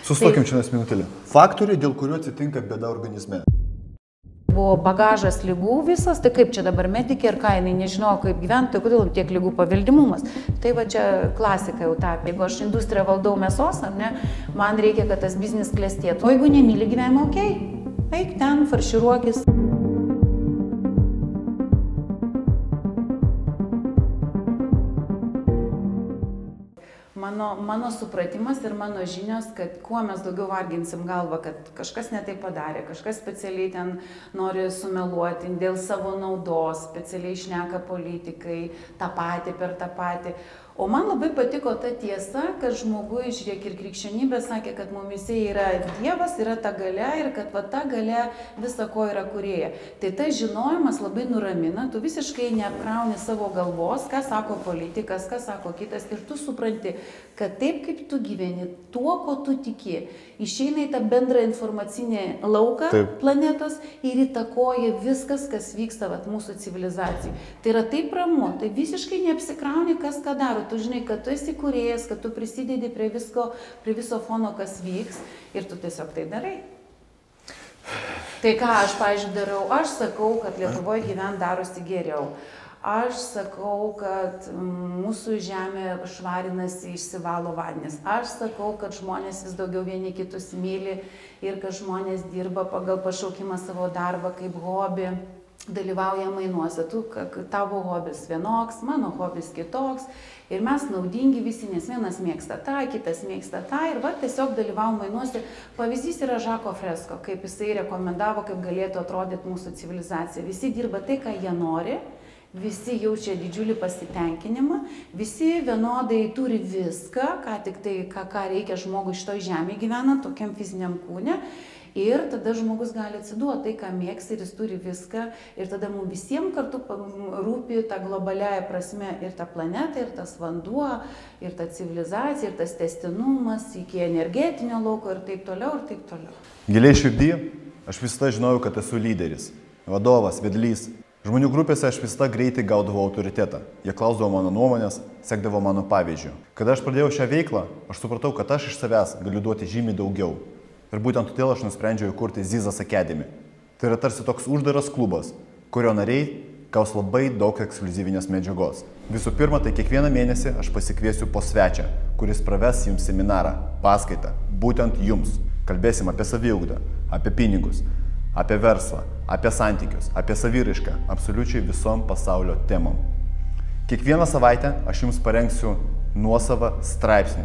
Sustokim čia minutėlę. Faktoriai, dėl kurių atsitinka bėda organizme. Buvo bagažas lygų visas, tai kaip čia dabar medikė ir ką jinai nežinojo, kaip gyventi, tai kodėl tiek lygų paveldimumas. Tai va čia klasika jau tapė. Jeigu aš industriją valdau mėsos, ar ne, man reikia, kad tas biznis klestėtų. O jeigu nemyli gyvenimo, okei, eik ten, farširuokis. Mano supratimas ir mano žinios, kad kuo mes daugiau varginsim galvą, kad kažkas ne taip padarė, kažkas specialiai ten nori sumeluoti dėl savo naudos, specialiai šneka politikai, tą patį per tą patį. O man labai patiko ta tiesa, kad žmogui, žiūrėk, ir krikščionybė sakė, kad mumise yra Dievas, yra ta galia ir kad va ta galia visa ko yra kūrėja. Tai tas žinojimas labai nuramina, tu visiškai neapkrauni savo galvos, ką sako politikas, ką sako kitas ir tu supranti, kad taip kaip tu gyveni, tuo, ko tu tiki, išeina į tą bendrą informacinį lauką planetos ir įtakoja viskas, kas vyksta vat, mūsų civilizacijai. Tai yra taip ramu, tai visiškai neapsikrauni, kas ką daro. Tu žinai, kad tu esi kūrėjas, kad tu prisidedi prie viso fono, kas vyks ir tu tiesiog tai darai. Tai ką aš, pavyzdžiui, darau? Aš sakau, kad Lietuvoje gyvent darosi geriau. Aš sakau, kad mūsų žemė švarinasi, išsivalo vandenis. Aš sakau, kad žmonės vis daugiau vieni kitus myli ir kad žmonės dirba pagal pašaukimą savo darbą kaip hobį, dalyvauja mainuose. Tavo hobis vienoks, mano hobis kitoks. Ir mes naudingi visi, nes vienas mėgsta tą, kitas mėgsta tą ir va tiesiog dalyvavom mainuose. Pavyzdys yra Žako Fresko, kaip jisai rekomendavo, kaip galėtų atrodyti mūsų civilizacija. Visi dirba tai, ką jie nori. Visi jaučia didžiulį pasitenkinimą, visi vienodai turi viską, ką reikia žmogui šitoj žemėje gyvenant, tokiam fiziniam kūne. Ir tada žmogus gali atsiduoti tai, ką mėgsta ir jis turi viską. Ir tada mums visiems kartu rūpi ta globaliaja prasme ir ta planeta, ir tas vanduo, ir ta civilizacija, ir tas tęstinumas iki energetinio lauko ir taip toliau, ir taip toliau. Giliai širdį aš visada žinojau, kad esu lyderis, vadovas, vedlys. Žmonių grupėse aš visada greitai gaudavau autoritetą. Jie klausdavo mano nuomonės, sekdavo mano pavyzdžių. Kada aš pradėjau šią veiklą, aš supratau, kad aš iš savęs galiu duoti žymiai daugiau. Ir būtent todėl aš nusprendžiau įkurti Zizas Academy. Tai yra tarsi toks uždaras klubas, kurio nariai gaus labai daug ekskliuzyvinės medžiagos. Visų pirma, tai kiekvieną mėnesį aš pasikviesiu po svečią, kuris praves jums seminarą, paskaitą, būtent jums. Kalbėsim apie saviugdą, apie pinigus, apie verslą, apie santykius, apie saviraišką, absoliučiai visom pasaulio temom. Kiekvieną savaitę aš jums parengsiu nuosavą straipsnį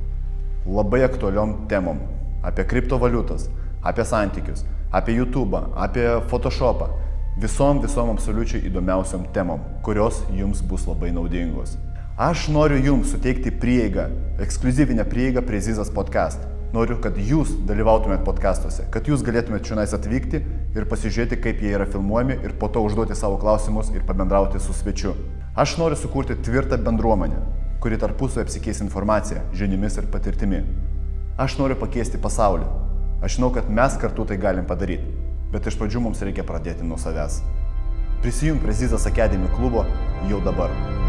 labai aktualiom temom. Apie kriptovaliutas, apie santykius, apie YouTube, apie Photoshopą. Visom absoliučiai įdomiausiom temom, kurios jums bus labai naudingos. Aš noriu jums suteikti prieigą, ekskliuzyvinę prieigą prie Zizas podcast. Noriu, kad jūs dalyvautumėt podcastuose, kad jūs galėtumėt čionais atvykti ir pasižiūrėti, kaip jie yra filmuojami ir po to užduoti savo klausimus ir pabendrauti su svečiu. Aš noriu sukurti tvirtą bendruomenę, kuri tarpusavy apsikeis informaciją, žiniomis ir patirtimi. Aš noriu pakeisti pasaulį. Aš žinau, kad mes kartu tai galim padaryti, bet iš pradžių mums reikia pradėti nuo savęs. Prisijunk prie Zizas Academy klubo jau dabar.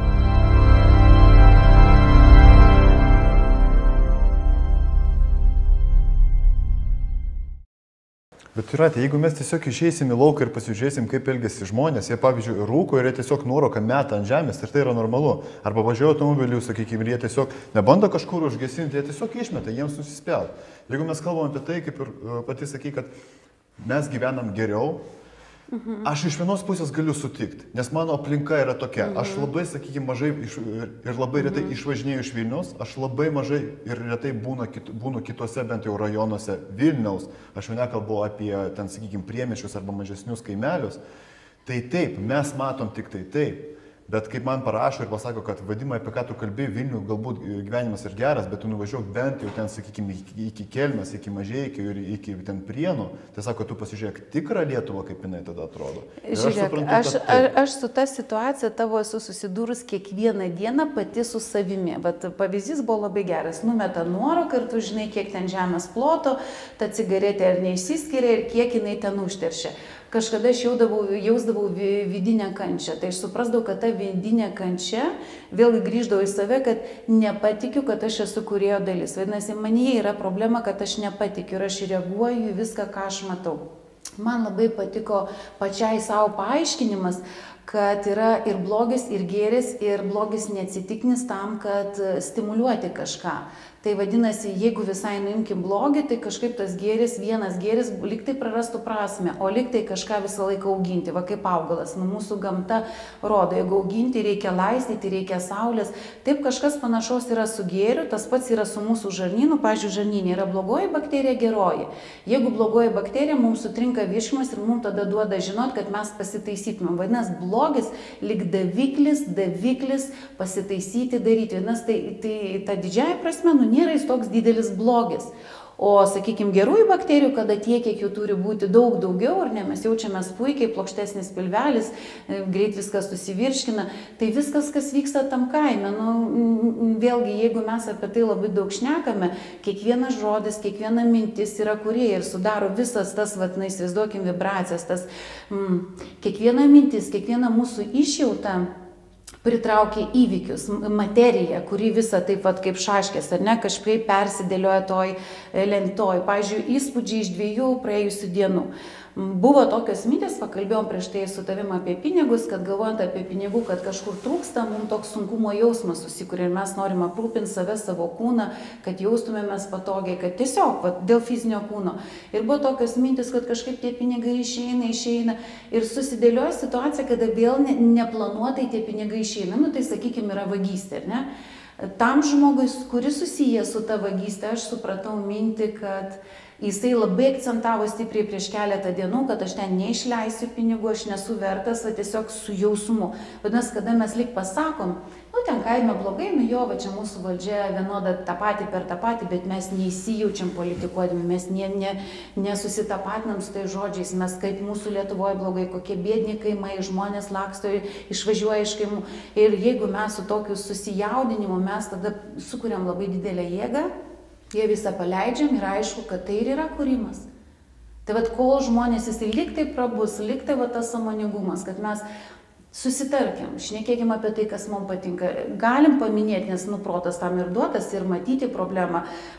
Bet turėti, jeigu mes tiesiog išeisim į lauką ir pasižiūrėsim, kaip elgesi žmonės, jie pavyzdžiui rūko ir jie tiesiog nuoroką meta ant žemės ir tai yra normalu. Arba važiuoja automobiliu, sakykime, ir jie tiesiog nebando kažkur užgesinti, jie tiesiog išmeta, jiems nusispelt. Jeigu mes kalbam apie tai, kaip ir pati sakai, kad mes gyvenam geriau, aš iš vienos pusės galiu sutikti, nes mano aplinka yra tokia. Aš labai, sakykime, mažai ir labai retai išvažinėjau iš Vilniaus, aš labai mažai ir retai būnu kitose bent jau rajonuose Vilniaus. Aš jau nekalbu apie ten, sakykime, priemiesčius arba mažesnius kaimelius. Tai taip, mes matom tik tai taip. Bet kaip man parašo ir pasako, kad Vadimai, apie ką tu kalbėjai, Vilnių galbūt gyvenimas ir geras, bet tu nuvažiuok bent jau ten, sakykime, iki Kelmės, iki Mažeikių ir iki ten Prienų, tai sako, tu pasižiūrėk tikrą Lietuvą, kaip jinai tada atrodo. Žiūrėk, aš su ta situacija tavo esu susidūrus kiekvieną dieną pati su savimi. Bet pavyzdys buvo labai geras. Numeta nuoroką ir tu žinai, kiek ten žemės ploto, ta cigaretė ar neišsiskiria ir kiek jinai ten užteršia. Kažkada aš jausdavau vidinę kančią, tai aš suprasdavau, kad ta vidinė kančia, vėlgi grįždavau į save, kad nepatikiu, kad aš esu kūrėjo dalis. Vadinasi, manyje yra problema, kad aš nepatikiu ir aš reaguoju į viską, ką aš matau. Man labai patiko pačiai savo paaiškinimas, kad yra ir blogis, ir gėris, ir blogis neatsitiknis tam, kad stimuliuoti kažką. Tai vadinasi, jeigu visai nuimkim blogį, tai kažkaip tas gėris, vienas gėris, lyg tai prarastų prasme, o lyg tai kažką visą laiką auginti, va kaip augalas. Nu, mūsų gamta rodo, jeigu auginti reikia laistyti, reikia saulės. Taip kažkas panašaus yra su gėriu, tas pats yra su mūsų žarnynu. Pavyzdžiui, žarnynė yra blogoji bakterija, geroji. Jeigu blogoji bakterija, mums sutrinka virškimas ir mums tada duoda žinot, kad mes pasitaisytumėm. Vadinasi, blogis lyg daviklis pasitaisyti, daryti. Vadinasi, tai ta didžiąja prasme, nėra jis toks didelis blogis. O, sakykime, gerųjų bakterijų, kada tiek, kiek jų turi būti daug daugiau, ar ne, mes jaučiamės puikiai, plokštesnis pilvelis, greit viskas susivirškina, tai viskas, kas vyksta tam kaime. Nu, vėlgi, jeigu mes apie tai labai daug šnekame, kiekvienas žodis, kiekviena mintis yra kūrėja ir sudaro visas tas, na, įsivaizduokim, vibracijas, tas, kiekviena mintis, kiekviena mūsų išjauta pritraukia įvykius, materiją, kuri visą taip pat kaip šaškės, ar ne, kažkaip persidėlioja toj lentoj. Pavyzdžiui, įspūdžiai iš 2 praėjusių dienų. Buvo tokios mintys, pakalbėjom prieš tai su tavim apie pinigus, kad galvojant apie pinigų, kad kažkur trūksta, mums toks sunkumo jausmas susikuria ir mes norim aprūpinti save, savo kūną, kad jaustumėmės patogiai, kad tiesiog dėl fizinio kūno. Ir buvo tokios mintys, kad kažkaip tie pinigai išeina ir susidėlioja situacija, kada vėl neplanuotai tie pinigai išeina. Nu, tai sakykime, yra vagystė, ar ne? Tam žmogui, kuris susijęs su ta vagystė, aš supratau mintį, kad jisai labai akcentavo stipriai prieš keletą dienų, kad aš ten neišleisiu pinigų, aš nesu vertas, o tiesiog su jausmu. Vadinasi, kada mes lyg pasakom, nu ten kaime blogai, nu jo, va čia mūsų valdžia vienoda tą patį per tą patį, bet mes neįsijaučiam politikuodami, mes nesusitapatinam su tai žodžiais, mes kaip mūsų Lietuvoje blogai, kokie bėdni kaimai, žmonės laksto, išvažiuoja iš kaimų. Ir jeigu mes su tokiu susijaudinimu, mes tada sukuriam labai didelę jėgą, jie visą paleidžiam ir aišku, kad tai ir yra kūrimas. Tai vad, kol žmonės jisai lyg tai prabus, lyg tai va tas sąmoningumas, kad mes susitarkim, šnekėkim apie tai, kas mums patinka. Galim paminėti, nes protas tam ir duotas, ir matyti problemą,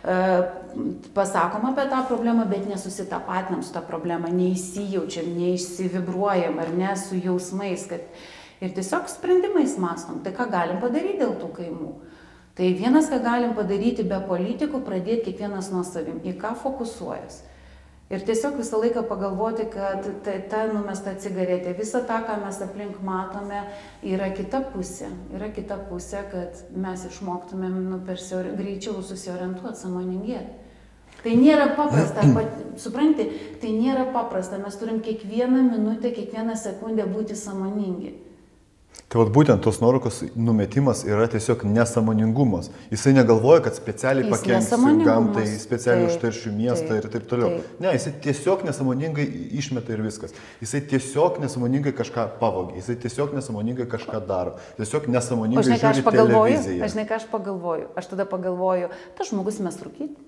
pasakom apie tą problemą, bet nesusitapatinam su tą problemą, neįsijaučiam, neišsivibruojam ar ne su jausmais, kad ir tiesiog sprendimais mąstom. Tai ką galim padaryti dėl tų kaimų? Tai vienas, ką galim padaryti be politikų, pradėti kiekvienas nuo savim, į ką fokusuojas. Ir tiesiog visą laiką pagalvoti, kad ta numesta cigaretė, visa tą, ką mes aplink matome, yra kita pusė. Yra kita pusė, kad mes išmoktumėm greičiau susiorientuoti, sąmoningėti. Tai nėra paprasta, supranti, tai nėra paprasta, mes turim kiekvieną minutę, kiekvieną sekundę būti sąmoningi. Tai vat būtent tos nuorūkos numetimas yra tiesiog nesąmoningumas. Jisai negalvoja, kad specialiai pakenksiu gamtai, specialiai užteršiu miestą ir taip toliau. Ne, jisai tiesiog nesąmoningai išmeta ir viskas. Jisai tiesiog nesąmoningai kažką pavogė, jisai tiesiog nesąmoningai kažką daro. Tiesiog nesąmoningai žiūri televiziją. Aš žinai, ką aš pagalvoju. Aš tada pagalvoju, tas žmogus mes rūkyti.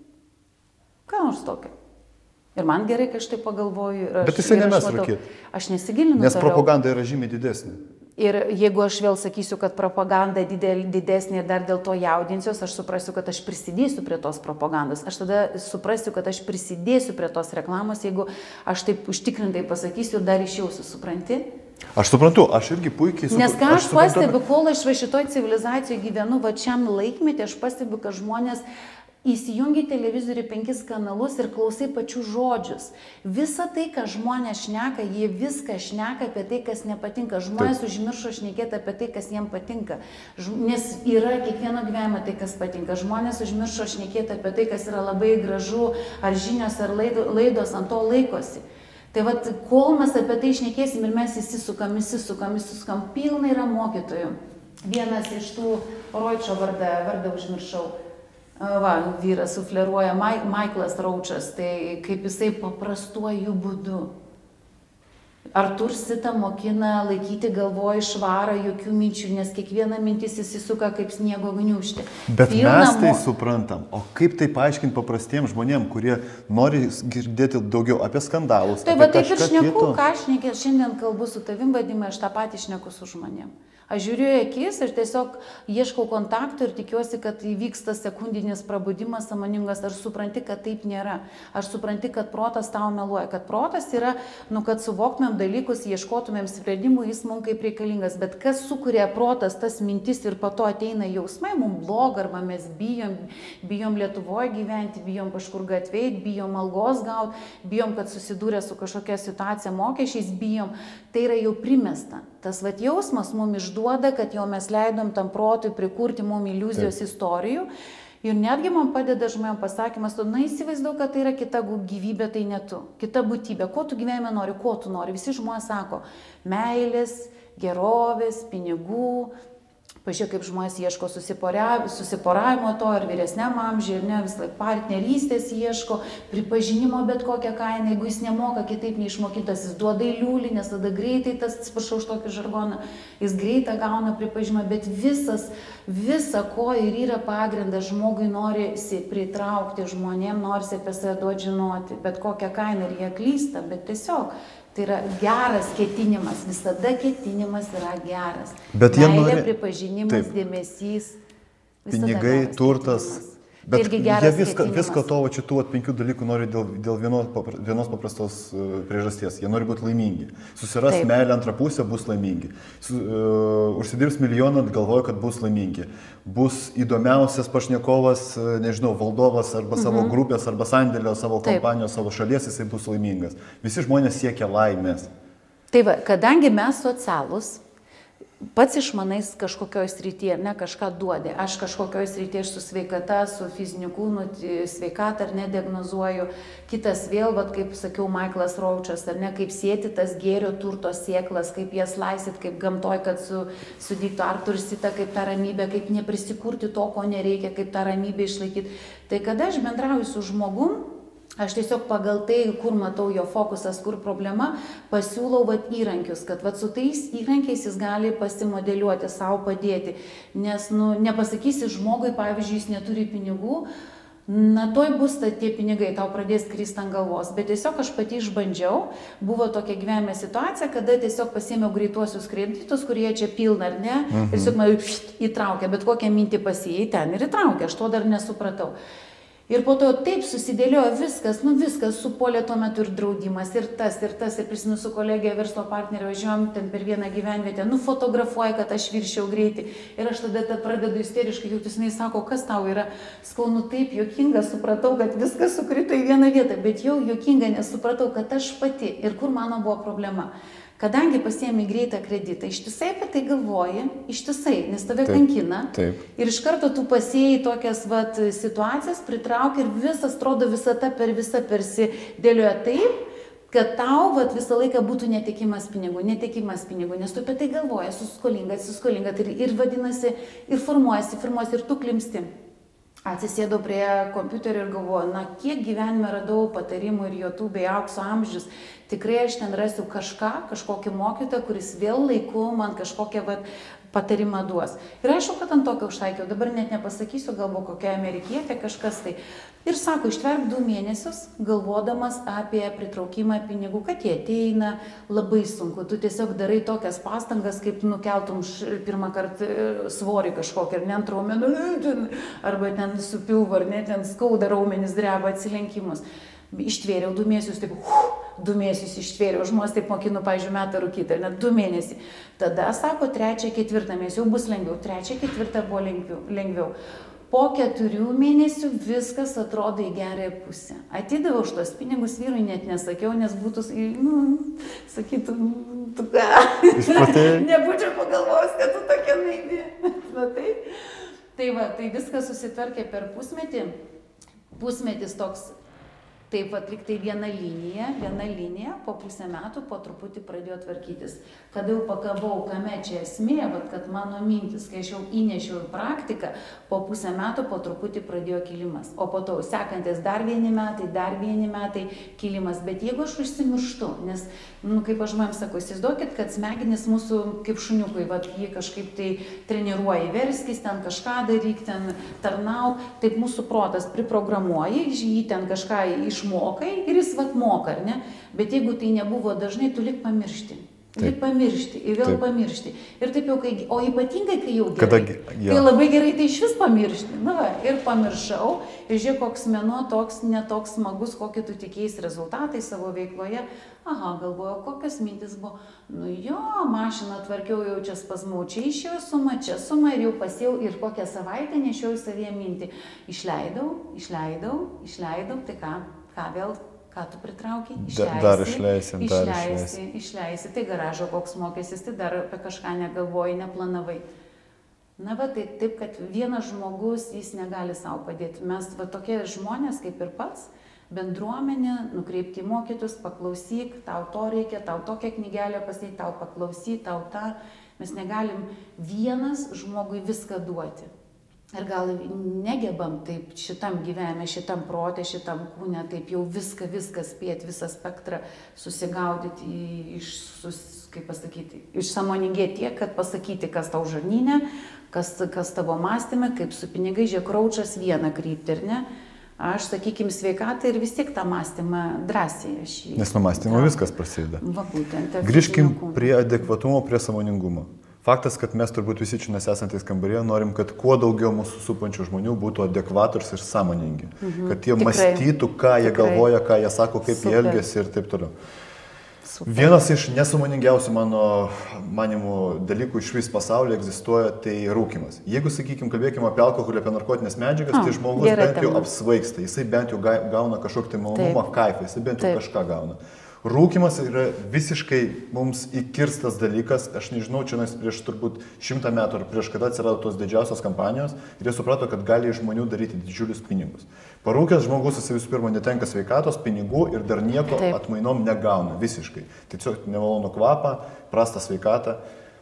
Ką nors tokio. Ir man gerai, kai aš tai pagalvoju. Bet jisai nemes rūkyti. Aš nesigilinu. Nes propaganda yra žymiai didesnė. Ir jeigu aš vėl sakysiu, kad propaganda didesnė ir dar dėl to jaudinsiuos, aš suprasiu, kad aš prisidėsiu prie tos propagandos. Aš tada suprasiu, kad aš prisidėsiu prie tos reklamos, jeigu aš taip užtikrintai pasakysiu, dar išjausiu, supranti? Aš suprantu, aš irgi puikiai suprantu. Nes ką aš pastebiu, kol aš va šitoj civilizacijoje gyvenu, va šiam laikmetį, aš pastebiu, kad žmonės įsijungi televizorių 5 kanalus ir klausai pačių žodžius. Visa tai, ką žmonės šneka, jie viską šneka apie tai, kas nepatinka. Žmonės užmiršo šnekėti apie tai, kas jiems patinka. Nes yra kiekvieno gyvenimo tai, kas patinka. Žmonės užmiršo šnekėti apie tai, kas yra labai gražu, ar žinios, ar laidos ant to laikosi. Tai vat, kol mes apie tai šnekėsim ir mes įsisukam, pilna yra mokytojų. Vienas iš tų, Roičio vardą užmiršau. Va, vyras sufleruoja, Maiklas Raučas, tai kaip jisai paprastuoju būdu. Artur Sita mokina laikyti galvoje švarą, jokių minčių, nes kiekviena mintis įsisuka kaip sniego gniūžtė. Bet mes tai suprantam. O kaip tai paaiškinti paprastiems žmonėms, kurie nori girdėti daugiau apie skandalus? Tai va taip ir šneku, ką aš šiandien kalbu su tavim, vadimai, aš tą patį šneku su žmonėm. Aš žiūriu į akis ir tiesiog ieškau kontakto ir tikiuosi, kad įvyks tas sekundinis prabudimas sąmoningas. Ar supranti, kad taip nėra? Ar supranti, kad protas tau meluoja? Kad protas yra, kad suvoktumėm dalykus, ieškotumėm sprendimų, jis mums kaip reikalingas. Bet kas sukuria protas, tas mintis ir po to ateina jausmai, mums bloga, arba mes bijom Lietuvoje gyventi, bijom kažkur gatvėj, bijom algos gauti, bijom, kad susidūrė su kažkokia situacija mokesčiais, bijom. Tai yra jau primesta. Tas jausmas mums išduoda, kad jau mes leidom tam protui prikurti mums iliuzijos istorijų. Ir netgi man padeda žmonėm pasakymas, įsivaizduoju, kad tai yra kita gyvybė, tai ne tu. Kita būtybė. Ko tu gyvenime nori, ko tu nori? Visi žmonės sako, meilės, gerovės, pinigų. Pažiūrėk, kaip žmonės ieško susiporavimo to ir vyresniam amžiui, ir ne vis laik partnerystės ieško, pripažinimo bet kokią kainą, jeigu jis nemoka kitaip neišmokytas, jis duoda į liūlį, nes tada greitai tas, atsiprašau už tokį žargoną, jis greitai gauna pripažinimą, bet visa ko ir yra pagrindas, žmogui norisi pritraukti, žmonėm norisi apie save duoti žinoti, bet kokią kainą ir jie klysta, bet tiesiog. Tai yra geras ketinimas, visada ketinimas yra geras. Bet jie meilė, nori... Pripažinimas, dėmesys, pinigai, turtas. Bet jie visko to, šitų 5 dalykų nori dėl vienos paprastos priežasties. Jie nori būti laimingi. Susiras meilę antrą pusę, bus laimingi. Užsidirbs milijoną, galvoja, kad bus laimingi. Bus įdomiausias pašnekovas, nežinau, valdovas arba savo grupės, arba sandėlio, savo kompanijos, savo šalies, jisai bus laimingas. Visi žmonės siekia laimės. Tai va, kadangi mes socialūs, pats išmanais kažkokioj srityje, ne kažką duodė. Aš kažkokioj srityje su sveikata, su fiziniu kūnu sveikatą ar nediagnozuoju. Kitas vėl, kaip sakiau, Michaelas Roachas, ar ne, kaip sėti tas gėrio turto sėklas, kaip jas laisit, kaip gamtoj, kad sudygtų Arturis Sita, kaip tą ramybę, kaip neprisikurti to, ko nereikia, kaip tą ramybę išlaikyti. Tai kada aš bendrauju su žmogum, aš tiesiog pagal tai, kur matau jo fokusas, kur problema, pasiūlau įrankius, kad su tais įrankiais jis gali pasimodeliuoti, savo padėti. Nes, nepasakysi žmogui, pavyzdžiui, jis neturi pinigų, toj bus tie pinigai, tau pradės kristi ant galvos. Bet tiesiog aš pati išbandžiau, buvo tokia gyvenime situacija, kada tiesiog pasiėmiau greituosius kreditus, kurie čia pilna ar ne, ir tiesiog man įtraukė, bet kokią mintį pasijai ten ir įtraukė, aš to dar nesupratau. Ir po to taip susidėliojo viskas, supuolė tuo metu ir draudimas, ir tas, ir prisimenu su kolegija verslo partneriu, važiuojam ten per vieną gyvenvietę, fotografuoja, kad aš viršiau greitį. Ir aš tada pradedu isteriškai jauktis, jinai sako, kas tau yra? Sakau, taip juokinga, supratau, kad viskas sukrito į vieną vietą, bet jau juokinga, nes supratau, kad aš pati ir kur mano buvo problema. Kadangi pasiėmė greitą kreditą, ištisai apie tai galvoji, nes tave kankina. Ir iš karto tu pasėjai tokias situacijas, pritraukia ir visas, atrodo, visata per visą persidėlioja taip, kad tau visą laiką būtų netekimas pinigų, nes tu apie tai galvoji, suskolinga, ir vadinasi, ir formuojasi, ir tu klimsti. Atsisėdau prie kompiuterio ir galvoju, kiek gyvenime radau patarimų ir YouTube, aukso amžius. Tikrai aš ten rasiu kažkokį mokytoją, kuris vėl laiku man kažkokią patarimą duos. Ir aišku, kad ant tokio užtaikiau, dabar net nepasakysiu, galbūt kokia amerikietė kažkas tai. Ir sako, ištverk 2 mėnesius, galvodamas apie pritraukimą pinigų, kad jie ateina, labai sunku. Tu tiesiog darai tokias pastangas, kaip nukeltum pirmą kartą svorį kažkokį, ar ne ant raumenų, arba ten su pilvu, ar ne, ten skauda raumenis, dreba, atsilenkimus. Ištvėriau 2 mėnesius, taip, 2 mėnesius ištvėriau, žmonės taip mokinu, pavyzdžiui, metą rūkyti, net 2 mėnesiai. Tada, sako, 3-4 mėnesį jau bus lengviau, 3-4 buvo lengviau. Po 4 mėnesių viskas atrodo į gerąją pusę. Atidavau už tos pinigus vyrui, net nesakiau, nes būtų, sakytų, tu ką? Nebūčiau pagalvojus, kad tu tokia naivi. Tai viskas susitvarkė per pusmetį. Pusmetis toks. Taip, atliktai viena linija, po pusę metų po truputį pradėjo tvarkytis. Kada jau pakabau, kame čia esmė, kad mano mintis, kai aš jau įnešiau į praktiką, po pusę metų po truputį pradėjo kilimas. O po to sekantis dar 1 metai kilimas. Bet jeigu aš užsimirštu, nes, kaip aš žmonėms sakau, įsivaizduokit, kad smegenys mūsų kaip šuniukui, jį kažkaip tai treniruoja, verskis, ten kažką daryk, ten tarnauk, taip mūsų protas priprogramuoja, jį ten kažką išmokai ir jis moka, ar ne? Bet jeigu tai nebuvo dažnai, tu lik pamiršti. Ir pamiršti, ir vėl pamiršti. Ir taip jau, o ypatingai, kai jau gerai. Kada labai gerai, tai iš vis pamiršti. Na, va, ir pamiršau, ir žiūrėk, koks mėnuo toks, netoks smagus, kokį tu tikėjai rezultatai savo veikloje. Aha, galvoju, kokios mintis buvo. Nu jo, mašiną tvarkiau, jau čia spazmau, čia išėjau suma, čia suma ir jau pasėjau ir kokią savaitę nešiau į savyje mintį. Išleidau, tai ką vėl? Ką tu pritrauki? Išleisi. Tai garažo koks mokėsis, tai dar apie kažką negalvoji, neplanavai. Na va, tai taip, kad vienas žmogus, jis negali savo padėti. Mes va tokie žmonės kaip ir pats, bendruomenė, nukreipti į mokytus, paklausyk, tau to reikia, tau tokią knygelę pasakyti, tau paklausyk, tau tą. Mes negalim vienas žmogui viską duoti. Ir gal negebam taip šitam gyvenime, šitam protė, šitam kūne, taip jau viską spėti, visą spektrą susigaudyti, išsąmoningėti tiek, kad pasakyti, kas tau žarnyne, kas tavo mąstyme, kaip su pinigai, žiūrėk, raučas vieną kryptį, ir ne? Aš, sakykim, sveikatą ir vis tiek tą mąstymą drąsiai aš jį. Nes nuo mąstymo viskas prasideda. Va, būtent. Grįžkim prie adekvatumo, prie sąmoningumo. Faktas, kad mes turbūt visi čia esantys kambaryje norim, kad kuo daugiau mūsų supančių žmonių būtų adekvatus ir sąmoningi. Kad jie mąstytų, ką jie galvoja, ką jie sako, kaip jie elgiasi ir taip toliau. Vienas iš nesąmoningiausių mano manimų dalykų iš vis pasaulyje egzistuoja, tai rūkymas. Jeigu, sakykime, kalbėkime apie alkoholį, apie narkotinės medžiagas, tai žmogus bent jau apsvaigsta, jisai bent jau gauna kažkokį tai malonumą, kaifą, jisai bent jau kažką gauna. Rūkymas yra visiškai mums įkirstas dalykas, aš nežinau, čia prieš turbūt 100 metų ar prieš kada atsirado tos didžiausios kampanijos ir jie suprato, kad gali iš žmonių daryti didžiulius pinigus. Parūkęs žmogus jis visų pirma netenka sveikatos, pinigų ir dar nieko atmainom negauna visiškai. Tiesiog nemalonų kvapą, prastą sveikatą.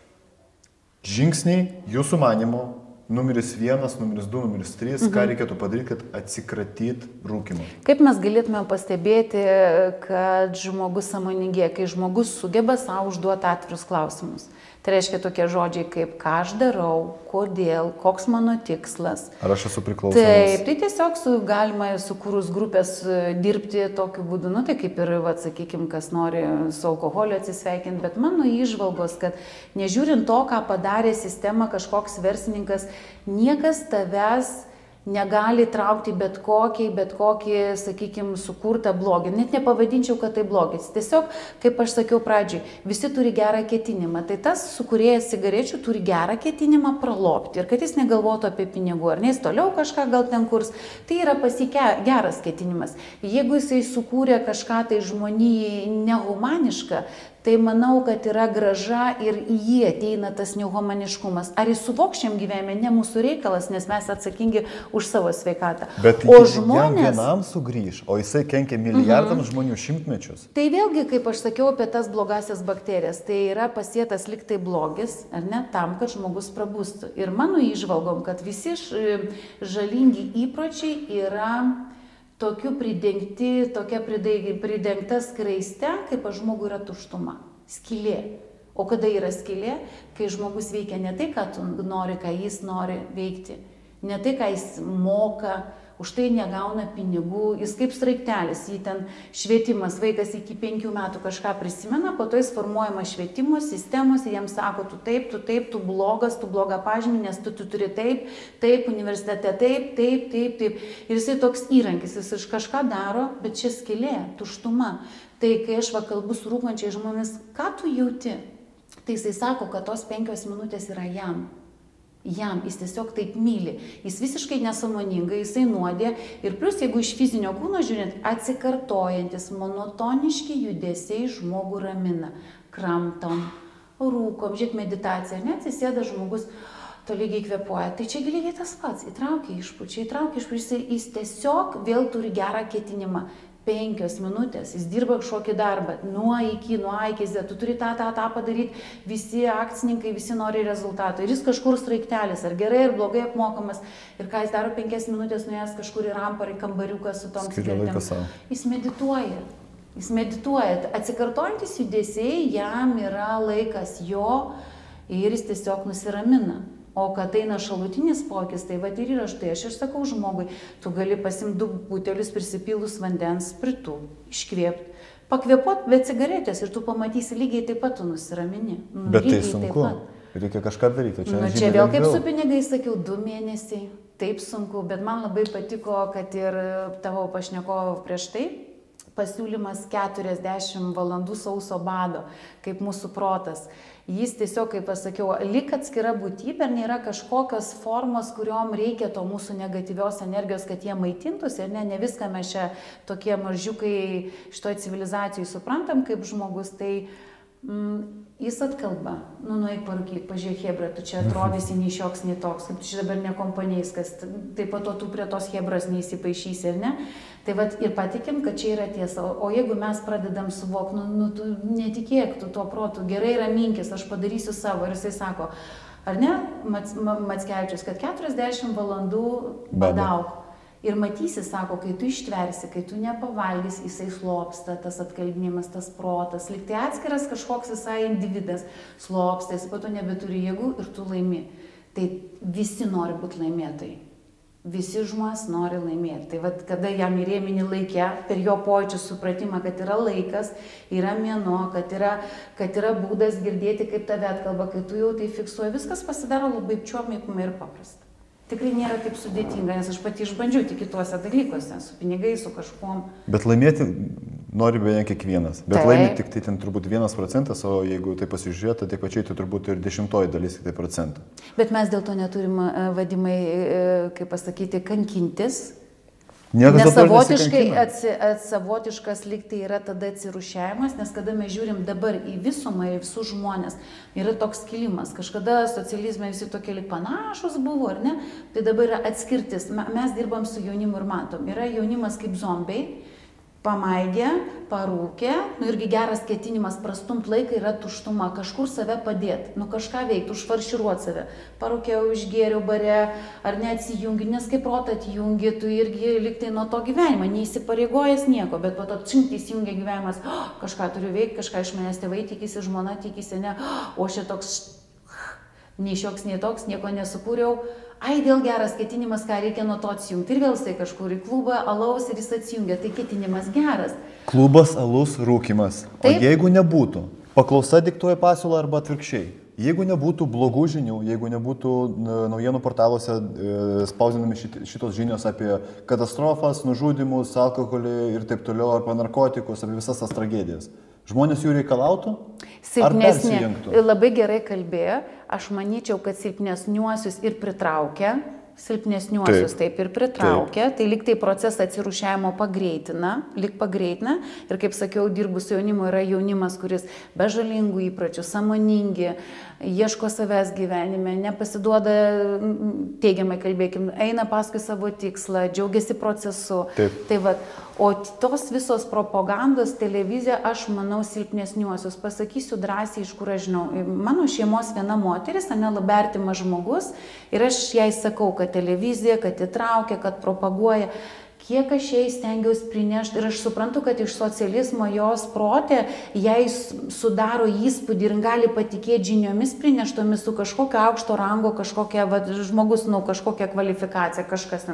Žingsniai jūsų manymu, numeris 1, numeris 2, numeris 3, ką reikėtų padaryti, kad atsikratyt rūkymą? Kaip mes galėtume pastebėti, kad žmogus sąmoningėja, kai žmogus sugeba savo užduoti atvirus klausimus? Tai reiškia tokie žodžiai kaip ką aš darau, kodėl, koks mano tikslas. Ar aš esu priklausomas? Taip, tai tiesiog galima sukūrus grupės dirbti tokiu būdu, nu tai kaip ir, sakykime, kas nori su alkoholiu atsisveikinti, bet mano įžvalgos, kad nežiūrint to, ką padarė sistema kažkoks verslininkas, niekas tavęs negali traukti bet kokį, sakykime, sukurtą blogį. Net nepavadinčiau, kad tai blogis. Tiesiog, kaip aš sakiau pradžiai, visi turi gerą ketinimą. Tai tas sukūrėjas cigarečių turi gerą ketinimą pralopti. Ir kad jis negalvotų apie pinigų, ar ne, jis toliau kažką gal ten kurs. Tai yra geras ketinimas. Jeigu jisai sukūrė kažką tai žmonijai nehumanišką, tai manau, kad yra graža ir į jį ateina tas nehumaniškumas. Ar jis suvoks šiam gyvenime, ne mūsų reikalas, nes mes atsakingi už savo sveikatą. Bet jam vienam sugrįž, o jisai kenkia milijardams žmonių šimtmečius. Tai vėlgi, kaip aš sakiau apie tas blogasias bakterijas, tai yra pasėtas liktai blogis, ar ne, tam, kad žmogus prabustų. Ir mano įžvalgom, kad visi žalingi įpročiai yra tokia pridengta skraiste, kaip žmogui yra tuštuma, skylė. O kada yra skylė, kai žmogus veikia ne tai, ką tu nori, ką jis nori veikti, ne tai, ką jis moka, už tai negauna pinigų, jis kaip sraigtelis, jį ten švietimas, vaikas iki 5 metų kažką prisimena, po to jis formuojama švietimo sistemos ir jiems sako, tu tu blogas, tu blogą pažymį, nes tu turi taip, universitete taip. Ir jisai toks įrankis, jis iš kažką daro, bet čia skylė, tuštuma. Tai kai aš kalbu su rūkančiai žmonės, ką tu jauti? Tai jisai sako, kad tos 5 minutės yra jam, jis tiesiog taip myli, jis visiškai nesąmoningai, jisai nuodė ir plus, jeigu iš fizinio kūno žiūrint, atsikartojantis monotoniški judesiai žmogų ramina, kramtom, rūkom, žiūrėk meditacija, atsisėda žmogus, tolygiai kvėpuoja, tai čia lygiai tas pats, įtraukia išpučia, jis tiesiog vėl turi gerą ketinimą. 5 minutės, jis dirba kažkokį darbą, nuo A iki Z, tu turi tą padaryti, visi akcininkai, visi nori rezultatų. Ir jis kažkur sraigtelis, ar gerai, ar blogai apmokamas. Ir ką jis daro 5 minutės, nuėjęs kažkur į rampą, į kambariuką su tom cigaretėm. Jis medituoja. Atsikartojantis judesiai, jam yra laikas jo ir jis tiesiog nusiramina. O kad eina šalutinis poveikis, tai va ir yra štai, aš ir sakau žmogui, tu gali pasimti 2 butelius prisipilus vandens, iškvėpti, Pakvėpuot be cigaretės ir tu pamatysi lygiai taip pat, tu nusiramini. Bet tai sunku. Reikia kažką daryti. Čia vėl kaip su pinigais sakiau, 2 mėnesiai. Taip sunku, bet man labai patiko, kad ir tavo pašnekovo prieš tai pasiūlymas 40 valandų sauso bado, kaip mūsų protas. Jis tiesiog, kaip pasakiau, lyg atskira būtybė, nėra kažkokios formos, kuriuom reikia to mūsų negatyvios energijos, kad jie maitintųsi, ir ne viską mes čia tokie mažiukai šitoj civilizacijai suprantam kaip žmogus, tai jis atkalba, nueik parūkyk, pažiūrėk, hebra, tu čia atrodysi nei šioks, nei toks, kaip tu čia dabar ne kompanijskas, taip pat tu prie tos hebras neįsipaišysi, ir ne? Tai vat ir patikim, kad čia yra tiesa, o jeigu mes pradedam suvokti, tu netikėk, tu tuo protu, gerai raminkis, aš padarysiu savo, ir jisai sako, ar ne, Mackevičius, kad 40 valandų badauk. Ir matysi, sako, kai tu ištversi, kai tu nepavalgys, jisai slopsta, tas atkalbinimas, tas protas, lyg tai atskiras kažkoks visai individas slopsta, jis po to nebeturi jėgų ir tu laimi. Tai visi nori būti laimėtojai. Visi žmonės nori laimėti. Tai vat, kada jam įrėmini laikę, per jo pojūčių supratimą, kad yra laikas, yra mėnuo, kad yra būdas girdėti, kaip tave atkalba, kai tu jau tai fiksuoji, viskas pasidaro labai apčiuopiama ir paprasta. Tikrai nėra taip sudėtinga, nes aš pati išbandžiau tik kituose dalykuose, su pinigais, su kažkuom. Bet laimėti nori beveik kiekvienas. Bet laimėti tik tai ten turbūt 1%, o jeigu tai pasižiūrėtų, tai pačiai tai turbūt ir 10 dalis tik tai procentų. Bet mes dėl to neturim, Vadimai, kaip pasakyti, kankintis. Niekas savotiškas lyg tai yra tada atsirūšiavimas, nes kada mes žiūrim dabar į visumą ir visus žmonės, yra toks kilimas. Kažkada socializme visi tokie lyg panašus buvo, ar ne? Tai dabar yra atskirtis. Mes dirbam su jaunimu ir matom. Yra jaunimas kaip zombiai, pamaigė, parūkė, irgi geras ketinimas prastumt laiką yra tuštuma, kažkur save padėti, kažką veikti, užfarširuoti save. Parūkėjau, išgėriau bare, ar neatsijungi, nes kaip protą atjungi, tu irgi liktai nuo to gyvenimo, neįsipareigojęs nieko, bet po to įsijungia gyvenimas, kažką turiu veikti, kažką iš manęs tėvai tikisi, žmona tikisi, ne, o šitoks nei šioks, nei toks, nieko nesukūriau. Ai, dėl geras ketinimas, ką reikia nuo to atsijungti. Ir vėl jisai kažkur į klubą, alaus ir jis atsijungia. Tai ketinimas geras. Klubas, alus, rūkimas. Taip? O jeigu nebūtų, paklausa diktuoja pasiūlą arba atvirkščiai. Jeigu nebūtų blogų žinių, jeigu nebūtų naujienų portaluose spausdinami šitos žinios apie katastrofas, nužudymus, alkoholį ir taip toliau, arba narkotikus, apie visas tas tragedijas, žmonės jų reikalautų? Silpnesnė. Labai gerai kalbėjo. Aš manyčiau, kad silpnesniuosius ir pritraukia. Silpnesniuosius taip ir pritraukia. Tai lyg tai procesą atsirūšiavimo pagreitina. Ir kaip sakiau, dirbu su jaunimu, yra jaunimas, kuris be žalingų įpročių, sąmoningi, ieško savęs gyvenime, nepasiduoda, teigiamai kalbėkim, eina paskui savo tikslą, džiaugiasi procesu. Tai va, o tos visos propagandos, televizija, aš manau, silpnesniuosius. Pasakysiu drąsiai, iš kur aš žinau. Mano šeimos viena moteris, labai artimas žmogus, ir aš jai sakau, kad televizija, kad įtraukia, kad propaguoja. Kiek aš jai stengiausi prinešti, ir aš suprantu, kad iš socializmo jos protė jai sudaro įspūdį ir gali patikėti žiniomis prineštomis su kažkokio aukšto rango, kažkokia, žmogus, kažkokia kvalifikacija,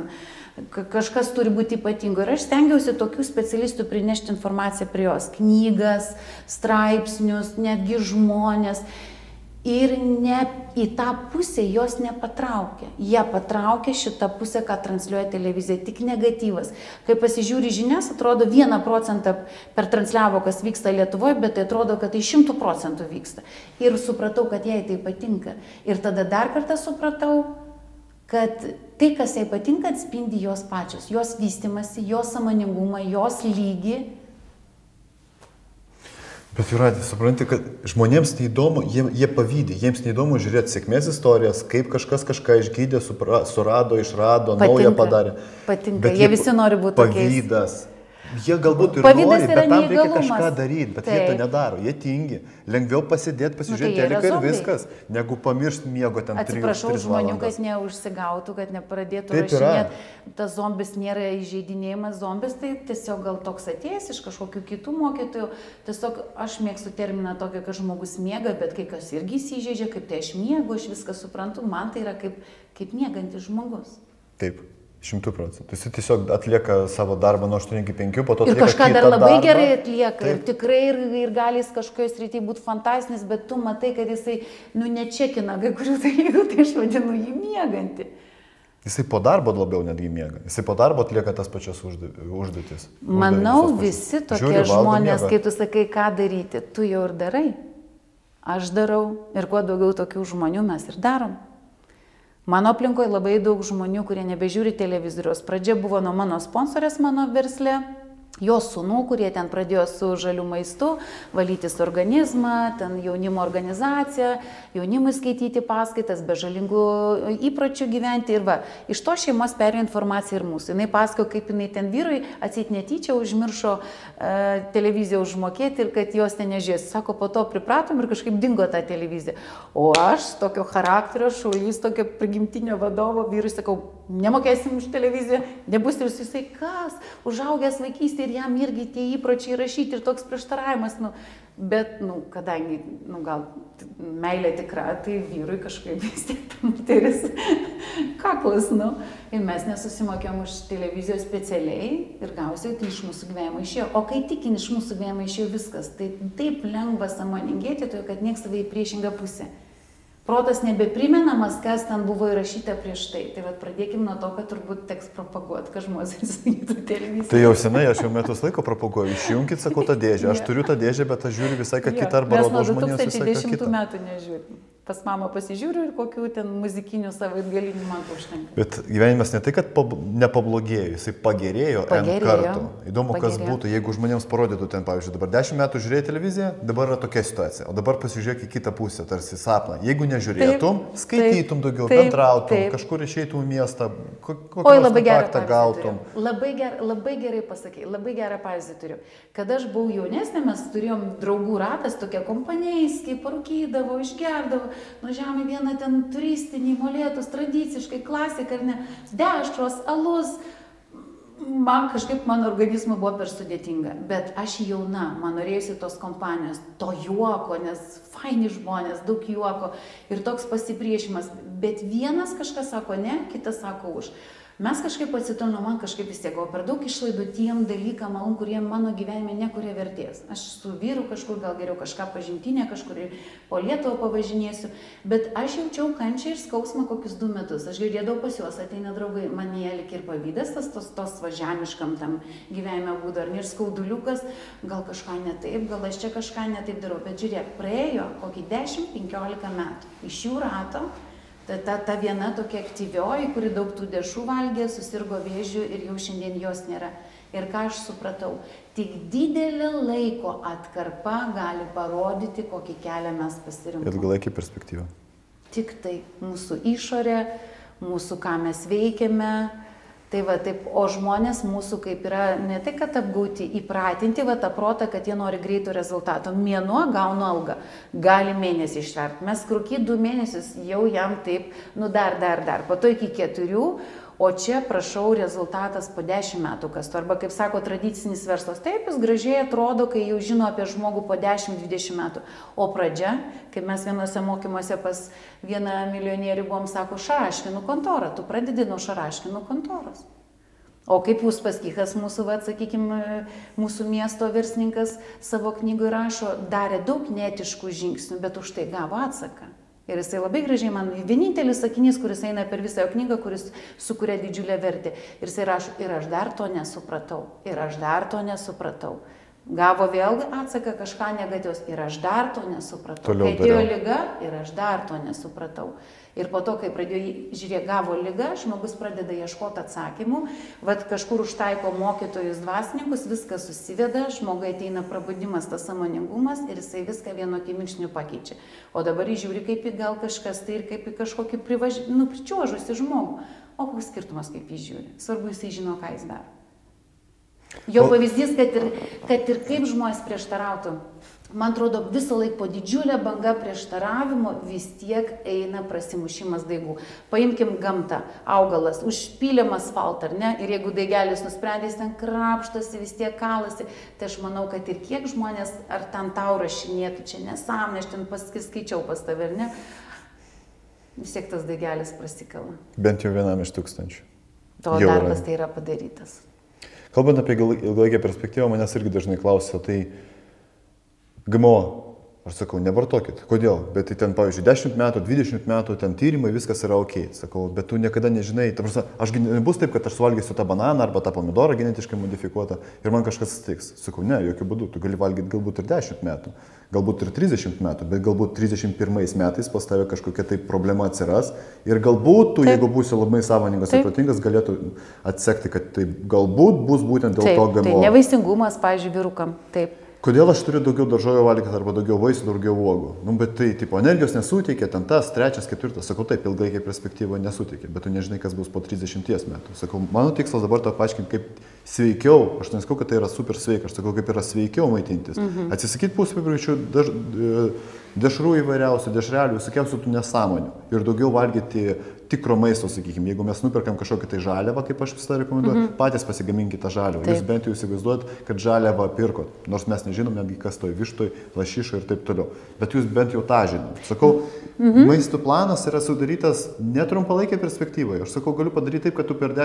kažkas turi būti ypatingo. Ir aš stengiausi tokių specialistų prinešti informaciją prie jos, knygas, straipsnius, netgi žmonės. Ir ne į tą pusę jos nepatraukia. Jie patraukia šitą pusę, ką transliuoja televizija, tik negatyvas. Kai pasižiūri žinias, atrodo 1% per transliavo, kas vyksta Lietuvoje, bet tai atrodo, kad tai 100% vyksta. Ir supratau, kad jai tai patinka. Ir tada dar kartą supratau, kad tai, kas jai patinka, atspindi jos pačios, jos vystimasi, jos sąmoningumą, jos lygį. Bet Jūratė, supranti, kad žmonėms neįdomu, jie pavydi, jiems neįdomu žiūrėti sėkmės istorijas, kaip kažkas kažką išgydė, surado, išrado, naują padarė. Patinka, jie visi nori būti tokiais. Pavydas. Jie galbūt ir nori, bet tam reikia kažką daryti, bet jie to nedaro, jie tingi. Lengviau pasidėti, pasižiūrėti teliką ir viskas, negu pamiršti miego ten 3 valandas. Atsiprašau žmonių, kad neužsigautų, kad nepradėtų rašinėti. Tas zombis nėra įžeidinėjimas, zombis tai tiesiog gal toks atėjęs iš kažkokių kitų mokytojų. Tiesiog aš mėgstu terminą tokį, kad žmogus miega, bet kai kas irgi įsižeidžia, kaip tai aš miegu, aš viską suprantu, man tai yra kaip miegantis žmogus. Taip. 100%. Jis tiesiog atlieka savo darbą nuo 8 iki 5, po to ir atlieka kažką kitą dar labai darbą. gerai atlieka. Taip. Ir tikrai ir gali jis kažkoje srityje būti fantastinis, bet tu matai, kad jisai, nečekina kai kurių dalykų, tai aš vadinu jį miegantį. Jisai po darbo labiau netgi miega. Jisai po darbo atlieka tas pačias užduotis. Manau, visi tokie žmonės, kai tu sakai, ką daryti, tu jau ir darai. Aš darau ir kuo daugiau tokių žmonių mes ir darom. Mano aplinkoje labai daug žmonių, kurie nebežiūri televizoriaus. Pradžia buvo nuo mano sponsorės mano versle, jos sūnų, kurie ten pradėjo su žaliu maistu, valytis organizmą, ten jaunimo organizacija, jaunimui skaityti paskaitas, be žalingų įpročių gyventi. Ir va, iš to šeimos perėjo informacija ir mūsų. Jis pasakojo, kaip jinai ten vyrui atsit netyčia užmiršo televiziją užmokėti ir kad jos ten nežiūrės. Sako, po to pripratom ir kažkaip dingo tą televiziją. O aš tokio charakterio, šaulys, tokio prigimtinio vadovo vyrui sakau, nemokėsim už televiziją, nebus ir jisai kas, užaugęs vaikystė ir jam irgi tie įpročiai rašyti ir toks prieštaravimas, bet, kadangi, gal meilė tikra, tai vyrui kažkaip vis tiek moteris kaklas, ir mes nesusimokėm už televizijos specialiai ir gausiai tai iš mūsų gyvenimo išėjo. O kai tikin iš mūsų gyvenimo išėjo viskas, tai taip lengva sąmoningėti, todėl kad nieks tave į priešingą pusę. Protas nebeprimenamas, kas ten buvo įrašyta prieš tai. Tai vat pradėkim nuo to, kad turbūt teks propaguoti, kad žmonės įsigytų televiziją. Tai jau senai, aš jau metus laiko propaguoju. Išjunkit, sakau, tą dėžę. Aš turiu tą dėžę, bet aš žiūriu visai ką kitą arba rodo žmonėms visai ką kitą. Mes nuo 2010 metų nežiūrim. Pas mamą pasižiūriu ir kokių ten muzikinių savaitgalinių man užtenka. Bet gyvenimas ne tai, kad nepablogėjo, jisai pagerėjo N kartų. Įdomu, kas būtų, jeigu žmonėms parodytų ten, pavyzdžiui, dabar 10 metų žiūrėjai televiziją, dabar yra tokia situacija, o dabar pasižiūrėk į kitą pusę, tarsi sapną. Jeigu nežiūrėtum, skaitytum daugiau, bendrautum, kažkur išeitum į miestą, kokį kontaktą gautum. Labai gerai pasakei, labai gerą pavyzdį turiu. Kada aš buvau jaunesnė, mes turėjom draugų ratas, tokie kompanijaiskiai, parūkydavo, išgerdavo, nuvažiavome vieną ten turistinį, molėtus, tradiciškai, klasiką, ar ne, dešros, alus. Man kažkaip mano organizmui buvo per sudėtinga, bet aš jauna, man norėjusi tos kompanijos, to juoko, nes faini žmonės, daug juoko ir toks pasipriešimas, bet vienas kažkas sako ne, kitas sako už. Mes kažkaip atsitolino, man kažkaip vis tiek, per daug išlaidų tiem dalykam, kurie mano gyvenime nekuria vertės. Aš su vyru kažkur, gal geriau kažką pažintinė, kažkur po Lietuvą pavažinėsiu, bet aš jaučiau kančią ir skausmą kokius 2 metus. Aš girdėdavau pas juos, ateina draugai, man jie lik ir pavydas, tos važemiškam tam gyvenime būdo, ar ir skauduliukas, gal kažką ne taip, gal aš čia kažką ne taip darau, bet žiūrėk, praėjo kokį 10-15 metų iš jų rato. Ta viena tokia aktyvioji, kuri daug tų dešų valgė, susirgo vėžiu ir jau šiandien jos nėra. Ir ką aš supratau, tik didelė laiko atkarpa gali parodyti, kokį kelią mes pasirinkome. Ilgalaikį perspektyvą. Tik tai mūsų išorė, mūsų ką mes veikiame. Tai va taip, o žmonės mūsų kaip yra ne tai, kad apgauti, įpratinti va tą protą, kad jie nori greito rezultato. Mėnuo gauna algą, gali mėnesį išverti. Mes krūky 2 mėnesius jau jam taip, dar, po to iki 4, o čia prašau rezultatas po 10 metų kastų. Arba kaip sako tradicinis verslas, taip jis gražiai atrodo, kai jau žino apie žmogų po 10-20 metų. O pradžia, kaip mes vienose mokymuose pas vieną milijonierių buvom, sako, Šaraškinų kontora, tu pradedi nuo Šaraškinų kontoros. O kaip jūs Paskichas, mūsų, sakykime, mūsų miesto verslininkas savo knygoje rašo, darė daug neetiškų žingsnių, bet už tai gavo atsaką. Ir jisai labai gražiai man, vienintelis sakinys, kuris eina per visą jo knygą, kuris sukuria didžiulę vertę. Ir jisai rašo, ir aš dar to nesupratau. Gavo vėl atsaką kažką negatyvus, ir aš dar to nesupratau. Kai atėjo liga, ir aš dar to nesupratau. Ir po to, kai pradėjo žiūrėti, gavo ligą, žmogus pradeda ieškoti atsakymų, vat kažkur užtaiko mokytojus, dvasininkus, viskas susiveda, žmogui ateina prabudimas, tas sąmoningumas ir jisai viską vienu akimirksniu pakeičia. O dabar žiūri kaip į gal kažkas, tai ir kaip į kažkokį pričiuožusį žmogų. O koks skirtumas, kaip jis žiūri? Svarbu, jisai žino, ką jis daro. Jo pavyzdys, kad ir kaip žmonės prieštarautų. Man atrodo, visą laiką po didžiulę bangą prieštaravimo vis tiek eina prasimušimas daigų. Paimkim gamtą, augalas, užpylėm asfaltą, ar ne? Ir jeigu daigelis nusprendė, jis ten krapštosi, vis tiek kalasi, tai aš manau, kad ir kiek žmonės ar ten tau rašinėtų, čia nesąmonė, aš ten skaičiau pas tave, ar ne? Vis tiek tas daigelis prasikala. Bent jau 1 iš 1000. to darbas tai yra padarytas. Kalbant apie ilgalaikę perspektyvą, manęs irgi dažnai klausia, tai GMO, aš sakau, nevartokit. Kodėl? Bet tai ten, pavyzdžiui, 10 metų, 20 metų, ten tyrimai, viskas yra ok. Sakau, bet tu niekada nežinai, aš nebus taip, kad aš suvalgysiu tą bananą arba tą pomidorą genetiškai modifikuotą ir man kažkas atsitiks. Sakau, ne, jokių būdų, tu gali valgyti galbūt ir 10 metų, galbūt ir 30 metų, bet galbūt 31 metais pas tave kažkokia tai problema atsiras ir galbūt tu, jeigu būsi labai sąmoningas ir protingas, galėtų atsekti, kad tai galbūt bus būtent dėl to GMO. Tai nevaisingumas, pavyzdžiui, vyrukam. Taip. Kodėl aš turiu daugiau daržovių valgyti arba daugiau vaisių, daugiau uogų? Nu, bet tai, tipo, energijos nesuteikia, ten tas, trečias, ketvirtas, sakau, taip, ilgalaikė perspektyva nesuteikia, bet tu nežinai, kas bus po 30 metų. Sakau, mano tikslas dabar to paaiškinti, kaip sveikiau, aš nesakau, kad tai yra super sveika, aš sakau, kaip yra sveikiau maitintis. Atsisakyti puspapričių, dešrų įvairiausių, dešrelių, visokiausių tų nesąmonių ir daugiau valgyti tikro maisto, sakykime, jeigu mes nuperkam kažkokią tai žaliavą, kaip aš visą rekomenduoju, patys pasigaminkite tą žaliavą. Jūs bent jau įsivaizduojat, kad žaliavą pirkot, nors mes nežinom netgi kas toj vištoj, lašišoj ir taip toliau. Bet jūs bent jau tą žinom. Sakau, maisto planas yra sudarytas netrumpalaikė perspektyvoje. Aš sakau, galiu padaryti taip, kad tu per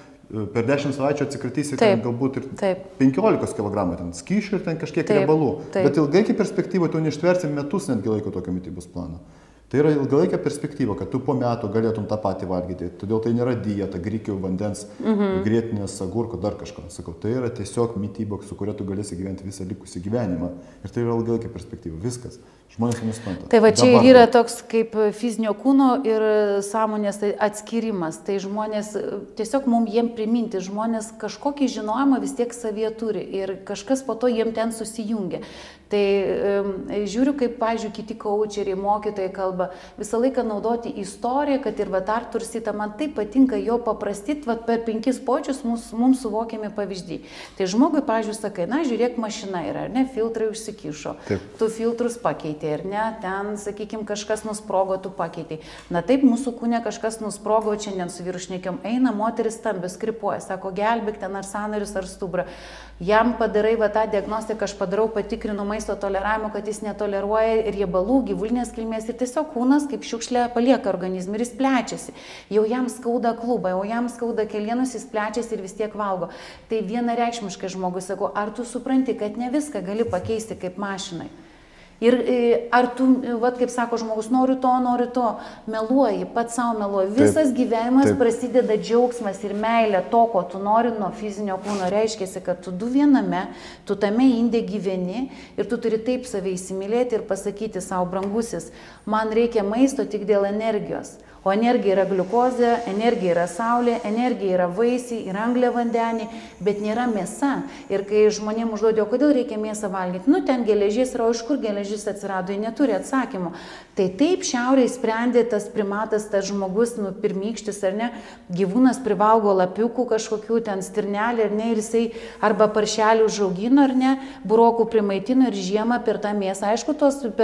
10 savaičių atsikratysi galbūt ir 15 kg ten skyšių ir ten kažkiek riebalų. Bet ilgalaikė perspektyva tu neištversi metus netgi laiko tokio mitybos plano. Tai yra ilgalaikė perspektyva, kad tu po metų galėtum tą patį valgyti. Todėl tai nėra dieta, grikių, vandens, grietinės, agurko, dar kažko. Sakau, tai yra tiesiog mityba, su kuria tu galėsi gyventi visą likusį gyvenimą. Ir tai yra ilgalaikė perspektyva. Viskas. Žmonės nesupranta. Tai va čia ir yra toks kaip fizinio kūno ir sąmonės atskirimas. Tai žmonės, tiesiog jiem priminti, žmonės kažkokį žinojimą vis tiek savyje turi ir kažkas po to jiem ten susijungia. Tai žiūriu, kaip, pavyzdžiui, kiti kaučeriai, mokytojai kalba, visą laiką naudoti istoriją, kad ir Artur Sita, man taip patinka jo paprastyti, per 5 pojūčius mums suvokiami pavyzdžiai. Tai žmogui, pavyzdžiui, sakai, na, žiūrėk, mašina yra, ar ne, filtrai užsikišo, tu filtrus pakeitė, ar ne, ten, sakykime, kažkas nusprogo, tu pakeitė. Na taip, mūsų kūne kažkas nusprogo, šiandien su vyrušnekiam eina, moteris stambės, kripuoja, sako, gelbėk ten ar sąnarius, ar stuburą. Jam padarai va tą diagnostiką, aš padarau, patikrinu maisto toleravimo, kad jis netoleruoja riebalų, gyvulinės kilmės ir tiesiog kūnas kaip šiukšlė palieka organizmą ir jis plečiasi. Jau jam skauda klubą, jau jam skauda kelienus, jis plečiasi ir vis tiek valgo. Tai vienareikšmiškai žmogus sako, ar tu supranti, kad ne viską gali pakeisti kaip mašinai? Ir ar tu, vat, kaip sako žmogus, noriu to, meluoji, pats savo meluoji. Visas gyvenimas prasideda džiaugsmas ir meilė to, ko tu nori nuo fizinio kūno. Reiškia, kad tu du viename, tu tame inde gyveni ir tu turi taip save įsimylėti ir pasakyti savo, brangusis, man reikia maisto tik dėl energijos. O energija yra gliukozė, energija yra saulė, energija yra vaisiai, yra angliavandeniai, bet nėra mėsa. Ir kai žmonėms užduodė, o kodėl reikia mėsą valgyti, nu ten geležis yra, o iš kur geležis atsirado, jie neturi atsakymų. Tai taip šiaurėje sprendė tas primatas, tas žmogus, nu, pirmykštis ar ne, gyvūnas privalgo lapiukų kažkokių, ten stirnelį ar ne, ir jisai arba paršelį užaugino ar ne, burokų primaitino ir žiemą per tą mėsą, aišku,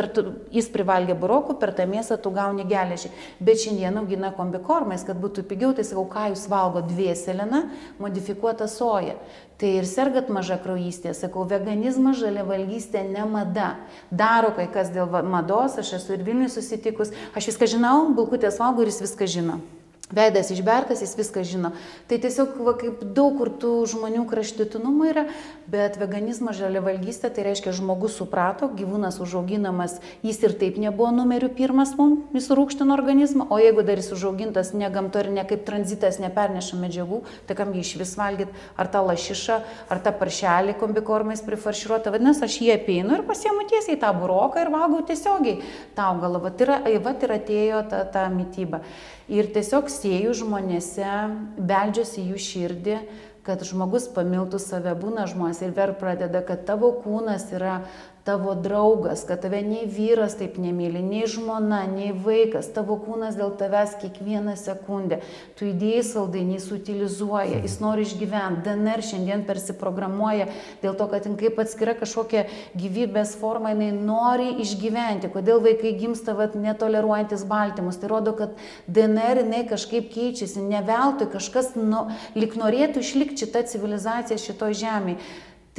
jis privalgė burokų, per tą mėsą tu gauni geležį. Bet šiandien augina kombikormais, kad būtų pigiau, tai sakau, ką jūs valgo, dvieseliną, modifikuotą soją. Tai ir sergat mažakraujystė, sakau, veganizmas, žaliavalgystė ne mada. Daro kai kas dėl mados, aš esu ir Vilniuje susitikus, aš viską žinau, Bulkutės valgo ir jis viską žino. Veidas išbertas, jis viską žino. Tai tiesiog va, kaip daug kur tų žmonių kraštutinumų yra, bet veganizmas, žaliavalgystė, tai reiškia žmogus suprato, gyvūnas užauginamas, jis ir taip nebuvo numeriu 1 mums, jis rūgštino organizmą, o jeigu dar jis užaugintas ne gamto ir ne kaip tranzitas neperneša medžiagų, tai kam jį iš vis valgyti, ar tą lašišą, ar tą paršelį kombikormais prifarširuotą, vadinasi, aš jį apeinu ir pasiemu tiesiai tą buroką ir valgau tiesiogiai tą augalą. Vat ir atėjo ta mityba. Ir tiesiog sėju žmonėse, beldžiuosi jų širdį, kad žmogus pamiltų save, būna žmonės ir ver pradeda, kad tavo kūnas yra tavo draugas, kad tave nei vyras taip nemyli, nei žmona, nei vaikas, tavo kūnas dėl tavęs kiekvieną sekundę. Tu įdėjai saldainį, jis utilizuoja, jis nori išgyventi, DNR šiandien persiprogramuoja dėl to, kad kaip atskira kažkokia gyvybės forma, jinai nori išgyventi. Kodėl vaikai gimsta netoleruojantis baltymus? Tai rodo, kad DNR jinai kažkaip keičiasi, ne veltui kažkas lyg norėtų išlikti šitą civilizaciją šitoj žemėje.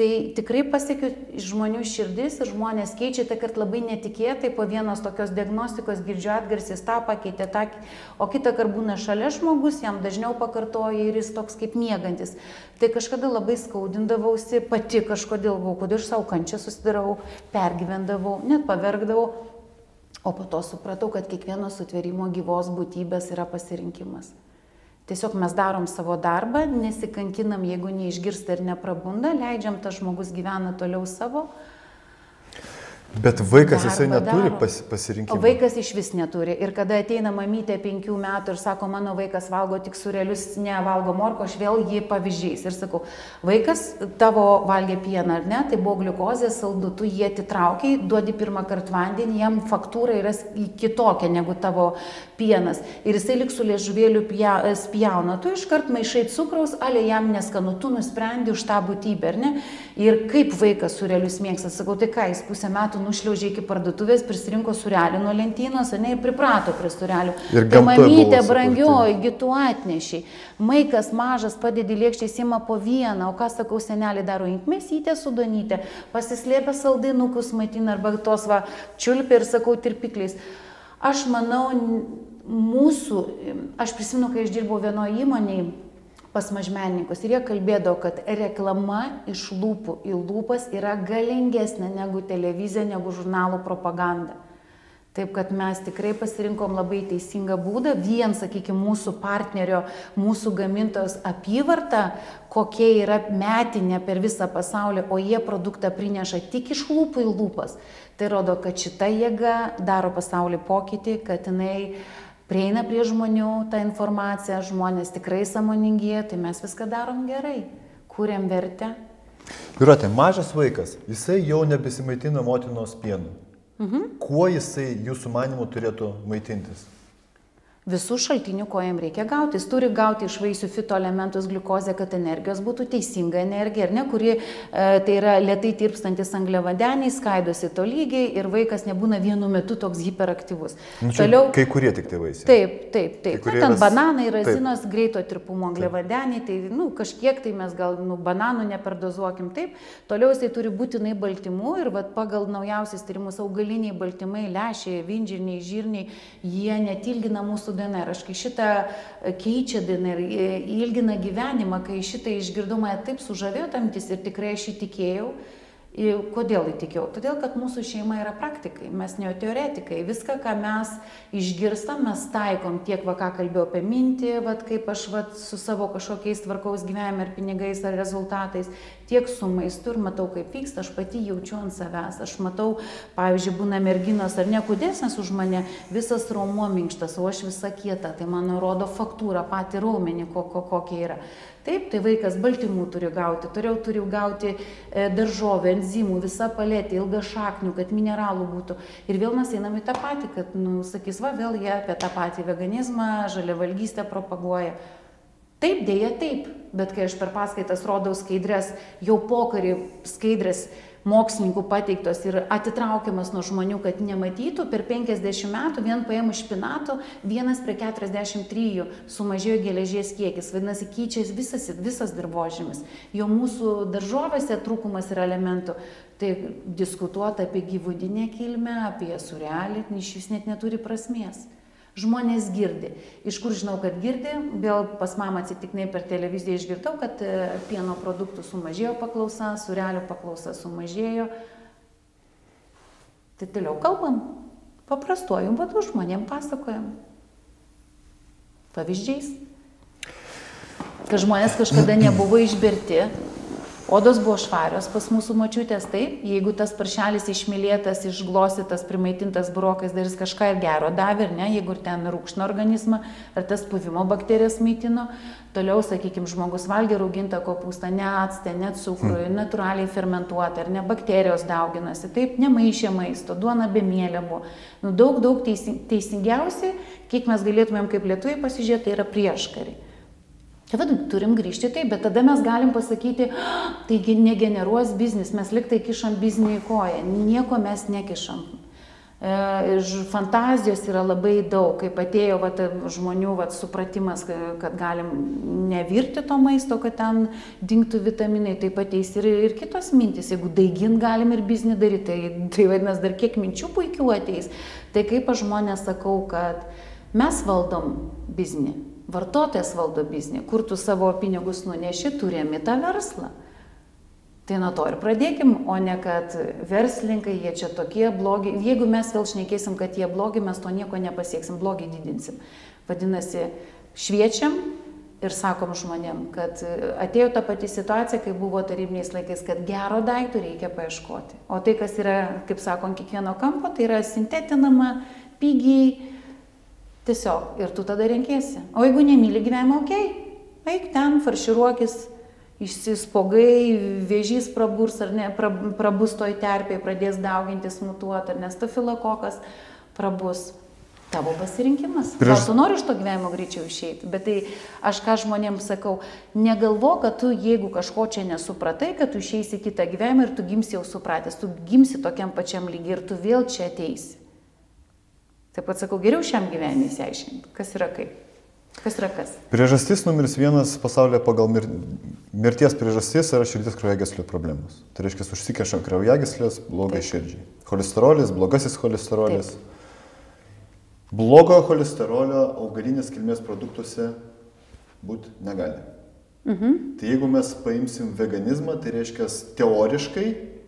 Tai tikrai pasiekiu žmonių širdis ir žmonės keičia, tai kad labai netikėtai po vienos tokios diagnostikos girdžiu atgarsis, tą pakeitė, tą, o kitą kartą būna šalia žmogus, jam dažniau pakartoja ir jis toks kaip miegantis. Tai kažkada labai skaudindavausi, pati kažkodėl buvau, kodėl aš savo kančią susidarau, pergyvendavau, net paverkdavau, o po to supratau, kad kiekvieno sutvėrimo gyvos būtybės yra pasirinkimas. Tiesiog mes darom savo darbą, nesikankinam, jeigu neišgirsta ir neprabunda, leidžiam, tas žmogus gyvena toliau savo. Bet vaikas jisai neturi pasirinkimo. O vaikas iš vis neturi. Ir kada ateina mamytė 5 metų ir sako, mano vaikas valgo tik sūrelius, nevalgo morko, aš vėl jį pavyzdžiais. Ir sakau, vaikas tavo valgė pieną, ar ne, tai buvo gliukozė, saldu, tu jį atitraukiai, duodi pirmą kartą vandenį, jam faktūra yra kitokia negu tavo pienas. Ir jisai lik su liežuvėliu spjauna. Tu iškart maišai cukraus, ale jam neskanu, tu nusprendi už tą būtybę, ar ne? Ir kaip vaikas sūrelius mėgsta, sakau, tai ką, jis pusę metų nušliaužė iki parduotuvės, prisirinko sūrelį nuo lentynos, ir priprato prie sūrelių. Tai mamytė brangioji, gi tu atnešiai. Vaikas mažas padedi lėkščiais, ima po vieną, o ką sakau, senelį daro, imk mėsytę su duonyte, pasislėpia saldainukus maitina arba tos va čiulpia ir sakau tirpikliais. Aš manau, aš prisimenu, kai aš dirbau vienoje įmonėje pas mažmenininkus ir jie kalbėdavo, kad reklama iš lūpų į lūpas yra galingesnė negu televizija, negu žurnalų propaganda. Taip, kad mes tikrai pasirinkom labai teisingą būdą, vien, sakykime, mūsų partnerio, mūsų gamintojos apyvarta, kokia yra metinė per visą pasaulį, o jie produktą prineša tik iš lūpų į lūpas. Tai rodo, kad šita jėga daro pasaulį pokytį, kad jinai prieina prie žmonių tą informaciją, žmonės tikrai sąmoningėja, tai mes viską darom gerai, kuriam vertę. Jūrate, mažas vaikas, jisai jau nebesimaitina motinos pienu. Kuo jisai jūsų manymu turėtų maitintis? Visų šaltinių, ko jam reikia gauti. Jis turi gauti iš vaisių fitoelementus, gliukozę, kad energijos būtų teisinga energija, ar ne, kuri tai yra lėtai tirpstantis angliavandeniai, skaidosi tolygiai ir vaikas nebūna vienu metu toks hiperaktyvus. Toliau, kai kurie tik tai vaisiai. Taip. Ten bananai, razinos, greito tirpumo angliavandeniai, tai kažkiek tai mes gal bananų neperdozuokim, taip. Toliau jisai turi būtinai baltymų ir pagal naujausius tyrimus augaliniai baltymai, lęšiai, vinžirniai, žirniai, jie netilgina mūsų DNR. Aš kai šitą keičia DNR, ilgina gyvenimą, kai šitą išgirdau, mane taip sužavėjo ta mintis ir tikrai aš įtikėjau. Kodėl įtikėjau? Todėl, kad mūsų šeima yra praktikai, mes ne teoretikai. Viską, ką mes išgirstam, mes taikom tiek, ką kalbėjau apie mintį, kaip aš su savo kažkokiais tvarkaus gyvenime ar pinigais ar rezultatais, tiek su maistu ir matau, kaip vyksta, aš pati jaučiu ant savęs. Aš matau, pavyzdžiui, būna merginos ar ne kūdesnės už mane, visas raumuo minkštas, o aš visa kieta, tai man rodo faktūrą, patį raumenį, kokie yra. Taip, tai vaikas baltymų turi gauti, turi gauti daržovę, enzimų, visa paletė, ilga šaknių, kad mineralų būtų. Ir vėl mes einam į tą patį, kad, sakys, vėl jie apie tą patį veganizmą, žaliavalgystę propaguoja. Taip, dėja taip, bet kai aš per paskaitas rodau skaidrės, jau pokarį skaidrės mokslininkų pateiktos ir atitraukiamas nuo žmonių, kad nematytų, per 50 metų vien paėmus špinatų 1:43 sumažėjo geležies kiekis, vadinasi, keičiasi visas dirvožemis. Jo mūsų daržovėse trūkumas yra elementų. Tai diskutuoti apie gyvūdinę kilmę, apie sūrelį, iš vis net neturi prasmės. Žmonės girdi. Iš kur žinau, kad girdi? Vėl pas mamą atsitiktinai per televiziją išgirdau, kad pieno produktų sumažėjo paklausa, sūrelių paklausa sumažėjo. Tai toliau kalbam, paprastuoju būdu žmonėm pasakojam. Pavyzdžiais. Kad žmonės kažkada nebuvo išberti, odos buvo švarios pas mūsų močiutės, taip, jeigu tas paršelis išmylėtas, išglostytas, primaitintas burokais, dar jis kažką ir gero davė, ir ne, jeigu ir ten rūgšno organizmą, ar tas puvimo bakterijas maitino, toliau, sakykime, žmogus valgė raugintą kopūstą, ne actą, ne cukrų, natūraliai fermentuotą, ar ne, bakterijos dauginasi, taip, nemaišė maisto, duona be mielė buvo. Daug teisingiausiai, kiek mes galėtumėm kaip lietuviai pasižiūrėti, tai yra prieškariai. Tai turim grįžti taip, bet tada mes galim pasakyti, taigi negeneruos biznis, mes liktai kišam biznį į koją, nieko mes nekišam. Fantazijos yra labai daug, kaip atėjo žmonių supratimas, kad galim nevirti to maisto, kad ten dingtų vitaminai, taip ateis ir kitos mintis, jeigu daigint galim ir biznį daryti, tai vadinasi dar kiek minčių puikių ateis. Tai kaip aš žmonės sakau, kad mes valdom biznį, vartotojas valdo biznį, kur tu savo pinigus nuneši, tu remi tą verslą. Tai nuo to ir pradėkim, o ne kad verslininkai, jie čia tokie blogi. Jeigu mes vėl šnekėsim, kad jie blogi, mes to nieko nepasieksim, blogį didinsim. Vadinasi, šviečiam ir sakom žmonėm, kad atėjo ta pati situacija, kai buvo tarybiniais laikais, kad gero daiktų reikia paieškoti. O tai, kas yra, kaip sakom, kiekvieno kampo, tai yra sintetinama, pigiai, tiesiog. Ir tu tada renkiesi. O jeigu nemyli gyvenimo, okei, eik ten, farširuokis, išsispogai, vėžys praburs ar ne, prabus toj terpėje, pradės daugintis, mutuoti, ar ne, stafilokokas prabus. Tavo pasirinkimas. Gal tu nori iš to gyvenimo greičiau išeiti, bet tai aš ką žmonėms sakau, negalvo, kad tu, jeigu kažko čia nesupratai, kad tu išeisi kitą gyvenimą ir tu gimsi jau supratęs, tu gimsi tokiam pačiam lygiai ir tu vėl čia ateisi. Taip pat sakau, geriau šiam gyvenimui įsiaiškinti, kas yra kaip. Kas yra kas? Priežastis numeris 1 pasaulyje pagal mirties priežastis yra širdies kraujagyslių problemos. Tai reiškia, užsikeša kraujagyslės blogai širdžiai. Cholesterolis, blogasis cholesterolis. Blogo cholesterolio augalinės kilmės produktuose būti negali. Tai jeigu mes paimsim veganizmą, tai reiškia, teoriškai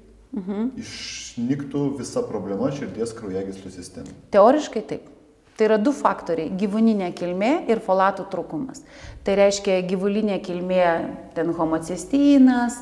išnyktų visa problema širdies kraujagyslių sistemai. Teoriškai taip. Tai yra 2 faktoriai – gyvūninė kilmė ir folatų trūkumas. Tai reiškia gyvulinė kilmė, ten homocystinas,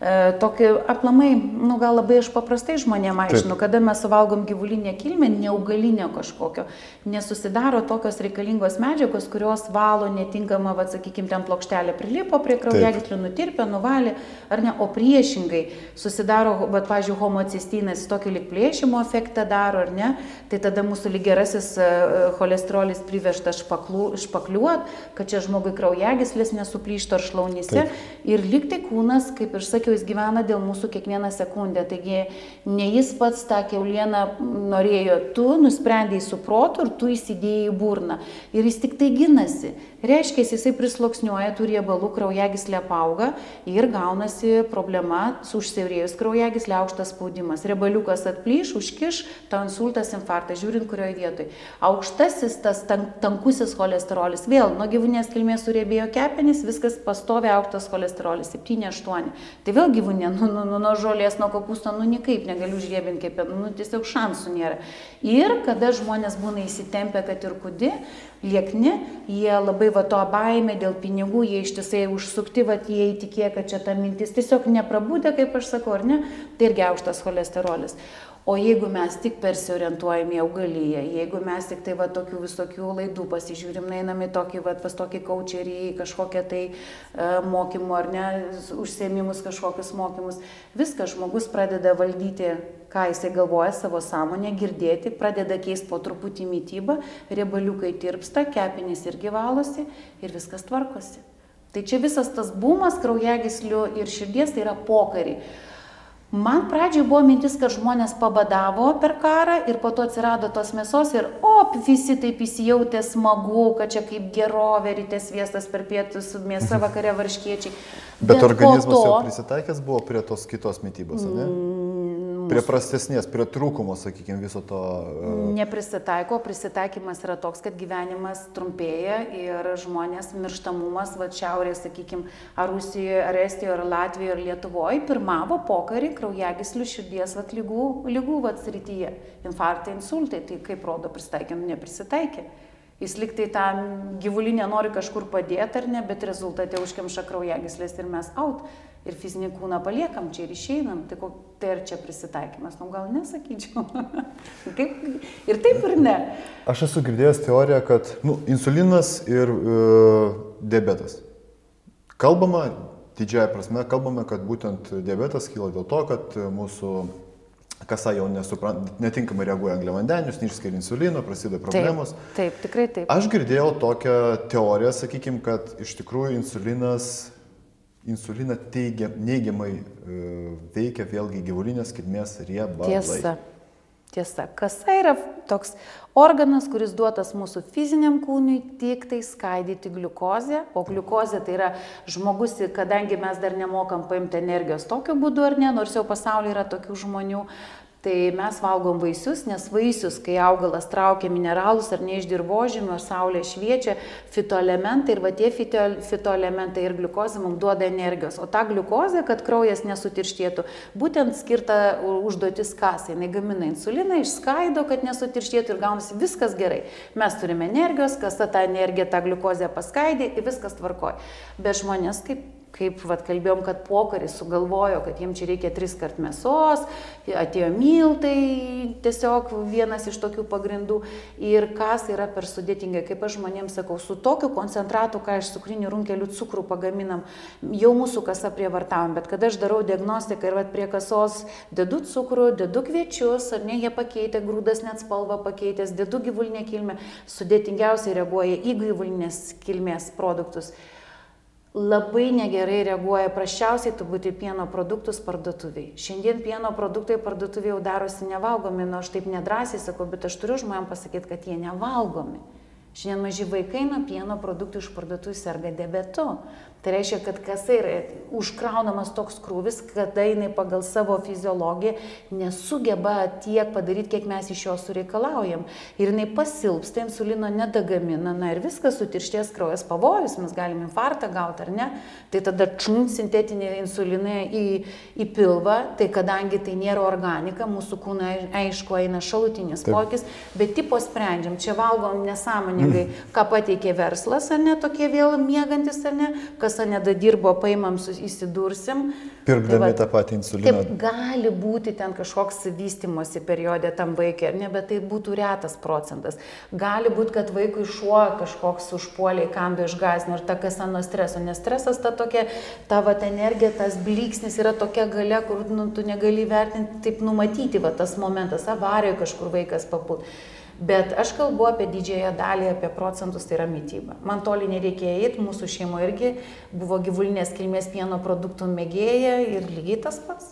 tokį aplamai, gal labai aš paprastai žmonėm aiškinu, kada mes suvalgom gyvulinę kilmę, neaugalinę kažkokio, nesusidaro tokios reikalingos medžiagos, kurios valo netinkama, sakykime, ten plokštelė prilipo prie kraujagyslių, nutirpia, nuvalė, ar ne, o priešingai susidaro, pavyzdžiui, homocystinas tokį lyg plėšimo efektą daro, ar ne, tai tada mūsų lyg gerasis cholesterolis privežta špakliuot, kad čia žmogui kraujagyslės nesuplyštų ar šlaunyse ir lyg tai kūnas, kaip ir sakiau, jis gyvena dėl mūsų kiekvieną sekundę. Taigi ne jis pats tą kiaulieną norėjo, tu nusprendėjai su protu ir tu įsidėjai į burną. Ir jis tik tai ginasi. Reiškia, jisai prisloksniuoja, tų riebalų, kraujagyslė apauga ir gaunasi problema su užsiaurėjus kraujagyslė, aukštas spaudimas. Riebaliukas atplyš, užkiš, tau insultas, infarktas, žiūrint kurioje vietoje. Aukštasis, tas tankusis cholesterolis, vėl nuo gyvūnės kilmės suriebėjo kepenys, viskas pastovi aukštas cholesterolis, 7-8. Tai vėl gyvūnė, nuo žolės, nuo kopūsto, niekaip negaliu užriebinti kepenų, tiesiog šansų nėra. Ir kada žmonės būna įsitempę, kad ir kudi, liekni, jie labai to baimė dėl pinigų, jie ištisai užsukti, jie įtikė, kad čia ta mintis tiesiog neprabūdė, kaip aš sakau, ar ne, tai irgi aukštas cholesterolis. O jeigu mes tik persiorientuojam į augaliją, jeigu mes tik tai tokių visokių laidų pasižiūrim, einam į tokį, pas tokį coacherį, kažkokią tai mokymų ar ne, užsiėmimus, kažkokius mokymus, viskas žmogus pradeda valdyti, ką jisai galvoja, savo sąmonę, girdėti, pradeda keisti po truputį mitybą, riebaliukai tirpsta, kepenys irgi valosi ir viskas tvarkosi. Tai čia visas tas bumas kraujagyslių ir širdies tai yra pokariai. Man pradžiai buvo mintis, kad žmonės pabadavo per karą ir po to atsirado tos mėsos ir visi taip įsijautė smagu, kad čia kaip gerovė, ryte sviestas per pietus, mėsa vakare varškiečiai. Bet organizmas jau prisitaikęs buvo prie tos kitos mitybos, ne? Prie prastesnės, prie trūkumo, sakykime, viso to. Neprisitaiko, prisitaikymas yra toks, kad gyvenimas trumpėja ir žmonės mirštamumas, šiaurėje, sakykime, ar Rusijoje, ar Estijoje, ar Latvijoje, ar Lietuvoje, pirmavo pokarį kraujagyslių širdies lygų srityje. Infarktai, insultai, tai kaip rodo prisitaikė, neprisitaikė. Jis liktai tą gyvulinę nori kažkur padėti ar ne, bet rezultate užkemša kraujagyslės ir mes ir fizinį kūną paliekam čia ir išeinam. Tai ar čia prisitaikymas? Gal nesakyčiau. Ir taip ir ne. Aš esu girdėjęs teoriją, kad insulinas ir diabetas. Kalbama, didžiąja prasme, kad būtent diabetas kyla dėl to, kad mūsų kasa jau netinkamai reaguoja angliavandenius, neišskiria insulino, prasideda problemos. Taip, tikrai taip. Aš girdėjau tokią teoriją, sakykime, kad iš tikrųjų insuliną neigiamai veikia vėlgi gyvulinės kilmės riebalai. Tiesa. Tiesa, kasa yra toks organas, kuris duotas mūsų fiziniam kūnui tik tai skaidyti gliukozę, o gliukozė tai yra žmogus, kadangi mes dar nemokam paimti energijos tokiu būdu ar ne, nors jau pasaulyje yra tokių žmonių, tai mes valgom vaisius, nes vaisius, kai augalas traukia mineralus ar ne iš dirvožemio, saulė šviečia, fitoelementai ir va tie fitoelementai ir gliukozė mums duoda energijos. O ta gliukozė, kad kraujas nesutirštėtų, būtent skirta užduotis kasai. Jinai gamina insuliną, išskaido, kad nesutirštėtų ir gaunasi viskas gerai. Mes turime energijos, kasa tą energiją, tą gliukozę paskaidė ir viskas tvarkoja. Bet žmonės kaip kalbėjom, kad pokaris sugalvojo, kad jiems čia reikia 3 kart mėsos, atėjo miltai, tiesiog vienas iš tokių pagrindų. Ir kas yra per sudėtingai, kaip aš žmonėms sakau, su tokiu koncentratu, ką iš cukrinių runkelių cukrų pagaminam, jau mūsų kasa prievartavom, bet kada aš darau diagnostiką ir prie kasos dedu cukrų, dedu kviečius, ar ne, jie pakeitė, grūdas net spalvą pakeitęs, dedu gyvulinę kilmę, sudėtingiausiai reaguoja į gyvulinės kilmės produktus. Labai negerai reaguoja, prasčiausiai turbūt į pieno produktus parduotuviai. Šiandien pieno produktai parduotuviai jau darosi nevalgomi, aš taip nedrąsiai sakau, bet aš turiu žmonėm pasakyti, kad jie nevalgomi. Šiandien maži vaikai nuo pieno produktų iš parduotuvių serga diabetu. Tai reiškia, kad kasa yra užkraunamas toks krūvis, kada jinai pagal savo fiziologiją nesugeba tiek padaryti, kiek mes iš jos sureikalaujam. Ir jinai pasilpsta, insulino nedagamina, ir viskas sutirštės kraujas, pavojus, mes galim infarktą gauti ar ne. Tai tada sintetinė insulinai į pilvą, tai kadangi tai nėra organika, mūsų kūnai aišku eina šalutinis poveikis, bet tipo sprendžiam, čia valgom nesąmoningai, ką pateikė verslas, ar ne, tokie vėl miegantis, ar ne, kasa nedadirbo, paimam, įsidursim. Pirkdami tą patį insuliną. Taip, gali būti ten kažkoks vystymosi periodė tam vaikai, ar ne, bet tai būtų retas procentas. Gali būti, kad vaikui šuo kažkoks užpuolė, įkando, išgąsdino ir ta kasa nuo streso, nes stresas ta tokia, ta energija, tas blyksnis yra tokia galia, kur tu negali vertinti, taip numatyti, tas momentas, avarijoje kažkur vaikas papult. Bet aš kalbu apie didžiąją dalį, apie procentus, tai yra mityba. Man toli nereikia eiti, mūsų šeimo irgi buvo gyvulinės kilmės pieno produktų mėgėja ir lygiai tas pats.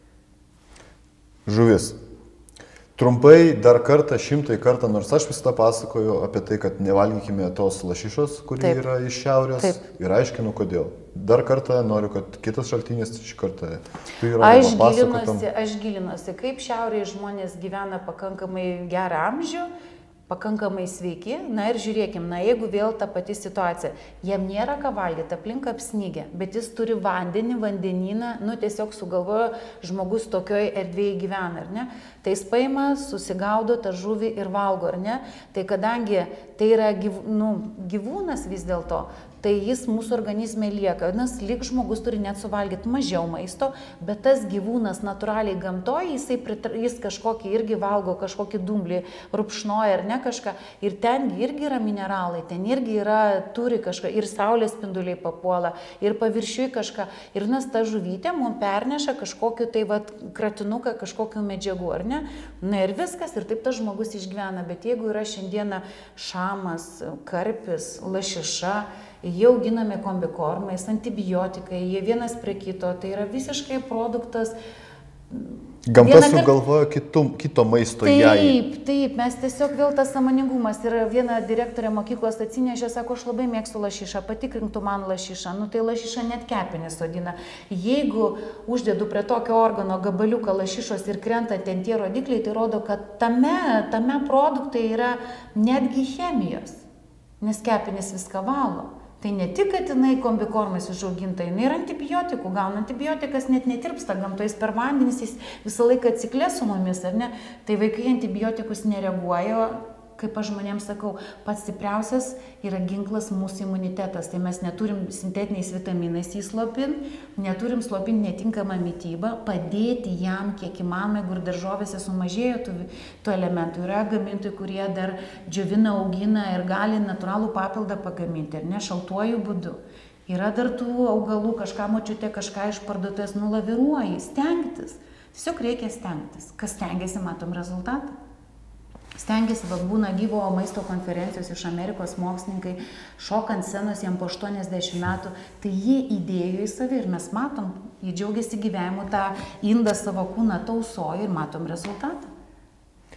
Žuvis. Trumpai dar kartą, 100 kartą, nors aš visada pasakoju apie tai, kad nevalgykime tos lašišos, kuri yra iš šiaurės. Taip. Ir aiškinu, kodėl. Dar kartą noriu, kad kitas šaltinis šį kartą papasakotum. Aš gilinuosi, kaip šiaurėje žmonės gyvena pakankamai gerą amžių, pakankamai sveiki, ir žiūrėkim, jeigu vėl ta pati situacija, jam nėra ką valgyti, aplink apsnygę, bet jis turi vandenį, vandenyną, tiesiog sugalvojo, žmogus tokioj erdvėje gyvena, ar ne? Tai jis paima, susigaudo tą žuvį ir valgo, ar ne? Tai kadangi tai yra gyvūnas vis dėlto, tai jis mūsų organizme lieka. Nes lyg žmogus turi net suvalgyti mažiau maisto, bet tas gyvūnas natūraliai gamtoje, jis kažkokį irgi valgo, kažkokį dumblį, rupšnoja ar ne kažką. Ir ten irgi yra mineralai, ten irgi turi kažką, ir saulės spinduliai papuola, ir paviršiui kažką. Ir nes ta žuvytė mums perneša kažkokiu tai kratinuką, kažkokiu medžiagų, ar ne? Ir viskas, ir taip tas žmogus išgyvena. Bet jeigu yra šiandieną šamas, karpis, lašiša, jie auginami kombikormais, antibiotikai, jie vienas prie kito, tai yra visiškai produktas. Gamta sugalvojo kito maisto jai. Taip, mes tiesiog vėl tas sąmoningumas. Ir viena direktorė mokyklos atsinešė, sako, aš labai mėgstu lašišą, patikrintų man lašišą. Tai lašiša net kepenį sodina. Jeigu uždedu prie tokio organo gabaliuką lašišos ir krenta ten tie rodikliai, tai rodo, kad tame produktai yra netgi chemijos, nes kepenys viską valo. Tai ne tik, kad jinai kombikormais užauginta, jinai ir antibiotikų gauna. Antibiotikas net netirpsta gamtoje, jis per vandenis, jis visą laiką cikle su mumis, ar ne? Tai vaikai antibiotikus nereaguoja, kaip aš žmonėms sakau, pats stipriausias yra ginklas mūsų imunitetas. Tai mes neturim sintetiniais vitaminais įslopinti, neturim slopinti netinkamą mitybą, padėti jam kiek įmanoma, jeigu ir daržovėse sumažėjo tų elementų. Yra gamintojai, kurie dar džiovina, augina ir gali natūralų papildą pagaminti, ar ne, šaltuoju būdu. Yra dar tų augalų, kažką močiutė, kažką iš parduotuvės nulaviruoji, stengtis. Tiesiog reikia stengtis. Kas stengiasi, matom rezultatą. Stengiasi, būna gyvo maisto konferencijos iš Amerikos mokslininkai, šokant scenos jam po 80 metų, tai jie įdėjo į save ir mes matom, jie džiaugiasi gyvenimu, tą indą savo kūną tausojo ir matom rezultatą.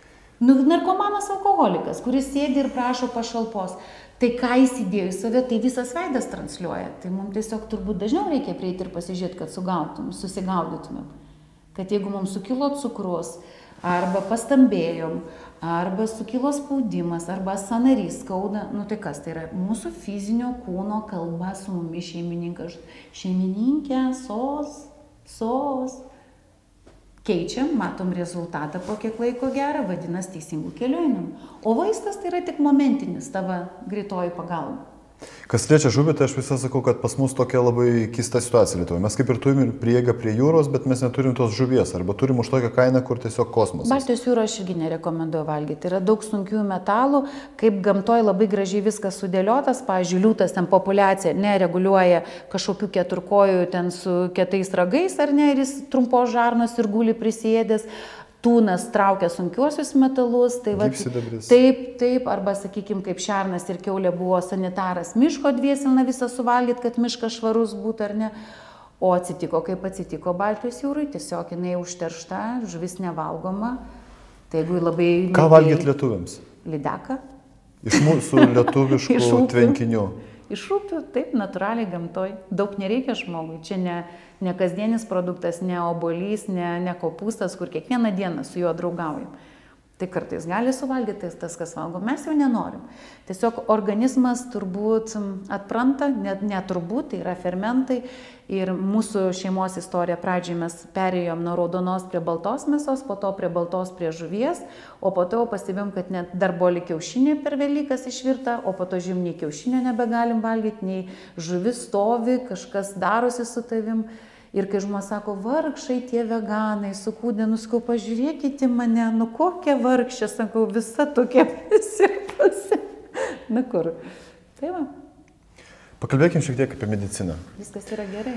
Nu, narkomanas alkoholikas, kuris sėdi ir prašo pašalpos. Tai ką įsidėjo į save, tai visas veidas transliuoja. Tai mums tiesiog turbūt dažniau reikia prieiti ir pasižiūrėti, kad susigaudytumėm. Kad jeigu mums sukilo cukrus, arba pastambėjom, arba sukilo spaudimas, arba sąnarys skauda, nu tai kas, tai yra mūsų fizinio kūno kalba su mumis šeimininkas. Šeimininkė, sos. Keičiam, matom rezultatą po kiek laiko gerą, vadinasi teisingų kelių einam. O vaistas tai yra tik momentinis tavo greitoji pagalba. Kas liečia žuvį, tai aš visą sakau, kad pas mus tokia labai keista situacija Lietuvoje. Mes kaip ir turime prieigą prie jūros, bet mes neturim tos žuvies, arba turim už tokią kainą, kur tiesiog kosmosas. Baltijos jūrą aš irgi nerekomenduoju valgyti. Yra daug sunkių metalų, kaip gamtoje labai gražiai viskas sudėliotas, pavyzdžiui, liūtas ten populiacija nereguliuoja kažkokių keturkojų ten su kietais ragais, ar ne, ir jis trumpos žarnos ir guli prisėdęs. Tūnas traukia sunkiuosius metalus, tai va, taip, arba, sakykime, kaip šernas ir kiaulė buvo sanitaras miško dviesilna visą suvalgyti, kad miškas švarus būtų, ar ne. O atsitiko, kaip atsitiko Baltijos jūrai, tiesiog jinai užteršta, žuvis nevalgoma. Tai jeigu labai... Ką valgyti lietuviams? Lydeką. Iš mūsų lietuviškų tvenkinių. Iš upių, taip, natūraliai gamtoj. Daug nereikia žmogui. Čia ne kasdienis produktas, ne obuolys, ne kopūstas, kur kiekvieną dieną su juo draugaujam. Tai kartais gali suvalgyti tas, kas valgo. Mes jau nenorim. Tiesiog organizmas turbūt atpranta, ne turbūt, tai yra fermentai. Ir mūsų šeimos istorija pradžiai mes perėjom nuo raudonos prie baltos mėsos, po to prie baltos prie žuvies, o po to pastebėjom, kad net dar buvo lyg kiaušinė per Velykas išvirta, o po to žiūrėjom, nei kiaušinio nebegalim valgyti, nei žuvis stovi, kažkas darosi su tavim. Ir kai žmonės sako, vargšai tie veganai, su kūdenu, sakau, pažiūrėkite mane, nu kokia vargšė, sakau, visa tokia prisirpusi. Na kur? Tai va. Pakalbėkim šiek tiek apie mediciną. Viskas yra gerai.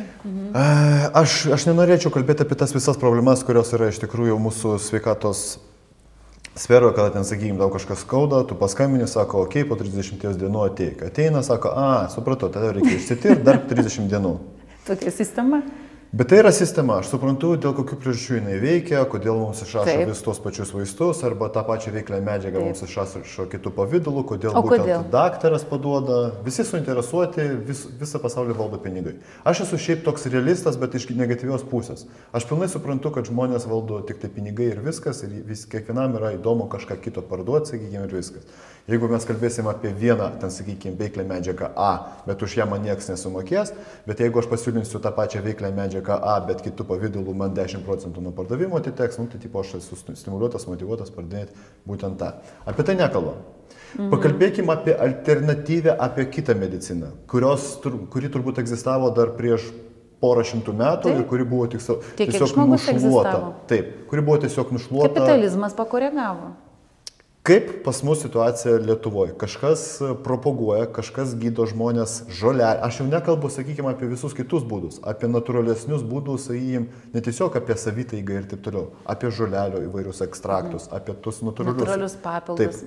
Aš nenorėčiau kalbėti apie tas visas problemas, kurios yra iš tikrųjų mūsų sveikatos sferoje, kada ten, sakykime, tau kažkas skauda, tu paskambini, sako, okei, po 30 dienų ateik. Ateina, sako, supratau, tada reikia išsitirti dar 30 dienų. Tokia sistema. Bet tai yra sistema, aš suprantu, dėl kokių priežasčių jinai veikia, kodėl mums išrašo vis tos pačius vaistus, arba tą pačią veiklę medžiagą mums išrašo kitų pavydalų, kodėl būtent daktaras paduoda, visi suinteresuoti, visą pasaulį valdo pinigai. Aš esu šiaip toks realistas, bet iš negatyvios pusės. Aš pilnai suprantu, kad žmonės valdo tik tai pinigai ir viskas, ir kiekvienam yra įdomu kažką kito parduoti, sakykime, ir viskas. Jeigu mes kalbėsim apie vieną, ten, sakykime, veiklę medžiagą A, bet už ją man nieks nesumokės, bet jeigu aš pasiūlinsiu tą pačią veiklę medžiagą A, bet kitų pavydalų man 10% nuo pardavimo atiteks, tai tipo aš esu stimuliuotas, motyvuotas pardėti būtent tą. Apie tai nekalbam. Pakalbėkime apie alternatyvę, apie kitą mediciną, kuri turbūt egzistavo dar prieš porą šimtų metų ir kuri buvo tiesiog nušluota. Taip, kuri buvo tiesiog nušluota. Kapitalizmas pakoregavo. Kaip pas mus situacija Lietuvoje? Kažkas propaguoja, kažkas gydo žmonės žolelę. Aš jau nekalbu, sakykime, apie visus kitus būdus, apie natūralesnius būdus, sakykime, ne tiesiog apie savitaigą ir taip toliau, apie žolelio įvairius ekstraktus, apie tus natūralius papildus.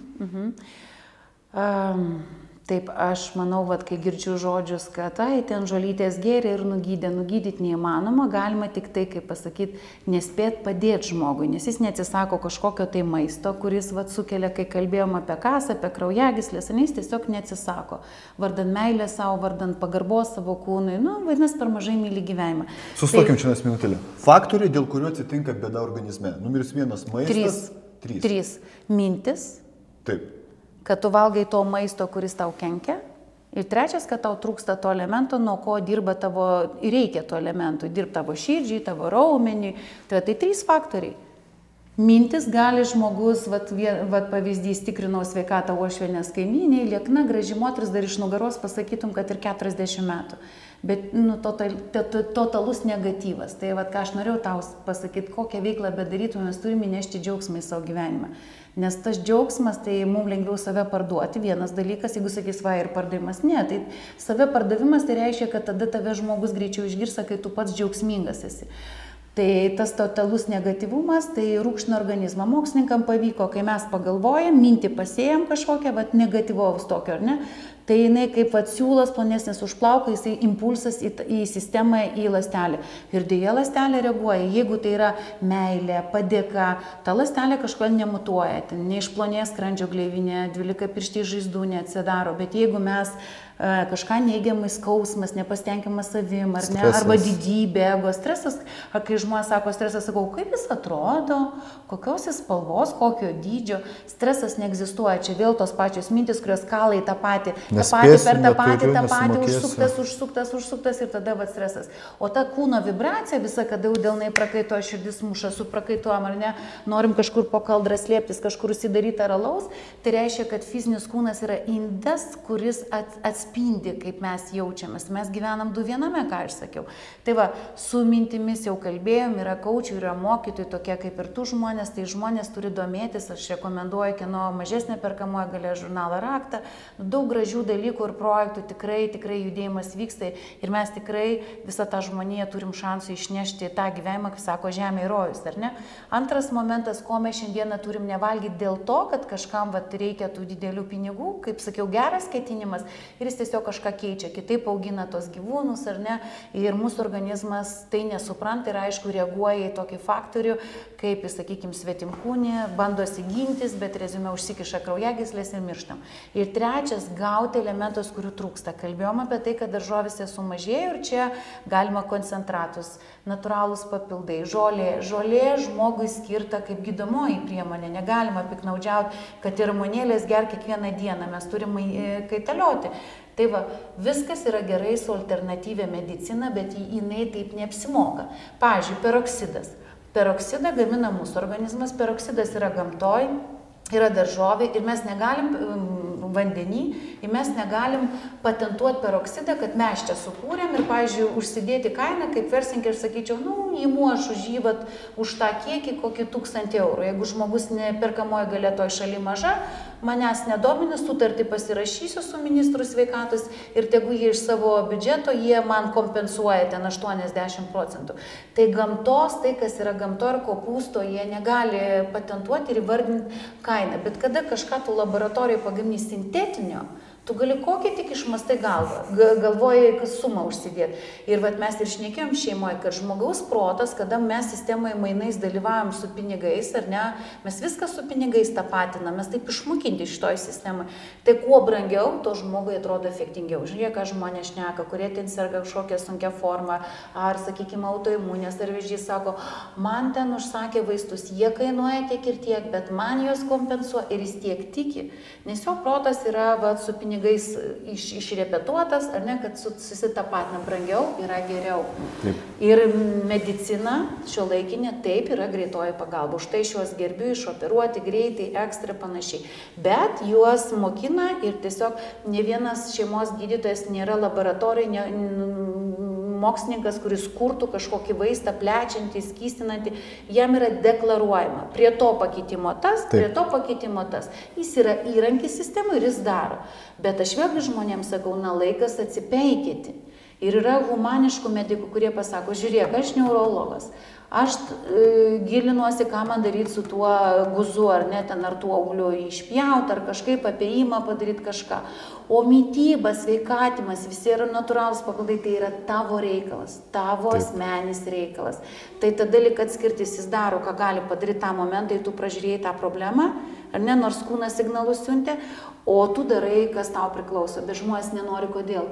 Taip, aš manau, kai girdžiu žodžius, kad ten žolytės gėrė ir nugydyti neįmanoma, galima tik tai, kaip pasakyti, nespėt padėti žmogui, nes jis neatsisako kažkokio tai maisto, kuris sukelia, kai kalbėjom apie kasą, apie kraujagyslės, jis tiesiog neatsisako. Vardant meilę savo, vardant pagarbos savo kūnui, vadinasi, per mažai myli gyvenimą. Sustokim čia minutėlę. Faktoriai, dėl kurių atsitinka bėda organizme. Numeris 1 maistas. 3. Mintis. Taip. Kad tu valgai to maisto, kuris tau kenkia. Ir 3, kad tau trūksta to elemento, nuo ko dirba tavo, ir reikia to elementų, dirba tavo širdžiai, tavo raumeniui. Tai 3 faktoriai. Mintis gali žmogus, pavyzdys, tikrinau sveikatą Uošvienės kaimynei, liekna, graži moteris, dar iš nugaros pasakytum, kad ir 40 metų. Bet totalus negatyvas. Tai ką aš norėjau tau pasakyti, kokią veiklą bedarytume, mes turime nešti džiaugsmą į savo gyvenimą. Nes tas džiaugsmas, tai mums lengviau save parduoti. Vienas dalykas, jeigu sakys, ir pardavimas, ne, tai save pardavimas tai reiškia, kad tada tave žmogus greičiau išgirsa, kai tu pats džiaugsmingas esi. Tai tas totalus negatyvumas, tai rūkština organizmą. Mokslininkam pavyko, kai mes pagalvojam, mintį pasėjam kažkokią, negatyvaus tokio, ar ne? Tai jinai kaip siūlas plonesnis už plauką, jisai impulsas į sistemą, į ląstelę. Ir dėja ląstelė reaguoja. Jeigu tai yra meilė, padėka, ta ląstelė kažkodėl nemutuoja. Neišplonės skrandžio gleivinė, 12 pirščiai žaizdų neatsidaro. Bet jeigu mes kažką neigiamai, skausmas, nepasitenkimas savim, ar ne, arba didybė, ego, stresas, kai žmonės sako stresas, sakau, kaip jis atrodo, kokios jis spalvos, kokio dydžio, stresas neegzistuoja, čia vėl tos pačios mintis, kurios kala į tą patį, per tą patį, užsuktas ir tada va stresas. O ta kūno vibracija visa, kada jau delnai prakaito, širdis muša, suprakaituojam, ar ne, norim kažkur po kaldrą slėptis, kažkur užsidaryti ar alaus, tai reiškia, kad fizinis kūnas yra indas, kuris atspindi, kaip mes jaučiamės. Mes gyvenam du viename, ką aš sakiau. Tai va, su mintimis jau kalbėjom, yra kaučių, yra mokytojai, tokie kaip ir tų žmonės, tai žmonės turi domėtis, aš rekomenduoju Kieno mažesnė perkamoji galia žurnalą Raktą, daug gražių dalykų ir projektų, tikrai judėjimas vyksta ir mes tikrai visą tą žmoniją turim šansų išnešti tą gyvenimą, kaip sako, žemė į rojus, ar ne? Antras momentas, ko mes šiandieną turim nevalgyti dėl to, kad kažkam reikia tų didelių pinigų, kaip sakiau, geras ketinimas ir jis tiesiog kažką keičia, kitaip augina tos gyvūnus, ar ne, ir mūsų organizmas tai nesupranta ir aišku reaguoja į tokį faktorių, kaip, sakykime, svetimkūnį, bandosi gintis, bet reziume užsikiša kraujagyslės ir mirštam. Ir trečias, gauti elementus, kurių trūksta. Kalbėjom apie tai, kad daržovėse sumažėjo ir čia galima koncentratus, natūralūs papildai, žolė žmogui skirta kaip gydomoji priemonė, negalima piknaudžiauti, kad ir ramunėlės ger kiekvieną dieną, mes turim kaitalioti. Tai va, viskas yra gerai su alternatyvia medicina, bet jinai taip neapsimoka. Pavyzdžiui, peroksidas. Peroksidą gamina mūsų organizmas, peroksidas yra gamtoj, yra daržovė ir mes negalim vandenį, ir mes negalim patentuoti peroksidą, kad mes čia sukūrėm ir, pavyzdžiui, užsidėti kainą, kaip versinkė, ir sakyčiau, įmu aš už jį, už tą kiekį kokį 1000 eurų. Jeigu žmogus neperkamoji galia toj šaly maža, manęs nedomina, sutartį pasirašysiu su ministru sveikatos ir tegu jie iš savo biudžeto, jie man kompensuoja ten 80%. Tai gamtos, tai kas yra gamto ir kopūsto, jie negali patentuoti ir įvardinti kainą. Bet kada kažką tu laboratorijoje pagamini sintetinio, tu gali kokį tik išmastai galvą, galvoji sumą užsidėti. Ir vat mes ir šnekėjom šeimoje, kad žmogaus protas, kada mes sistemoje mainais dalyvavom su pinigais, ar ne, mes viską su pinigais tapatinam, mes taip išmokinti šitoj sistemoje. Tai kuo brangiau, to žmogui atrodo efektingiau. Žiūrėk, ką žmonės šneka, kurie ten serga kažkokią sunkią formą, ar, sakykime, autoimunės, ar vėžys sako, man ten užsakė vaistus, jie kainuoja tiek ir tiek, bet man juos kompensuoja ir jis tiek tiki, nes jo protas yra su pinigais išrepetuotas, ar ne, kad susitapatina brangiau, yra geriau. Taip. Ir medicina šiuolaikinė taip yra greitoji pagalba. Už tai šiuos gerbiu, išoperuoti greitai, ekstra panašiai. Bet juos mokina ir tiesiog ne vienas šeimos gydytojas nėra laboratorija, mokslininkas, kuris kurtų kažkokį vaistą, plečiantį, skystinantį, jam yra deklaruojama. Prie to pakeitimo tas, prie to pakeitimo tas. Jis yra įrankis sistemai ir jis daro. Bet aš vėlgi žmonėms sakau, laikas atsipeikėti. Ir yra humaniškų medikų, kurie pasako, žiūrėk, aš neurologas. Aš gilinuosi, ką man daryti su tuo guzu, ar ne, ten ar tuo augliu išpjauti, ar kažkaip apėjimą padaryti kažką. O mityba, sveikatimas, visi yra natūralūs papildai, tai yra tavo reikalas, tavo asmenis reikalas. Tai tada lik atskirtis, jis daro, ką gali padaryti tą momentą, ir tu pražiūrėjai tą problemą, ar ne, nors kūnas signalus siuntė, o tu darai, kas tau priklauso, bet žmonės nenori, kodėl.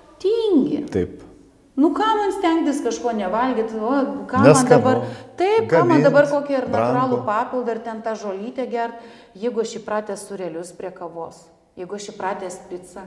Tingi. Taip. Ką man stengtis kažko nevalgyti, ką man dabar, taip, ką man dabar kokį ir natūralų papildą, ir ten tą žolytę gert, jeigu aš įpratęs surelius prie kavos, jeigu aš įpratęs pizzą.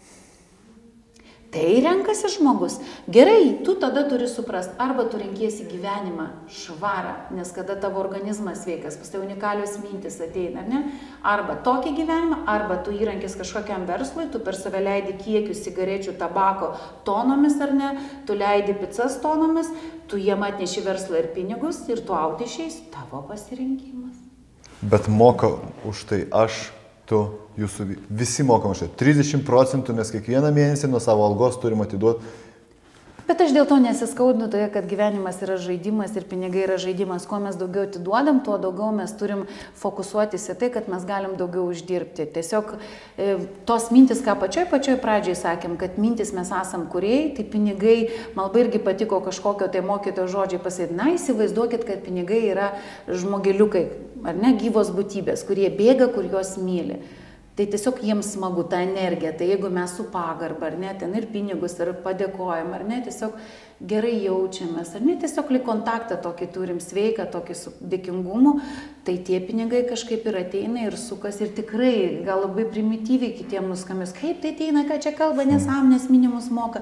Tai renkasi žmogus. Gerai, tu tada turi suprast, arba tu renkiesi gyvenimą švarą, nes kada tavo organizmas sveikas, pas tai unikalios mintis ateina, ne? Arba tokį gyvenimą, arba tu įrankis kažkokiam verslui, tu per save leidi kiekius cigarečių, tabako tonomis, ar ne? Tu leidi pizzas tonomis, tu jiem atneši verslą ir pinigus ir tu auti išeis, tavo pasirinkimas. Bet moka už tai aš, tu, jūsų, visi mokam už tai. 30% mes kiekvieną mėnesį nuo savo algos turim atiduoti Bet aš dėl to nesiskaudinu, toje, kad gyvenimas yra žaidimas ir pinigai yra žaidimas. Kuo mes daugiau atiduodam, tuo daugiau mes turim fokusuotis į tai, kad mes galim daugiau uždirbti. Tiesiog tos mintis, ką pačioj pradžiai sakėm, kad mintis mes esam kūrėjai, tai pinigai, man labai irgi patiko kažkokio tai mokytojo žodžiai pasakyti, na įsivaizduokit, kad pinigai yra žmogeliukai, ar ne, gyvos būtybės, kurie bėga, kur juos myli. Tai tiesiog jiems smagu ta energija, tai jeigu mes su pagarba, ar ne, ten ir pinigus, ir padėkojam, ar ne, tiesiog gerai jaučiamės, ar ne, tiesiog lyg kontaktą tokį turim sveiką, tokį su dėkingumu, tai tie pinigai kažkaip ir ateina ir sukas ir tikrai gal labai primityviai kitiem nuskambės, kaip tai ateina, ką čia kalba, nesąmonės minimus moka.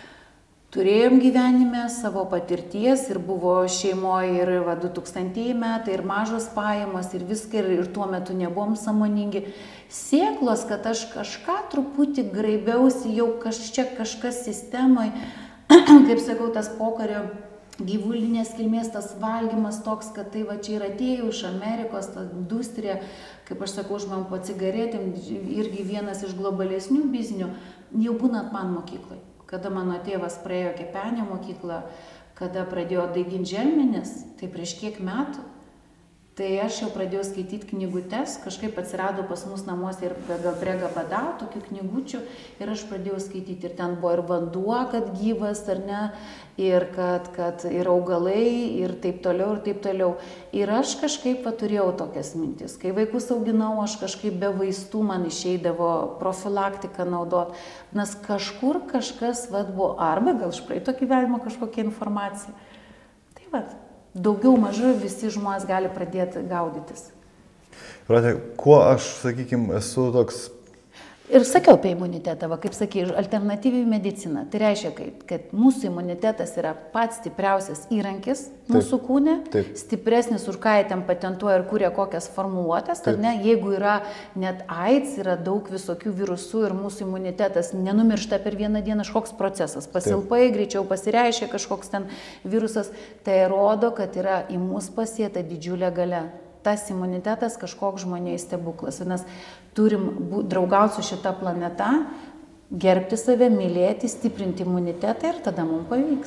Turėjom gyvenime savo patirties ir buvo šeimoje ir 2000 metai, ir mažos pajamos, ir viską, ir tuo metu nebuvom sąmoningi. Sėklos, kad aš kažką truputį graibiausi, jau kažkas sistemoje, kaip sakau, tas pokario gyvulinės kilmės, tas valgymas toks, kad tai va čia ir atėjo iš Amerikos, ta industrija, kaip aš sakau, žmonių po cigaretėm, irgi vienas iš globalesnių biznių, jau būnant man mokykloje. Kada mano tėvas praėjo kepenio mokyklą, kada pradėjo daiginti želmenis, tai prieš kiek metų, tai aš jau pradėjau skaityti knygutes, kažkaip atsirado pas mus namuose ir Brega Badau, tokių knygučių, ir aš pradėjau skaityti, ir ten buvo ir vanduo, kad gyvas, ar ne, ir kad ir augalai, ir taip toliau. Ir aš kažkaip turėjau tokias mintis. Kai vaikus auginau, aš kažkaip be vaistų man išeidavo profilaktiką naudot, nes kažkur kažkas buvo, arba gal iš praeito gyvenimo kažkokia informacija. Tai daugiau mažiau visi žmonės gali pradėti gaudytis. Pratė, kuo aš, sakykime, esu toks... Ir sakiau apie imunitetą, kaip sakai, alternatyvi medicina. Tai reiškia, kad mūsų imunitetas yra pats stipriausias įrankis mūsų kūne, stipresnis, už ką jie ten patentuoja ir kuria kokias formuluotės. Ar ne, jeigu yra net AIDS, yra daug visokių virusų ir mūsų imunitetas nenumiršta per vieną dieną, kažkoks procesas. Pasilpai, greičiau pasireiškia kažkoks ten virusas, tai rodo, kad yra į mus pasėta didžiulė galia. Tas imunitetas kažkoks žmonėje stebuklas. Nes turim draugauti su šita planeta, gerbti save, mylėti, stiprinti imunitetą ir tada mums pavyks.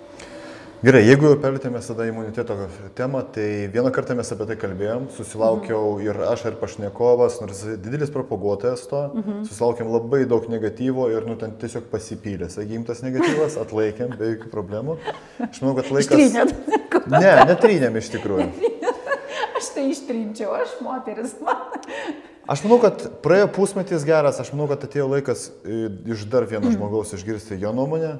Gerai, jeigu jau perlėtėmės tada imuniteto temą, tai vieną kartą mes apie tai kalbėjom, susilaukiau ir aš, ir pašnekovas, nors didelis propaguotojas to, susilaukėm labai daug negatyvo ir ten tiesiog pasipylė. Sakykim, tas negatyvas atlaikėm be jokių problemų. Aš manau, kad laikas... Ištrynėt? Ne, netrynėm iš tikrųjų. Aš tai ištrinčiau, aš moteris man. Aš manau, kad praėjo pusmetis geras, aš manau, kad atėjo laikas iš dar vieno žmogaus išgirsti jo nuomonę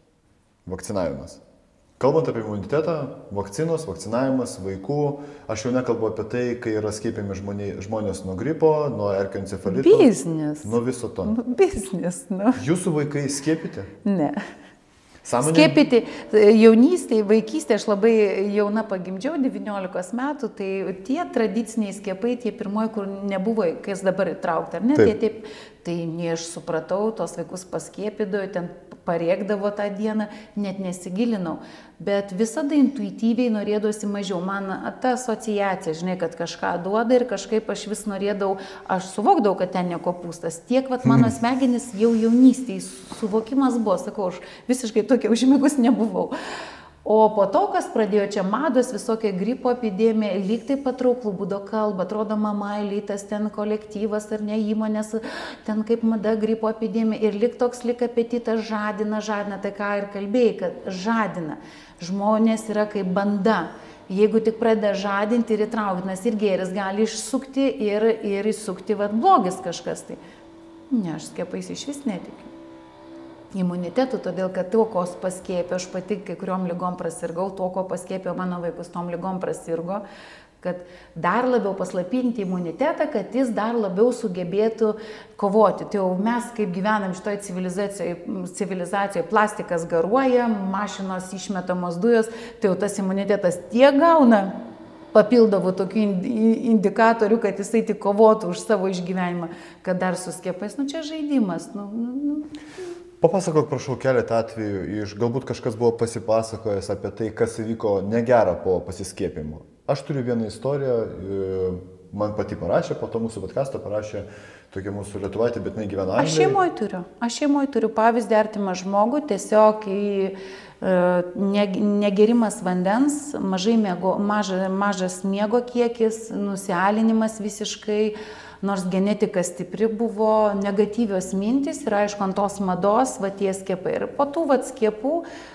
- vakcinavimas. Kalbant apie imunitetą, vakcinos, vakcinavimas vaikų, aš jau nekalbu apie tai, kai yra skiepimi žmonės nuo gripo, nuo erkio encefalito. Biznis. Nuo viso to. Biznis. Jūsų vaikai skiepyti? Ne. Sąmoningai? Skiepyti jaunystėje, vaikystėje, aš labai jauna pagimdžiau, 19 metų, tai tie tradiciniai skiepai, tie pirmoji, kur nebuvo, kas dabar įtraukta, ar ne, tai ne aš supratau, tos vaikus paskiepydavo, ten parėkdavo tą dieną, net nesigilinau, bet visada intuityviai norėdavosi mažiau. Man ta asociacija, žinai, kad kažką duoda ir kažkaip aš vis norėdavau, aš suvokdavau, kad ten nieko pūstas. Tiek, mano smegenys jau jaunystėje suvokimas buvo, sakau, aš visiškai tokia užmigus nebuvau. O po to, kas pradėjo čia mados, visokia gripo epidemija, lyg tai patrauklų būdo kalba, atrodo mama, elitas, ten kolektyvas ar ne įmonės, ten kaip mada gripo epidemija ir lyg toks lyg apetitas žadina, tai ką ir kalbėjai, kad žadina. Žmonės yra kaip banda. Jeigu tik pradeda žadinti ir įtraukti, nes ir gėris gali išsukti ir įsukti blogis kažkas. Tai ne, aš skiepais iš vis netikiu. Imunitetų, todėl kad to, ko paskiepė, aš pati kai kuriuom lygom prasirgau, to, ko paskiepė mano vaikus, tom lygom prasirgo, kad dar labiau paslapinti imunitetą, kad jis dar labiau sugebėtų kovoti. Tai jau mes, kaip gyvenam šitoje civilizacijoje, plastikas garuoja, mašinos išmetamos dujos, tai jau tas imunitetas tiek gauna papildomų tokių indikatorių, kad jisai tik kovotų už savo išgyvenimą, kad dar su skiepais, čia žaidimas. Papasakok, prašau, keletą atvejų, galbūt kažkas buvo pasipasakojęs apie tai, kas įvyko negera po pasiskiepimo. Aš turiu vieną istoriją, man pati parašė, po to mūsų podcastą parašė tokia mūsų lietuvaitė, bet jinai gyvena Anglijoje. Aš šeimoje turiu pavyzdį artimą žmogų, tiesiog negerimas vandens, mažas miego kiekis, nusialinimas visiškai, nors genetika stipri buvo, negatyvios mintis ir aišku ant tos mados tie skiepai. Ir po tų skiepų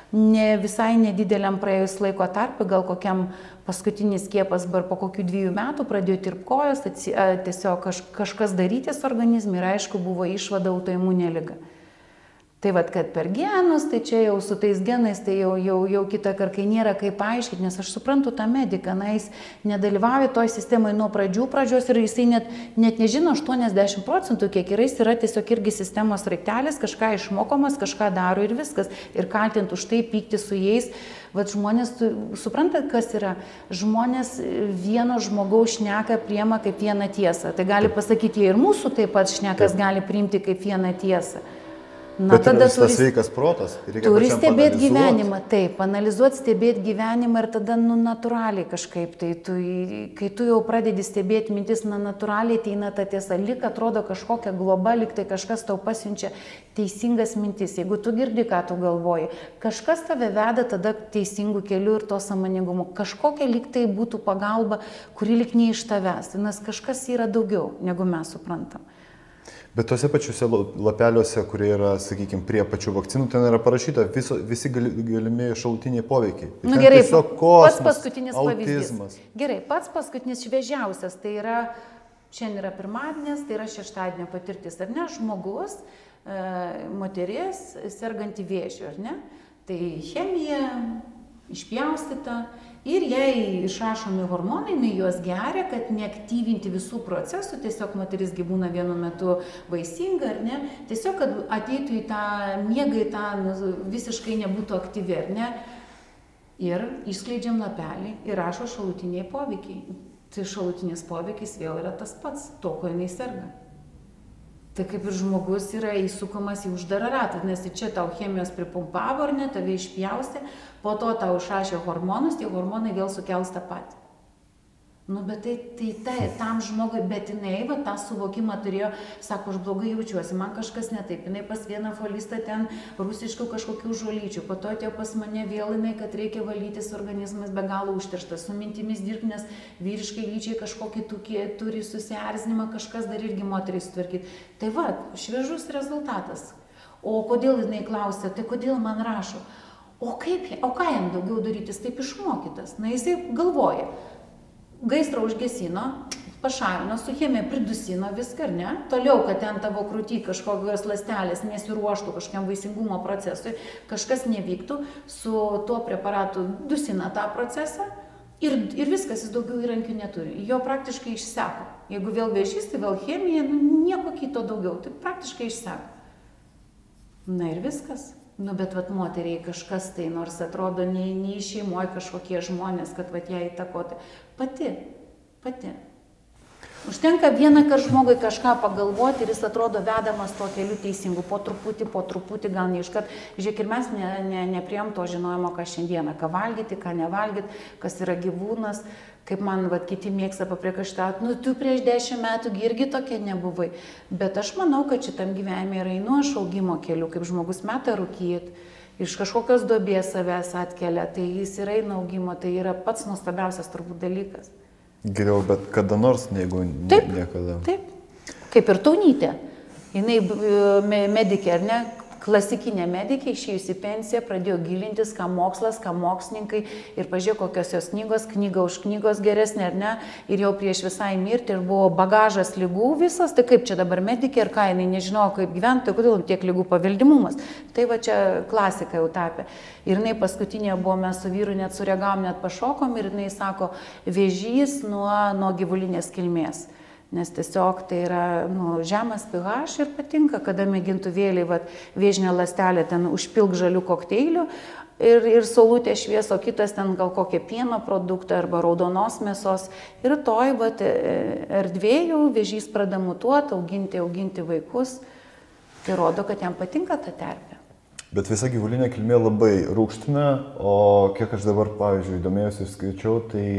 visai nedideliam praėjus laiko tarpu, gal kokiam paskutinis skiepas po kokių 2 metų pradėjo tirpt kojos, tiesiog kažkas darytis organizme ir aišku buvo išvada autoimuninė liga. Tai kad per genus, tai čia jau su tais genais, tai jau kitą kartą, kai nėra kaip paaiškinti, nes aš suprantu tą mediką, jis nedalyvauja toj sistemoje nuo pradžios ir jisai net nežino 80%, kiek jis yra tiesiog irgi sistemos raiktelis, kažką išmokomas, kažką daro ir viskas. Ir kaltinti už tai, pykti su jais. Žmonės, suprantat, kas yra? Žmonės vieno žmogaus šneka priima kaip vieną tiesą. Tai gali pasakyti, ir mūsų taip pat šnekas gali priimti kaip vieną tiesą. Bet tada tas sveikas protas. Turi stebėti gyvenimą, taip, analizuoti, stebėti gyvenimą ir tada natūraliai kažkaip. Tai kai tu jau pradedi stebėti mintis, natūraliai ateina ta tiesa, lyg atrodo kažkokia globa, lyg tai kažkas tau pasiunčia teisingas mintis. Jeigu tu girdi, ką tu galvoji, kažkas tave veda tada teisingų kelių ir to sąmoningumo. Kažkokia lyg tai būtų pagalba, kuri lyg ne iš tavęs, nes kažkas yra daugiau, negu mes suprantam. Bet tose pačiuose lapeliuose, kurie yra, sakykime, prie pačių vakcinų, ten yra parašyta visi galimi šalutiniai poveikiai. Na gerai, pats paskutinis autizmas. Gerai, pats paskutinis šviežiausias, tai yra, šiandien yra pirmadienis, tai yra šeštadienio patirtis, ar ne, žmogus, moteris, serganti vėžiu, ar ne? Tai chemija išpjaustyta. Ir jei išrašomi hormonai, juos geria, kad neaktyvinti visų procesų, tiesiog moteris būna vienu metu vaisinga, ar ne, tiesiog, kad ateitų į tą miegą, į tą visiškai nebūtų aktyvi, ar ne, ir išskleidžiam lapelį ir rašo šalutiniai poveikiai. Tai šalutinis poveikis vėl yra tas pats, to, ko jinai serga. Tai kaip ir žmogus yra įsukomas į uždarą ratą, nes čia tau chemijos pripumpavo, ar ne, tave išpjaustė, po to tau išrašė hormonus, tie hormonai vėl sukels tą patį. Bet tai tam žmogui, bet jinai tą suvokimą turėjo, sako, aš blogai jaučiuosi, man kažkas ne taip, jinai pas vieną folistą ten rusiškų kažkokių žolyčių, po to atėjo pas mane vėl jinai, kad reikia valytis, organizmas be galo užterštas, su mintimis dirbti, nes vyriškai lyčiai kažkokį turi susierzinimą, kažkas dar irgi moteriai sutvarkyti. Tai šviežus rezultatas. O kodėl jinai klausė, tai kodėl man rašo? O ką jam daugiau daryti, jis taip išmokytas? Jisai galvoja. Gaisrą užgesino, pašalino, su chemija pridusino viską, ar ne? Toliau, kad ten tavo krūty kažkokios ląstelės nesiruoštų kažkokiam vaisingumo procesui, kažkas nevyktų, su tuo preparatu dusina tą procesą ir viskas, jis daugiau įrankių neturi. Jo praktiškai išseko. Jeigu vėl vėžys, tai vėl chemija, nieko kito daugiau, tai praktiškai išseko. Na ir viskas. Bet moteriai kažkas tai, nors atrodo, nei šeimoje kažkokie žmonės, kad ją įtakoti. Pati. Užtenka vieną kartą žmogui kažką pagalvoti ir jis atrodo vedamas tuo keliu teisingu, po truputį, gal ne iškart. Žiūrėk, ir mes nepriėm to žinojimo, ką šiandieną, ką valgyti, ką nevalgyti, kas yra gyvūnas. Kaip man kiti mėgsta papriekaištauti, tu prieš 10 metų irgi tokia nebuvai. Bet aš manau, kad šitam gyvenime yra einu aš augimo keliu, kaip žmogus meta rūkyti, iš kažkokios duobės savęs atkelia, tai jis yra eina augimo, tai yra pats nuostabiausias turbūt dalykas. Geriau, bet kada nors, negu niekada. Taip, kaip ir Taunytė. Jinai medikė, ar ne? Klasikinė medikė, išėjusi pensiją, pradėjo gilintis, ką mokslas, ką mokslininkai ir pažiūrėjo, kokios jos knygos, knyga už knygos geresnė, ar ne, ir jau prieš visai mirti ir buvo bagažas lygų visas, tai kaip čia dabar medikė ir ką, jinai nežinojo, kaip gyventi, tai kodėl tiek lygų paveldimumas. Tai čia klasika jau tapė. Ir jinai paskutinė buvo, mes su vyru net sureagavom, net pašokom ir jinai sako, vėžys nuo gyvulinės kilmės. Nes tiesiog tai yra žemas pH ir patinka, kada mėgintuvėliai vėžinė ląstelė ten užpilk žalių kokteilių ir saulutė švieso, kitas ten gal kokią pieno produktą arba raudonos mėsos. Ir toj erdvėjų vėžys pradeda mutuoti, auginti vaikus. Tai rodo, kad jam patinka ta terpė. Bet visa gyvulinė kilmė labai rūgština, o kiek aš dabar, pavyzdžiui, domėjusi ir skaičiau, tai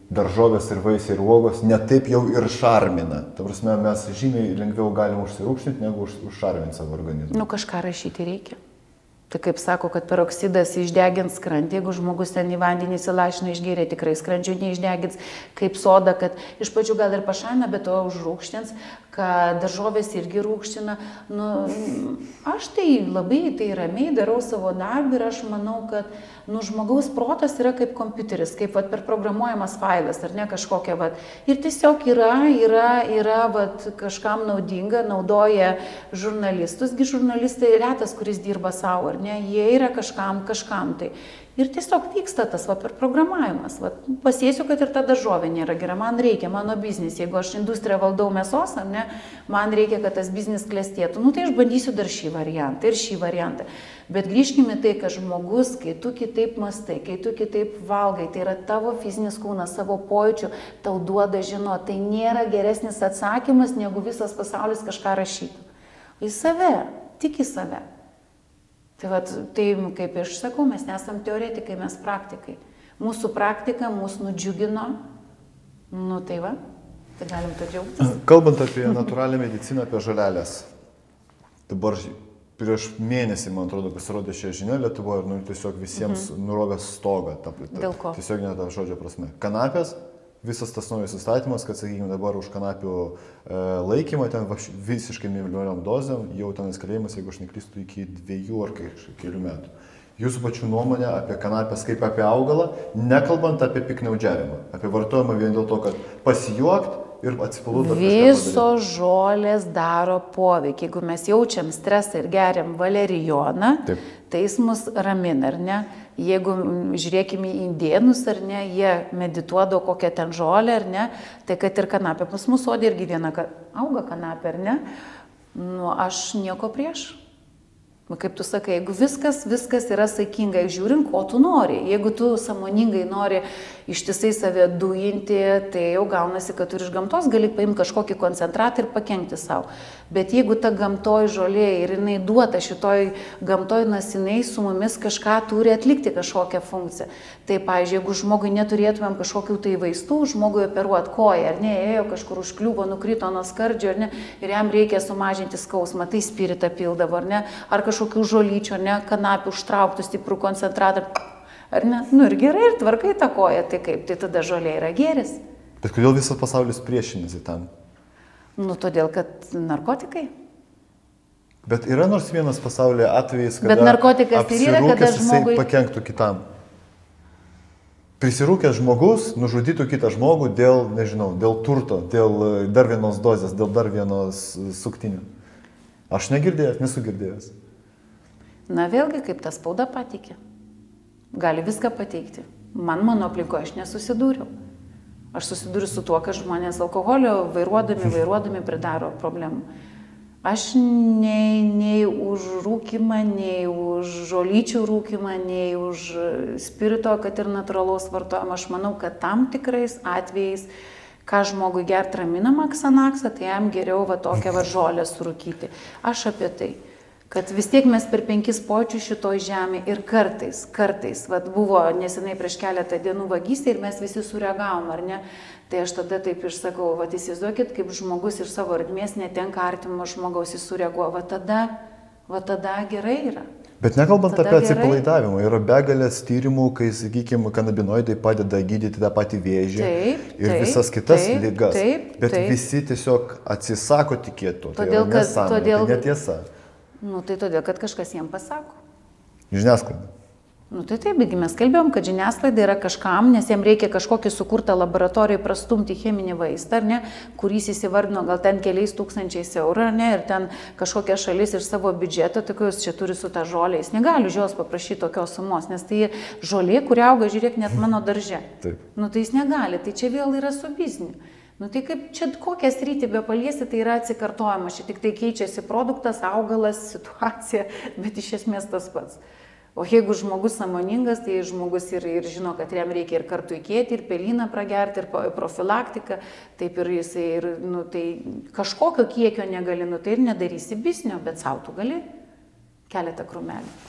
daržovės ir vaisiai ir uogos netaip jau ir šarmina. Ta prasme, mes žymiai lengviau galim užsirūgštinti, negu užšarminti savo organizmą. Nu, kažką rašyti reikia. Tai kaip sako, kad peroksidas išdegins skrandį, jeigu žmogus ten į vandenį įsilašino išgėrė, tikrai skrandžio neišdegins, kaip soda, kad iš pradžių gal ir pašalina, bet to užrūgštins, kad daržovės irgi rūgština. Nu, aš tai labai tai ramiai darau savo darbą ir aš manau, kad žmogaus protas yra kaip kompiuteris, kaip vat, perprogramuojamas failas, ar ne kažkokia. Vat. Ir tiesiog yra vat, kažkam naudinga, naudoja žurnalistusgi žurnalistai retas, kuris dirba savo, ar ne, jie yra kažkam tai. Ir tiesiog vyksta tas perprogramavimas. Pasėsiu, kad ir ta daržovė nėra gera, man reikia, mano biznis, jeigu aš industriją valdau mėsos, ar ne, man reikia, kad tas biznis klestėtų. Nu tai aš bandysiu dar šį variantą ir šį variantą. Bet grįžkime tai, kad žmogus, kai tu kitaip mastai, kai tu kitaip valgai, tai yra tavo fizinis kūnas, savo pojūčių, tau duoda žinot, tai nėra geresnis atsakymas, negu visas pasaulis kažką rašytų. Į save, tik į save. Tai kaip aš sakau, mes nesam teoretikai, mes praktikai. Mūsų praktika mūsų nudžiugino, tai galim to džiaugtis. Kalbant apie natūralią mediciną, apie žolelės. Dabar prieš mėnesį, man atrodo, pasirodė šią žinią Lietuvoje ir tiesiog visiems nurovė stogą. Dėl ko? Tiesiog ne tą žodžio prasme. Kanapės. Visas tas naujas įstatymas, kad, sakykime, dabar už kanapių laikymą ten visiškai milioniom dozėm, jau ten kalėjimas, jeigu aš neklystu, iki 2 ar kelių metų. Jūsų pačių nuomonė apie kanapės kaip apie augalą, nekalbant apie piknaudžiavimą, apie vartojimą vien dėl to, kad pasijuokt ir atsipalaiduot. Visos žolės daro poveikį. Jeigu mes jaučiam stresą ir geriam valerijoną, tai jis mus ramina, ar ne? Jeigu žiūrėkime į indėnus, ar ne, jie medituodavo kokią ten žolę, ar ne, tai kad ir kanapė pas mus sode irgi viena auga kanapė, ar ne, aš nieko prieš. Kaip tu sakai, jeigu viskas yra saikingai, žiūrint, ko tu nori. Jeigu tu sąmoningai nori ištisai save dujinti, tai jau gaunasi, kad tu iš gamtos gali paimti kažkokį koncentratą ir pakenkti savo. Bet jeigu ta gamtoj žolė ir jinai duota šitoj gamtoj, nes jinai su mumis kažką turi atlikti, kažkokią funkciją. Tai, pavyzdžiui, jeigu žmogui neturėtumėm kažkokių tai vaistų, žmogui operuot koją, ar ne, ėjo kažkur užkliuvo, nukrito nuo skardžio, ar ne, ir jam reikia sumažinti skausmą, tai spiritą pildavo, ar ne, ar kažkokių žolyčių, ar ne, kanapių užtrauktų stiprų koncentratą, ar ne, ir gerai, ir tvarkai tą koją, tai kaip, tai tada žolė yra gėris. Bet kodėl visas pasaulis priešinasi tam? Todėl, kad narkotikai. Bet yra nors vienas pasaulyje atvejis, kada apsirūkęs žmogui pakenktų kitam. Prisirūkęs žmogus nužudytų kitą žmogų dėl, nežinau, dėl turto, dėl dar vienos dozės, dėl dar vienos suktinių. Aš negirdėjęs, nesu girdėjęs. Na vėlgi, kaip ta spauda pateikė. Gali viską pateikti. Mano aplinkoje aš nesusidūriau. Aš susidūriu su tuo, kad žmonės alkoholio vairuodami pridaro problemų. Aš nei už rūkimą, nei už žolyčių rūkimą, nei už spirito, kad ir natūralaus vartojimą. Aš manau, kad tam tikrais atvejais, ką žmogui gert raminamą Xanaxą, tai jam geriau tokią žolę surūkyti. Aš apie tai, kad vis tiek mes per 5 pojūčius šitoj žemė ir kartais, buvo nesenai prieš keletą dienų vagystė ir mes visi sureagavom, ar ne? Tai aš tada taip ir sakau, įsivaizduokit, kaip žmogus iš savo artimės netenka artimo žmogaus, jis sureaguoja, tada gerai yra. Bet nekalbant apie atsipalaidavimą, yra begalės tyrimų, kai, sakykime, kanabinoidai padeda gydyti tą patį vėžį ir visas kitas ligas. Bet visi tiesiog atsisako tikėti to, tai yra nesąmonė, tai netiesa. Tai todėl, kad kažkas jiem pasako. Žiniasklaida. Tai taip, mes kalbėjom, kad žiniasklaida yra kažkam, nes jiem reikia kažkokį sukurtą laboratoriją prastumti cheminį vaistą, ar ne, kuris įsivardino gal ten keliais tūkstančiais eurų, ar ne, ir ten kažkokia šalis iš savo biudžeto, tokios čia turi su ta žolė, jis negali už jos paprašyti tokios sumos, nes tai žolė, kuri auga, žiūrėk, net mano darže. Taip. Tai jis negali, tai čia vėl yra su bizniu. Tai kaip čia kokią sritį be paliesi, tai yra atsikartojimas, čia tik tai keičiasi produktas, augalas, situacija, bet iš esmės tas pats. O jeigu žmogus sąmoningas, tai žmogus ir žino, kad jam reikia ir kartu įkėti, ir pelyną pragerti, ir profilaktiką, taip ir jisai, tai kažkokio kiekio negali, tai ir nedarysi biznio, bet sau tu gali keletą krūmelių.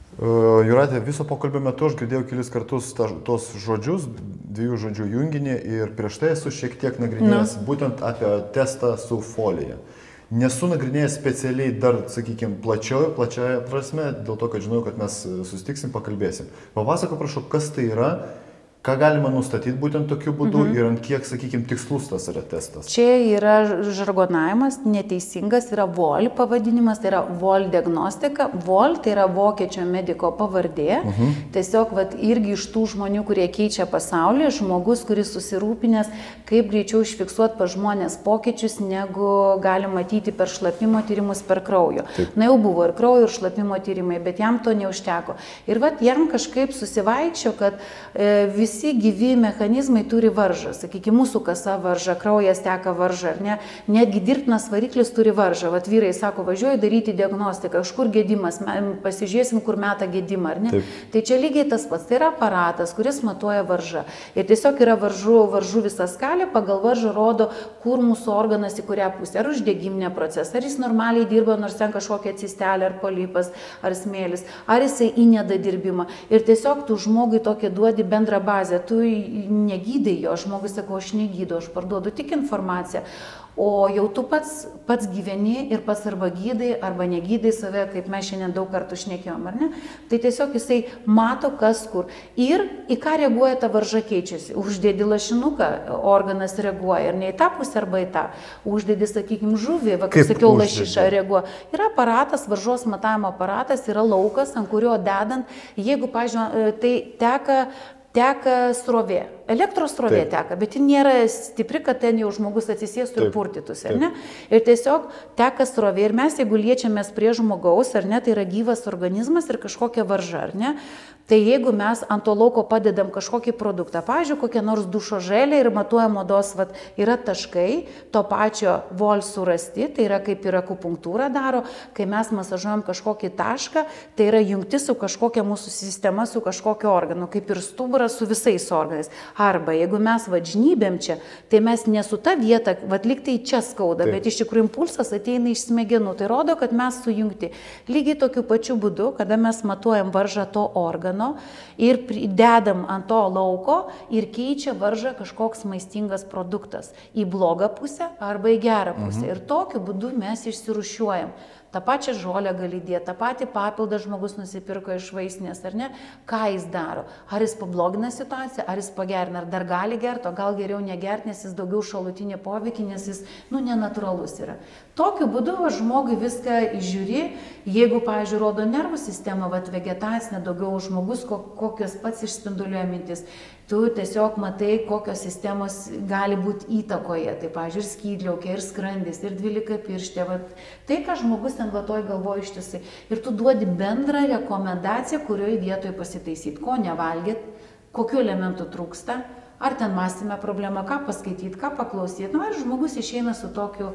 Jūratė, viso pokalbio metu aš girdėjau kelis kartus tos žodžius, 2 žodžių junginį ir prieš tai esu šiek tiek nagrinėjęs būtent apie testą su folija. Nesu nagrinėjęs specialiai dar, sakykime, plačiaja prasme, dėl to, kad žinau, kad mes susitiksim, pakalbėsim. Papasakok, prašau, kas tai yra, ką galima nustatyti būtent tokiu būdu ir ant kiek, sakykime, tikslus tas yra testas? Čia yra žargonavimas, neteisingas, yra VOL pavadinimas, tai yra VOL diagnostika. VOL tai yra vokiečio mediko pavardė. Tiesiog irgi iš tų žmonių, kurie keičia pasaulį, žmogus, kuris susirūpinęs, kaip greičiau užfiksuoti pa žmonės pokyčius, negu gali matyti per šlapimo tyrimus per kraujo. Na jau buvo ir kraujo, ir šlapimo tyrimai, bet jam to neužteko. Ir jam kažkaip susivaičio, kad visi gyvi mechanizmai turi varžą. Sakykime, mūsų kasa varžą, kraujas teka varžą, ar ne? Netgi dirbtinas variklis turi varžą. Vyrai sako, važiuoju daryti diagnostiką, kažkur gedimas, pasižiūrėsim, kur meta gedimą, ar ne? Taip. Tai čia lygiai tas pats. Tai yra aparatas, kuris matuoja varžą. Ir tiesiog yra varžų visa skalė, pagal varžą rodo, kur mūsų organas į kurią pusę. Ar uždegiminė procesą, ar jis normaliai dirba, nors ten kažkokia cistelė, ar polipas, ar smėlis, ar jisai įneda dirbimą. Ir tiesiog tu žmogui tokį duodi bendrą bazę. Tu negydai jo, žmogus sako, aš negydau, aš parduodu tik informaciją, o jau tu pats gyveni ir pats arba gydai, arba negydai save, kaip mes šiandien daug kartų šnekėjom, ar ne? Tai tiesiog jisai mato, kas kur. Ir į ką reaguoja ta varža keičiasi. Uždėdi lašinuką, organas reaguoja, ar ne į tą pusę, arba į tą. Uždėdi, sakykime, žuvį, kaip sakiau, lašišą reaguoja. Yra aparatas, varžos matavimo aparatas, yra laukas, ant kurio dedant, jeigu, pažiūrėjau, tai teka srovė. Elektros srovė teka, bet ji nėra stipri, kad ten jau žmogus atsisėstų ir purtytųsi, ar ne? Ir tiesiog teka srovė ir mes, jeigu liečiamės prie žmogaus, ar ne, tai yra gyvas organizmas ir kažkokia varža, ar ne? Tai jeigu mes ant to lauko padedam kažkokį produktą, pavyzdžiui, kokią nors dušo želę ir matuojam odos, yra taškai, to pačio VOL surasti, tai yra kaip ir akupunktūra daro, kai mes masažuojam kažkokį tašką, tai yra jungti su kažkokia mūsų sistema, su kažkokiu organu, kaip ir stuburas su visais organais. Arba jeigu mes žnybėm čia, tai mes ne su ta vieta, lyg tai čia skauda, bet iš tikrųjų impulsas ateina iš smegenų, tai rodo, kad mes sujungti. Lygiai tokiu pačiu būdu, kada mes matuojam varžą to organo, ir dedam ant to lauko ir keičia varžą kažkoks maistingas produktas į blogą pusę arba į gerą pusę. Ir tokiu būdu mes išsirūšiuojam. tą pačią žolę gali dėti, tą patį papildą žmogus nusipirko iš vaistinės, ar ne, ką jis daro, ar jis pablogina situaciją, ar jis pagerina, ar dar gali gerti, o gal geriau negerti, nes jis daugiau šalutinį poveikį, nes jis, nenatūralus yra. Tokiu būdu žmogui viską žiūri, jeigu, pavyzdžiui, rodo nervų sistemą, vegetacinę, daugiau žmogus, kokios pats išspinduliuoja mintis, tu tiesiog matai, kokios sistemos gali būti įtakoje. Tai, pavyzdžiui, ir skydliaukė, ir skrandis, ir dvylikapirštė. Tai, ką žmogus ten vatoj galvoja ištisai. Ir tu duodi bendrą rekomendaciją, kurioje vietoje pasitaisyti, ko nevalgyti, kokiu elementu trūksta, ar ten mąstyme problema, ką paskaityti, ką paklausyti. Ir žmogus išeina su tokiu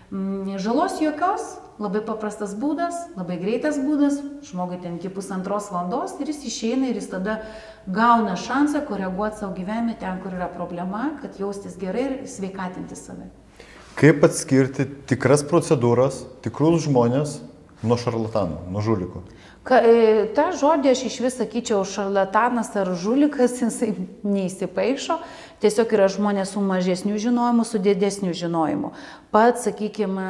žalos jokios, labai paprastas būdas, labai greitas būdas, žmogui ten iki 1,5 valandos ir jis išeina ir jis tada gauna šansą koreguoti savo gyvenimą ten, kur yra problema, kad jaustis gerai ir sveikatinti save. Kaip atskirti tikras procedūras, tikrus žmonės nuo šarlatanų, nuo žulikų? Ta žodį aš iš vis sakyčiau, šarlatanas ar žulikas, jisai neįsipaišo, tiesiog yra žmonės su mažesniu žinojimu, su didesniu žinojimu. Pats, sakykime,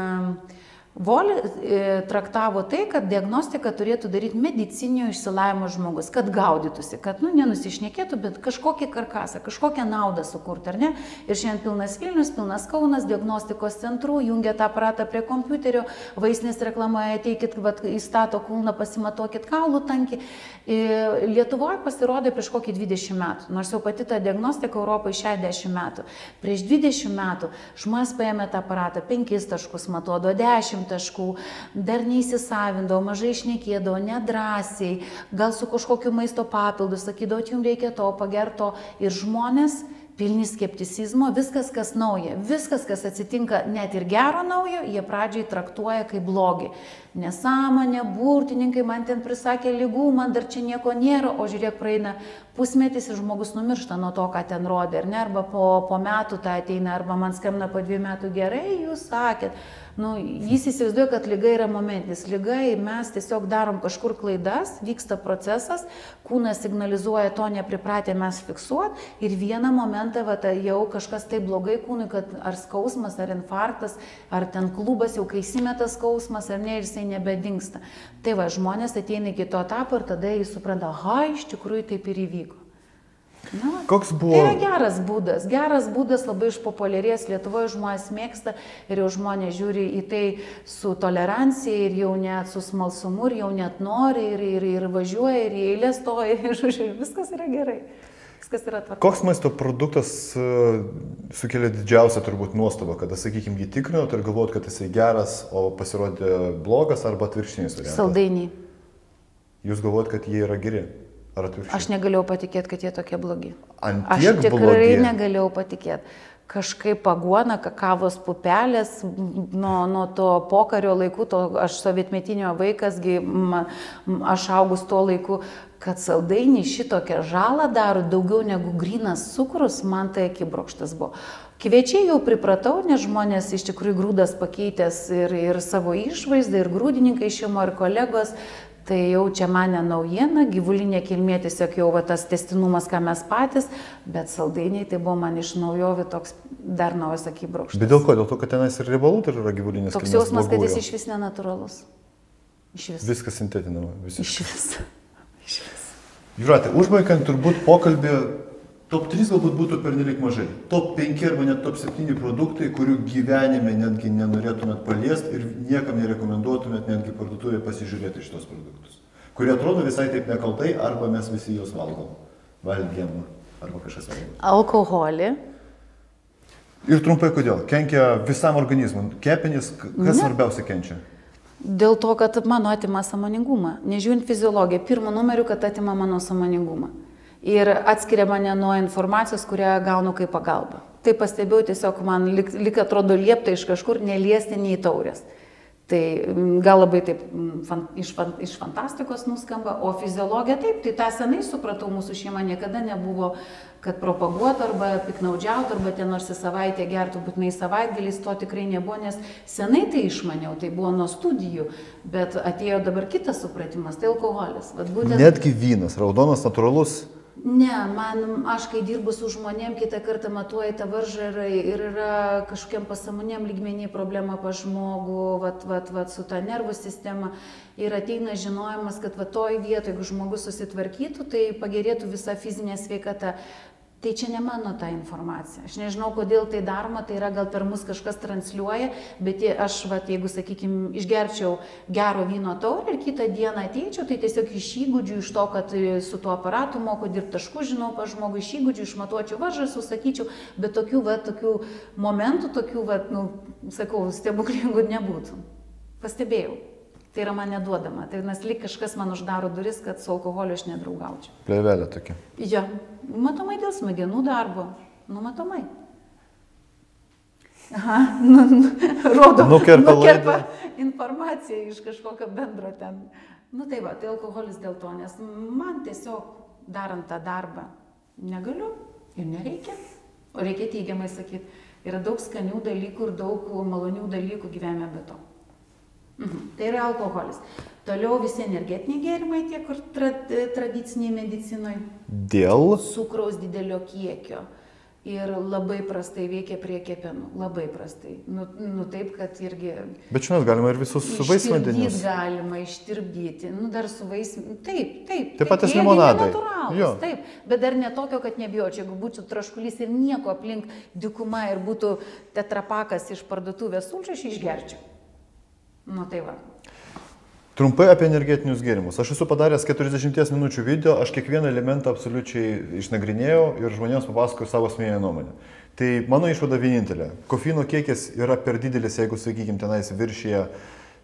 VOL traktavo tai, kad diagnostiką turėtų daryti medicinio išsilavinimo žmogus, kad gaudytųsi, kad nenusišnekėtų, bet kažkokį karkasą, kažkokią naudą sukurti, ar ne? Ir šiandien pilnas Vilnius, pilnas Kaunas, diagnostikos centrų, jungia tą aparatą prie kompiuterio, vaistinės reklamoje, ateikit, įstato kulną, pasimatuokit kaulų tankį. Lietuvoje pasirodė prieš kokį 20 metų, nors jau pati ta diagnostika Europoje 60 metų. Prieš 20 metų žmonės paėmė tą aparatą, 5 taškus matuodavo, 10 taškų, dar neįsisavindavo, mažai šnekėdavo, nedrąsiai, gal su kažkokiu maisto papildu, sakydavo, jums reikia to, pagerto. Ir žmonės pilni skepticizmo, viskas, kas nauja, viskas, kas atsitinka net ir gero naujo, jie pradžiai traktuoja kaip blogį. Nesąmonė, burtininkai, man ten prisakė ligų, man dar čia nieko nėra, o žiūrėk, praeina pusmetis ir žmogus numiršta nuo to, ką ten rodė, ar ne, arba po metų tai ateina, arba man skambina po 2 metų, gerai, jūs sakėt. Nu, jis įsivaizduoja, kad lyga yra momentinis. Lyga, mes tiesiog darom kažkur klaidas, vyksta procesas, kūnas signalizuoja, to nepripratę mes fiksuot ir vieną momentą jau kažkas taip blogai kūnui, kad ar skausmas, ar infarktas, ar ten klubas jau kai įsimeta skausmas, ar ne, ir jisai nebedingsta. Tai va, žmonės ateina iki to etapo ir tada jis supranta, aha, iš tikrųjų taip ir įvyko. Na, koks buvo? Tai yra geras būdas, labai išpopuliarėjęs, Lietuvoje žmonės mėgsta ir jau žmonės žiūri į tai su tolerancija ir jau net su smalsumu ir jau net nori ir važiuoja ir į eilę stoja ir viskas yra gerai. Viskas yra tvarka. Koks maisto produktas sukelia didžiausią turbūt nuostabą, kada, sakykime, jį tikrinot ir galvojot, kad jisai geras, o pasirodė blogas arba atvirkštinis variantas? Saldainiai. Jūs galvojat, kad jie yra geri? Aš negalėjau patikėti, kad jie tokie blogi. Aš tikrai negalėjau patikėti. Kažkaip paguona, kakavos pupelės, nuo to pokario laikų, aš sovietmetinio vaikasgi, aš augus tuo laiku, kad saldainiai šitokią žalą daro daugiau negu grynas cukrus, man tai akibrokštas buvo. Kviečiai jau pripratau, nes žmonės iš tikrųjų grūdas pakeitęs ir savo išvaizdą, ir grūdininkai šeimo, ir kolegos. Tai jau čia mane naujiena, gyvulinė kilmė tiesiog jau tas tęstinumas, ką mes patys, bet saldainiai tai buvo man iš naujovių toks dar naujas akibrokštas. Bet dėl ko? Dėl to, kad tenais ir riebalų tai yra gyvulinės kilmės? Toks jausmas, kad jis iš vis nenatūralus. Iš vis. Viskas sintetinama. Iš vis. Jūrate, užbaigiant turbūt pokalbį, top 3 galbūt būtų pernelyg mažai. Top 5 arba net top 7 produktai, kurių gyvenime netgi nenorėtumėt paliesti ir niekam nerekomenduotumėt netgi parduotuvėje pasižiūrėti šitos produktus. Kurie atrodo visai taip nekaltai, arba mes visi juos valgom. Valgėm, arba kažkas valgom. Alkoholį. Ir trumpai kodėl? Kenkia visam organizmui. Kepenys, kas svarbiausia kenčia? Dėl to, kad mano atima sąmoningumą. Nežiūrint fiziologiją, pirmu numeriu, kad atima mano sąmoningumą. Ir atskiria mane nuo informacijos, kurią gaunu kaip pagalba. Tai pastebėjau, tiesiog man lyg atrodo liepta iš kažkur neliesti nei taurės. Tai gal labai taip iš fantastikos nuskamba, o fiziologija taip, tai tą senai supratau, mūsų šeima niekada nebuvo, kad propaguotų arba piknaudžiautų, arba ten nors į savaitę gertų, būtinai savaitgaliais, to tikrai nebuvo, nes senai tai išmaniau, tai buvo nuo studijų, bet atėjo dabar kitas supratimas, tai alkoholis. Netgi vynas, raudonas, natūralus. Ne, aš kai dirbu su žmonėm, kitą kartą matuoju tą varžą ir yra kažkokiam pasąmoniniam lygmenį problema pas žmogų, su ta nervų sistema ir ateina žinojimas, kad toj vietoje, jeigu žmogus susitvarkytų, tai pagerėtų visa fizinė sveikata. Tai čia ne mano ta informacija. Aš nežinau, kodėl tai daroma, tai yra gal per mus kažkas transliuoja, bet aš, jeigu, sakykime, išgerčiau gero vyno taurę ir kitą dieną ateičiau, tai tiesiog iš įgūdžių, iš to, kad su tuo aparatu moku dirbti tašku, žinau pa žmogų, iš įgūdžių išmatuočiau varžą, susakyčiau, bet tokių momentų, sakau, stebuklingų nebūtų. Pastebėjau. Tai yra man neduodama. Tai nes lyg kažkas man uždaro duris, kad su alkoholiu aš nedraugaučiau. Plėvelė tokia. Ja, matomai dėl smegenų darbo. Matomai. Aha, rodo, nukerpa informaciją iš kažkokio bendro ten. Tai alkoholis dėl to, nes man tiesiog darant tą darbą negaliu ir nereikia. O reikia teigiamai sakyti, yra daug skanių dalykų ir daug malonių dalykų gyvenime be to. Tai yra alkoholis. Toliau visi energetiniai gėrimai, tie, kur tradiciniai medicinoje. Dėl? Cukraus didelio kiekio. Ir labai prastai veikia prie kepenų. Labai prastai. Taip, kad irgi... Bet šiandien galima ir visus su vaisvandenius. Galima ištirpdyti. Dar su vaisvandenius. Taip. Taip pat limonadai. Taip. Bet dar netokio, kad nebijočiau. Jeigu būtų traškulys ir nieko aplink dykuma ir būtų tetrapakas iš parduotuvės sulčių, aš išgerčiau. Tai va. Trumpai apie energetinius gėrimus. Aš esu padaręs 40 minučių video, aš kiekvieną elementą absoliučiai išnagrinėjau ir žmonėms papasakoju savo asmeninę nuomonę. Tai mano išvada vienintelė. Kofeino kiekis yra per didelis, jeigu, sakykime, tenais viršyje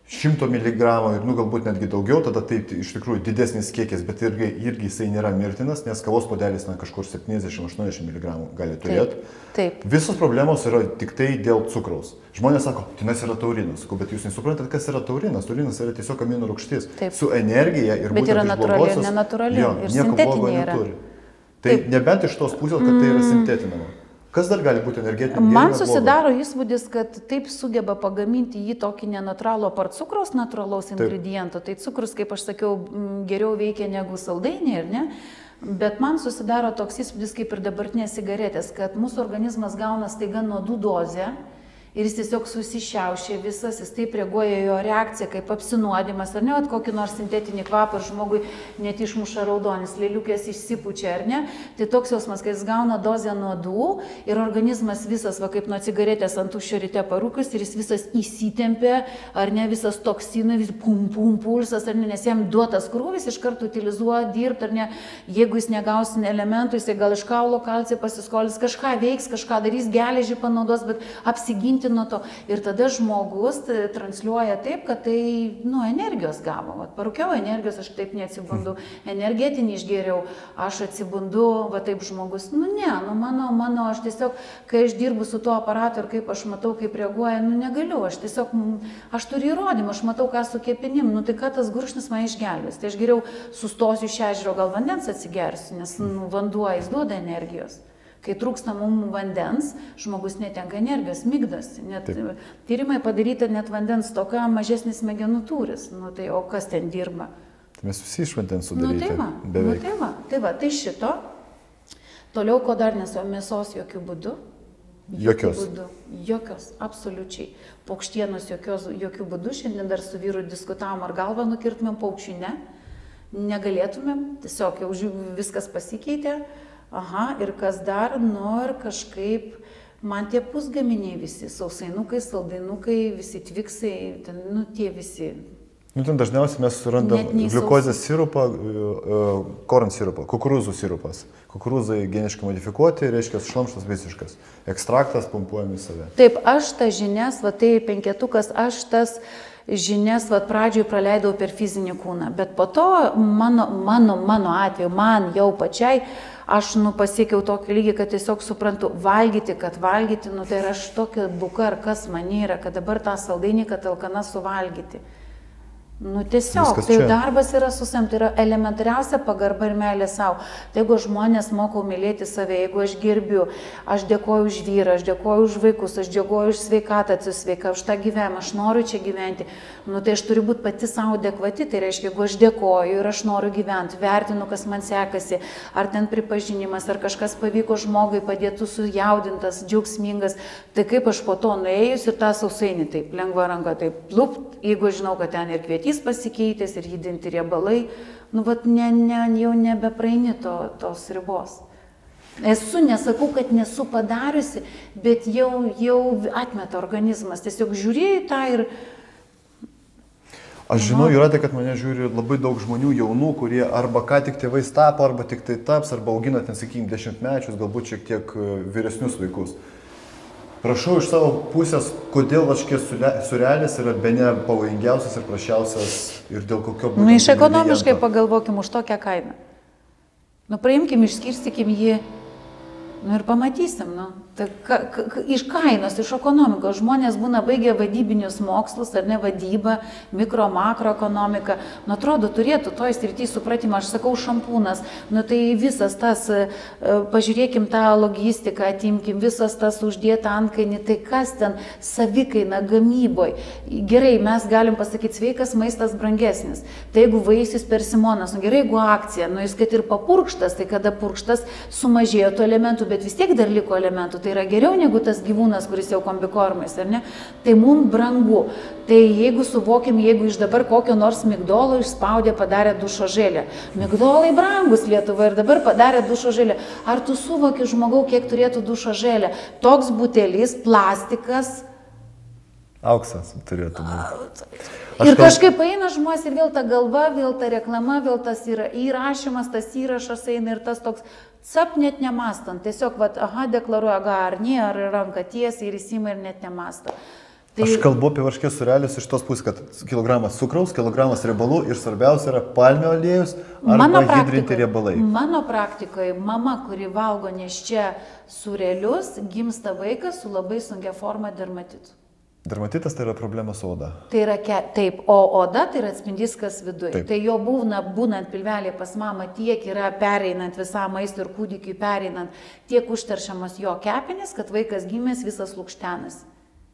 100 mg, nu galbūt netgi daugiau, tada tai iš tikrųjų didesnis kiekis, bet irgi jisai nėra mirtinas, nes kavos puodelis kažkur 70-80 mg gali turėti. Taip. Visos problemos yra tik tai dėl cukraus. Žmonės sako, tinas yra taurinas, bet jūs nesuprantat, kas yra taurinas. Taurinas yra tiesiog amino rūgštis su energija ir bet yra natūrali ir nenatūrali, jo, ir nieko blogo neturi. Tai nebent iš tos pusės, kad tai yra sintetinama. Kas dar gali būti energetinė? Man susidaro įspūdis, kad taip sugeba pagaminti jį tokį nenaturalų apart cukraus natūralaus ingrediento. Tai cukrus, kaip aš sakiau, geriau veikia negu saldainiai, ar ne? Bet man susidaro toks įspūdis kaip ir dabartinės cigaretės, kad mūsų organizmas gauna staiga nuodų dozę ir jis tiesiog susišiaušia visas, jis taip reaguoja jo reakciją kaip apsinuodimas, ar ne, kokį nors sintetinį kvapą ir žmogui net išmuša raudonis, lėliukės išsipučia, ar ne. Tai toks jausmas, kai jis gauna dozę nuodų ir organizmas visas, va kaip nuo cigaretės ant tuščio ryte parūkius ir jis visas įsitempia, ar ne, visas toksinai, vis pum pulsas, ar ne, nes jam duotas krūvis iš karto utilizuoja, dirbti, ar ne, jeigu jis negaus elementų, jis gal iš kaulo kalcį pasiskolins, kažką veiks, kažką darys, geležį panaudos, bet apsiginti nuo to. Ir tada žmogus transliuoja taip, kad tai, energijos gavo. Vat, parūkiau energijos, aš taip neatsibundu, energetinį išgėriau, aš atsibundu, va taip žmogus. Mano, aš tiesiog, kai aš dirbu su tuo aparatu ir kaip aš matau, kaip reaguoja, negaliu, aš tiesiog, aš turiu įrodymą, aš matau, ką su kepenim, tai ką tas gurkšnis man išgelbės. Tai aš geriau sustosiu iš ežero, gal vandens atsigersiu, nes vanduo jis duoda energijos. Kai trūksta mums vandens, žmogus netenka energijos, migdosi. Net tyrimai padaryta, net vandens stoka mažesnis smegenų tūris. Tai o kas ten dirba? Tai mes visi iš vandens sudaryti. Beveik. Tai šito. Toliau, ko dar nesu, mėsos jokių būdų. Jokios, absoliučiai. Paukštienos jokių būdų. Šiandien dar su vyru diskutavom, ar galvą nukirtumėm, paukščių ne. Negalėtumėm, tiesiog jau viskas pasikeitė. Ir kas dar, ir kažkaip man tie pusgaminiai visi, sausainukai, saldainukai, visi tviksai, tie visi. Ten dažniausiai mes surandam gliukozės sirupą, korn sirupą, kukurūzų sirupas. Kukurūzai geniškai modifikuoti, reiškia šlamštas visiškas. Ekstraktas pumpuojam į save. Taip, aš tas žinias, tai penketukas, aš tas žinias pradžioj praleidau per fizinį kūną, bet po to mano atveju, man jau pačiai, aš pasiekiau tokį lygį, kad tiesiog suprantu, valgyti, tai yra aš tokia buka, ar kas man yra, kad dabar tą saldainį, kad alkana suvalgyti. Tiesiog, tai darbas yra su savim, tai yra elementariausia pagarba ir meilė savo. Tai jeigu žmonės mokau mylėti save, jeigu aš gerbiu, aš dėkoju už vyrą, aš dėkoju už vaikus, aš dėkoju už sveikatą, atsisveiką, už tą gyvenimą, aš noriu čia gyventi, tai aš turiu būti pati savo adekvati, tai reiškia, jeigu aš dėkoju ir aš noriu gyventi, vertinu, kas man sekasi, ar ten pripažinimas, ar kažkas pavyko žmogui, padėtų sujaudintas, džiaugsmingas, tai kaip aš po to nuėjus ir tą sausainį taip, lengva ranka, taip, plupt, jeigu žinau, kad ten ir kvietys pasikeitęs ir judinti riebalai, jau nebepraeini tos ribos. Nesakau, kad nesu padariusi, bet jau atmeta organizmas, tiesiog žiūrėjai tą ir... Aš žinau, Jūratė, kad mane žiūri labai daug žmonių jaunų, kurie arba ką tik tėvais tapo, arba tik tai taps, arba augina ten, sakykime, 10-mečius, galbūt šiek tiek vyresnius vaikus. Prašau iš savo pusės, kodėl varškės sūrelis yra bene pavojingiausias ir prašiausias ir dėl kokio būtent... Iš ekonomiškai pagalvokim už tokią kainą. Praimkim, išskirstykim jį, ir pamatysim, iš kainos, iš ekonomikos. Žmonės būna baigę vadybinius mokslus, ar ne vadybą, mikro, makro ekonomiką. Atrodo, turėtų toj srity supratimą, aš sakau šampūnas, tai visas tas, pažiūrėkim tą logistiką, atimkim, visas tas uždėta antkainį, tai kas ten savikaina gamyboj. Gerai, mes galim pasakyti, sveikas maistas brangesnis. Tai jeigu vaisius persimonas, gerai, jeigu akcija, jis kad ir papurkštas, tai kada purkštas sumažėjo tų elementų, bet vis tiek dar liko elementų. Tai yra geriau negu tas gyvūnas, kuris jau kombikormais, ar ne? Tai mums brangu. Tai jeigu suvokim, jeigu iš dabar kokio nors migdolo išspaudė, padarė dušo želę. Migdolai brangus Lietuva ir dabar padarė dušo želę. Ar tu suvoki, žmogau, kiek turėtų dušo želę? Toks butelis, plastikas. Auksas turėtų būti. Ir kažkaip eina žmonės ir vėl ta galva, vėl ta reklama, vėl tas yra įrašymas, tas įrašas eina ir tas toks cap net nemastant. Tiesiog, deklaruoja, ar ne, ar ranką tiesiai ir įsima ir net nemasta. Tai... Aš kalbu apie varškės sūrelius iš tos pusės, kad kilogramas cukraus, kilogramas riebalų ir svarbiausia yra palmių aliejus arba hidrinti riebalai. Mano praktikoje mama, kuri valgo neščia sūrelius, gimsta vaikas su labai sunkia forma dermatitu. Dermatitas tai yra problema su oda. Tai yra taip, o oda tai yra atspindys, kas viduje. Tai jo būnant pilvelėje pas mamą tiek yra pereinant visam maistui ir kūdikiui pereinant, tiek užteršiamas jo kepenis, kad vaikas gimęs visas lukštenas.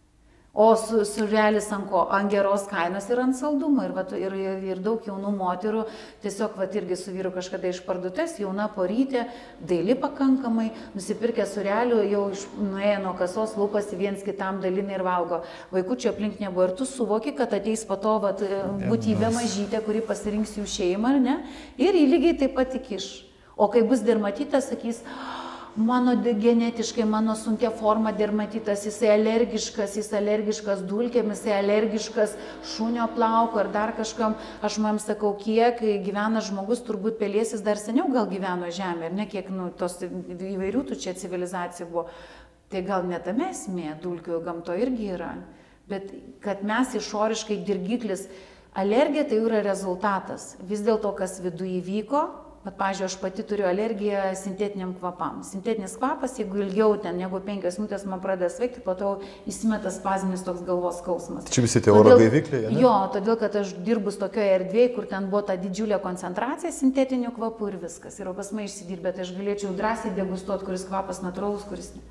O sūrelis ant ko? Ant geros kainos ir ant saldumo. Ir daug jaunų moterų tiesiog irgi su vyru kažkada iš parduotuvės, jauna porytė, daili pakankamai, nusipirkę sūrelių, jau nuėjo nuo kasos, lūpasi viens kitam dalinai ir valgo. Vaikučių aplink nebuvo ir tu suvoki, kad ateis po to būtybė mažytė, kuri pasirinks jų šeimą, ar ne? Ir jį lygiai taip pat įkiš. O kai bus dermatitas, sakys, mano genetiškai, mano sunkia forma dermatitas, jisai alergiškas dulkėmis, jisai alergiškas šunio plauko ar dar kažkam. Aš man sakau, kiek gyvena žmogus, turbūt pelėsis dar seniau gal gyveno žemė, ir ne kiek tos įvairių tų čia civilizacijų buvo. Tai gal ne tame esmė, dulkių gamto irgi yra. Bet kad mes išoriškai dirgiklis, alergija tai yra rezultatas. Vis dėlto, kas viduje įvyko. Bet, pavyzdžiui, aš pati turiu alergiją sintetiniam kvapam. Sintetinis kvapas, jeigu ilgiau negu 5 minutės man pradeda sveikti, po to įsimeta spazinis toks galvos skausmas. Čia visi tie oro gaivikliai, ne? Jo, todėl, kad aš dirbus tokioje erdvėje, kur ten buvo ta didžiulė koncentracija sintetinių kvapų ir viskas. Ir pas mane išsidirbė, tai aš galėčiau drąsiai degustuoti, kuris kvapas natūralus,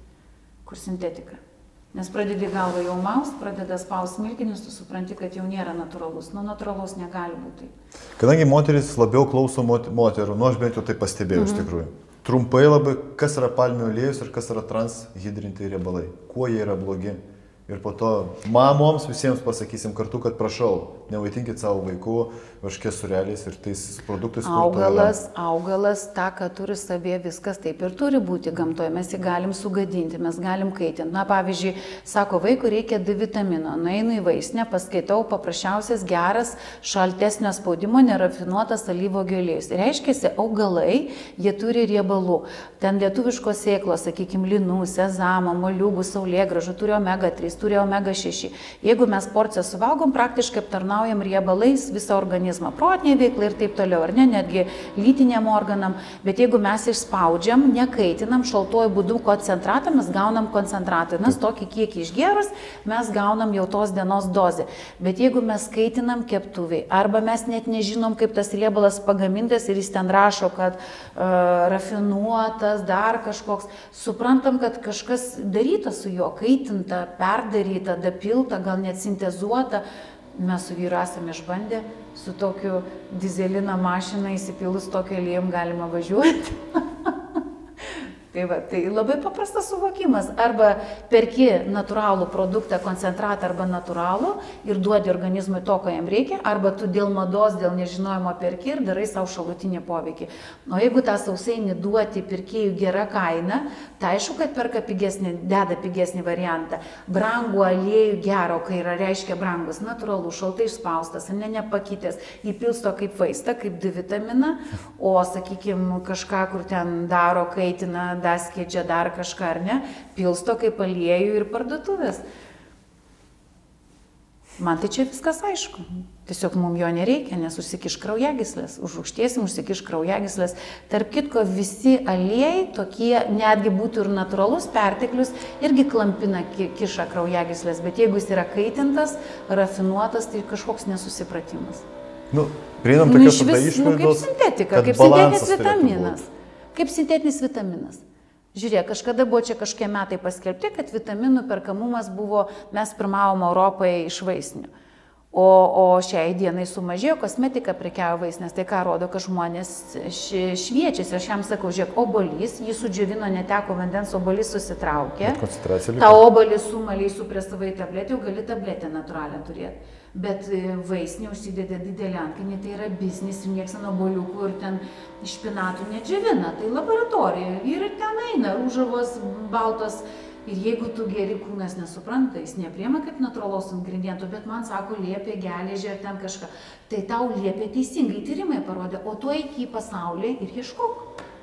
kur sintetika. Nes pradedi galvą jau maust, pradeda spaust smilkinius, tu supranti, kad jau nėra natūralus. Nu, natūralus negali būti. Kadangi moteris labiau klauso moterų, aš bent jau tai pastebėjau iš tikrųjų. Trumpai labai, kas yra palmių aliejus ir kas yra transhidrinti riebalai. Kuo jie yra blogi. Ir po to mamoms visiems pasakysim kartu, kad prašau, nevaitinkit savo vaikų varškės sūreliais ir tais produktais. Augalas, tą, ką turi savie, viskas taip ir turi būti gamtoje. Mes jį galim sugadinti, mes galim kaitinti. Na, pavyzdžiui, sako, vaikui reikia D vitamino. Nueinu į vaistinę, paskaitau paprasčiausias geras, šaltesnio spaudimo, nerafinuotas alyvuogių aliejus. Reiškia, augalai, jie turi riebalų. Ten lietuviškos sėklos, sakykime, linų, sezamo, moliūgų, saulėgrąžų, turi omega 3. Turi omega 6. Jeigu mes porciją suvalgom, praktiškai aptarnaujam riebalais visą organizmą, protiniai veiklai ir taip toliau, ar ne, netgi lytiniam organam, bet jeigu mes išspaudžiam, nekaitinam, šaltuoju būdu koncentratą, mes gaunam koncentratą, nes tokį kiekį išgerus, mes gaunam jau tos dienos dozę. Bet jeigu mes kaitinam keptuviai, arba mes net nežinom, kaip tas riebalas pagamintas ir jis ten rašo, kad rafinuotas, dar kažkoks, suprantam, kad kažkas daryta su juo, kaitinta, perdaryta, dapilta, gal net sintezuota. Mes su vyru esame išbandę, su tokiu dizelino mašina įsipilus tokio aliejum galima važiuoti. Tai labai paprastas suvokimas. Arba perki natūralų produktą, koncentratą arba natūralų ir duodi organizmui to, ko jam reikia, arba tu dėl mados, dėl nežinojimo perki ir darai savo šalutinį poveikį. O jeigu tą sausainį duoti pirkėjų gerą kainą, tai aišku, kad perka pigesnį, deda pigesnį variantą. Brangų aliejų gero, kai yra reiškia brangus, natūralų, šaltai išspaustas, nepakitęs, įpilsto kaip vaistą, kaip D vitaminą, o, sakykime, kažką, kur ten daro, kaitina, daskėdžia dar kažką, ar ne, pilsto kaip aliejų ir parduotuvės. Man tai čia viskas aišku. Tiesiog mums jo nereikia, nes užsikiš kraujagyslės. Užrūgštėsim, užsikiš kraujagyslės. Tarp kitko, visi aliejai tokie, netgi būtų ir natūralus perteklius, irgi klampina, kiša kraujagyslės. Bet jeigu jis yra kaitintas, rafinuotas, tai kažkoks nesusipratimas. Prieinam tokios tada išvados, kaip sintetika, kaip sintetinis vitaminas. Kaip sintetinis vitaminas. Žiūrėk, kažkada buvo čia kažkokie metai paskelbti, kad vitaminų perkamumas buvo, mes pirmavom Europoje iš vaistinių. O šiai dienai sumažėjo, kosmetika prekiavo vaistinės. Tai ką rodo, kad žmonės šviečiasi. Aš jam sakau, žiūrėk, obolys, jį sudžiovino, neteko vandens, obolys susitraukė. Ta obolį sumalė, supresavai tabletę, jau gali tabletę natūralią turėti. Bet vaistinė užsideda didelį antkainį, tai yra biznis ir nieks ant oboliukų ir ten špinatų nedžiovina. Tai laboratorija ir ten eina, rūžavos, baltos. Ir jeigu tu geri, kūnas nesupranta, jis nepriema kaip natūralaus ingredientų, bet man sako, liepė geležį ar ten kažką. Tai tau liepė teisingai, tyrimai parodė, o tu eik į pasaulį ir ieškok.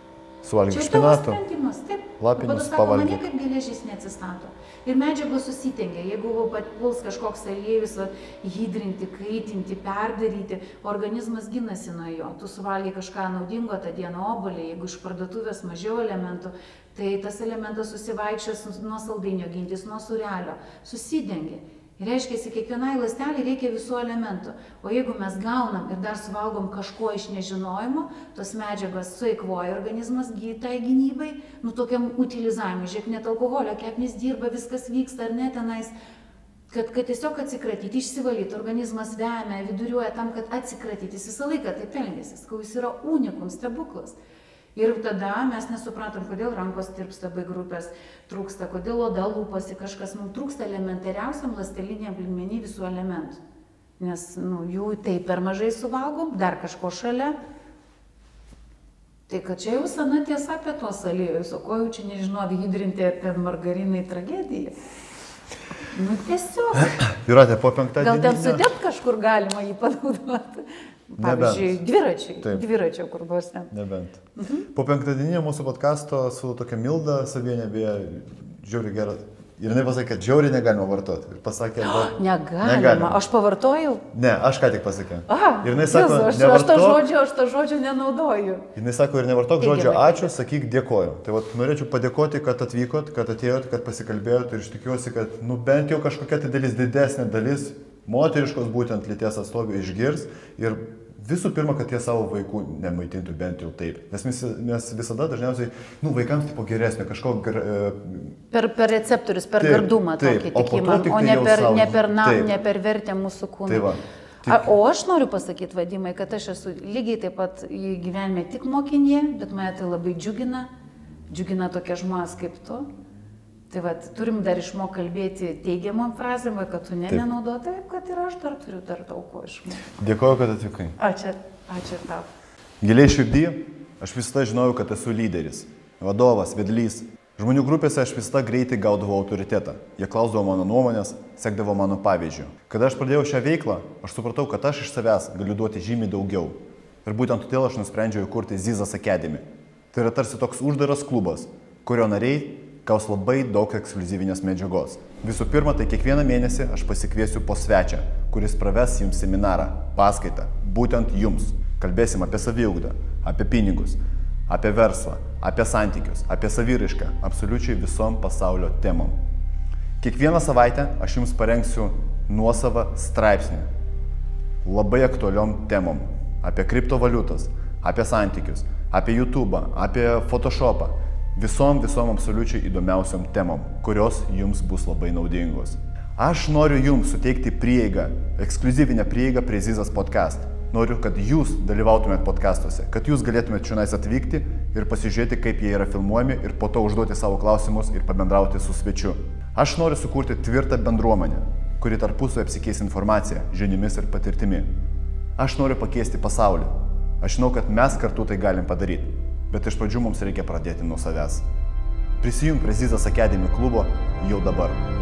Suvalgyk Čia tavo špinatų, sprendimas, taip. lapinius Sako, man pavalgyk. niekaip geležis neatsistato. Ir medžiagos susitengia. Jeigu puls kažkoks aliejus hidrinti, kaitinti, perdaryti, organizmas ginasi nuo jo. Tu suvalgai kažką naudingo tą dieną obuolį, jeigu iš parduotuvės mažiau elementų, tai tas elementas susivaikščios nuo saldainio gintis, nuo sūrelio. Susidengia. Ir reiškia, kiekvienai ląstelei reikia visų elementų. O jeigu mes gaunam ir dar suvalgom kažko iš nežinojimo, tos medžiagos sueikvoja organizmas tai gynybai, tokiam utilizavimui. Žiūrėk, net alkoholio kepenys dirba, viskas vyksta ar ne tenais. Kad tiesiog atsikratyti, išsivalyti, organizmas vemia, viduriuoja tam, kad atsikratyti. Jis visą laiką taip elgiasi, jis yra unikum, stebuklas. Ir tada mes nesupratom, kodėl rankos tirpsta, B grupės trūksta, kodėl oda lūpasi, kažkas mums trūksta elementariausiam ląsteliniam lygmenį visų elementų. Nes jų taip per mažai suvalgom, dar kažko šalia. Tai kad čia jau sena tiesa apie tuos aliejus, o ko jau čia nežinau, hidrinti apie margarinai tragediją. Tiesiog. Jūratė, po penktadienį. Gal ten sudėt kažkur galima jį panaudoti? Pavyzdžiui, dviračio kurbuose. Nebent. Po penktadienį mūsų podcasto su tokia Milda Savienė, beje, žiauriai gera. Ir jinai pasakė, kad žiauriai negalima vartoti. Ir pasakė, negalima. Aš pavartojau? Ne, aš ką tik pasakė. Ir jinai sako, aš to žodžio nenaudoju. Jinai sako, ir nevartok žodžio ačiū, sakyk dėkoju. Tai norėčiau padėkoti, kad atvykot, kad atėjot, kad pasikalbėjot ir iš tikiuosi, kad bent jau kažkokia tai dalis, didesnė dalis, moteriškos būtent lyties atstovų išgirs ir visų pirma, kad jie savo vaikų nemaitintų bent jau taip. Nes mes visada dažniausiai, vaikams tipo geresnio, kažko... Per receptorius, per gardumą tokį tikimą, o ne per vertę mūsų kūną. O aš noriu pasakyti, Vadimai, kad aš esu lygiai taip pat į gyvenime tik mokinė, bet mane tai labai džiugina tokie žmonės kaip tu. Tai turim dar išmok kalbėti teigiamom frazėm, kad tu nenaudotai, kad ir aš dar turiu daug ko išmokti. Dėkoju, kad atvykai. Ačiū tau. Giliai širdį, aš visada žinojau, kad esu lyderis, vadovas, vedlys. Žmonių grupėse aš visada greitai gaudavau autoritetą. Jie klausdavo mano nuomonės, sekdavo mano pavyzdžių. Kada aš pradėjau šią veiklą, aš supratau, kad aš iš savęs galiu duoti žymiai daugiau. Ir būtent todėl aš nusprendžiau įkurti Zizas Academy. Tai yra tarsi toks uždaras klubas, kurio nariai gaus labai daug ekskliuzyvinės medžiagos. Visų pirma, tai kiekvieną mėnesį aš pasikviesiu po svečią, kuris praves jums seminarą, paskaitą, būtent jums. Kalbėsim apie saviugdą, apie pinigus, apie verslą, apie santykius, apie saviraišką, absoliučiai visom pasaulio temom. Kiekvieną savaitę aš jums parengsiu nuosavą straipsnį labai aktualiom temom. Apie kriptovaliutas, apie santykius, apie YouTube'ą, apie Photoshop'ą. Visom absoliučiai įdomiausiom temom, kurios jums bus labai naudingos. Aš noriu jums suteikti prieigą, ekskliuzyvinę prieigą prie Zizas podcast. Noriu, kad jūs dalyvautumėt podcastuose, kad jūs galėtumėt čionais atvykti ir pasižiūrėti, kaip jie yra filmuojami ir po to užduoti savo klausimus ir pabendrauti su svečiu. Aš noriu sukurti tvirtą bendruomenę, kuri tarpusavy apsikeis informaciją, žiniomis ir patirtimi. Aš noriu pakeisti pasaulį. Aš žinau, kad mes kartu tai galim padaryti. Bet iš pradžių mums reikia pradėti nuo savęs. Prisijunk prie Zizas Academy klubo jau dabar.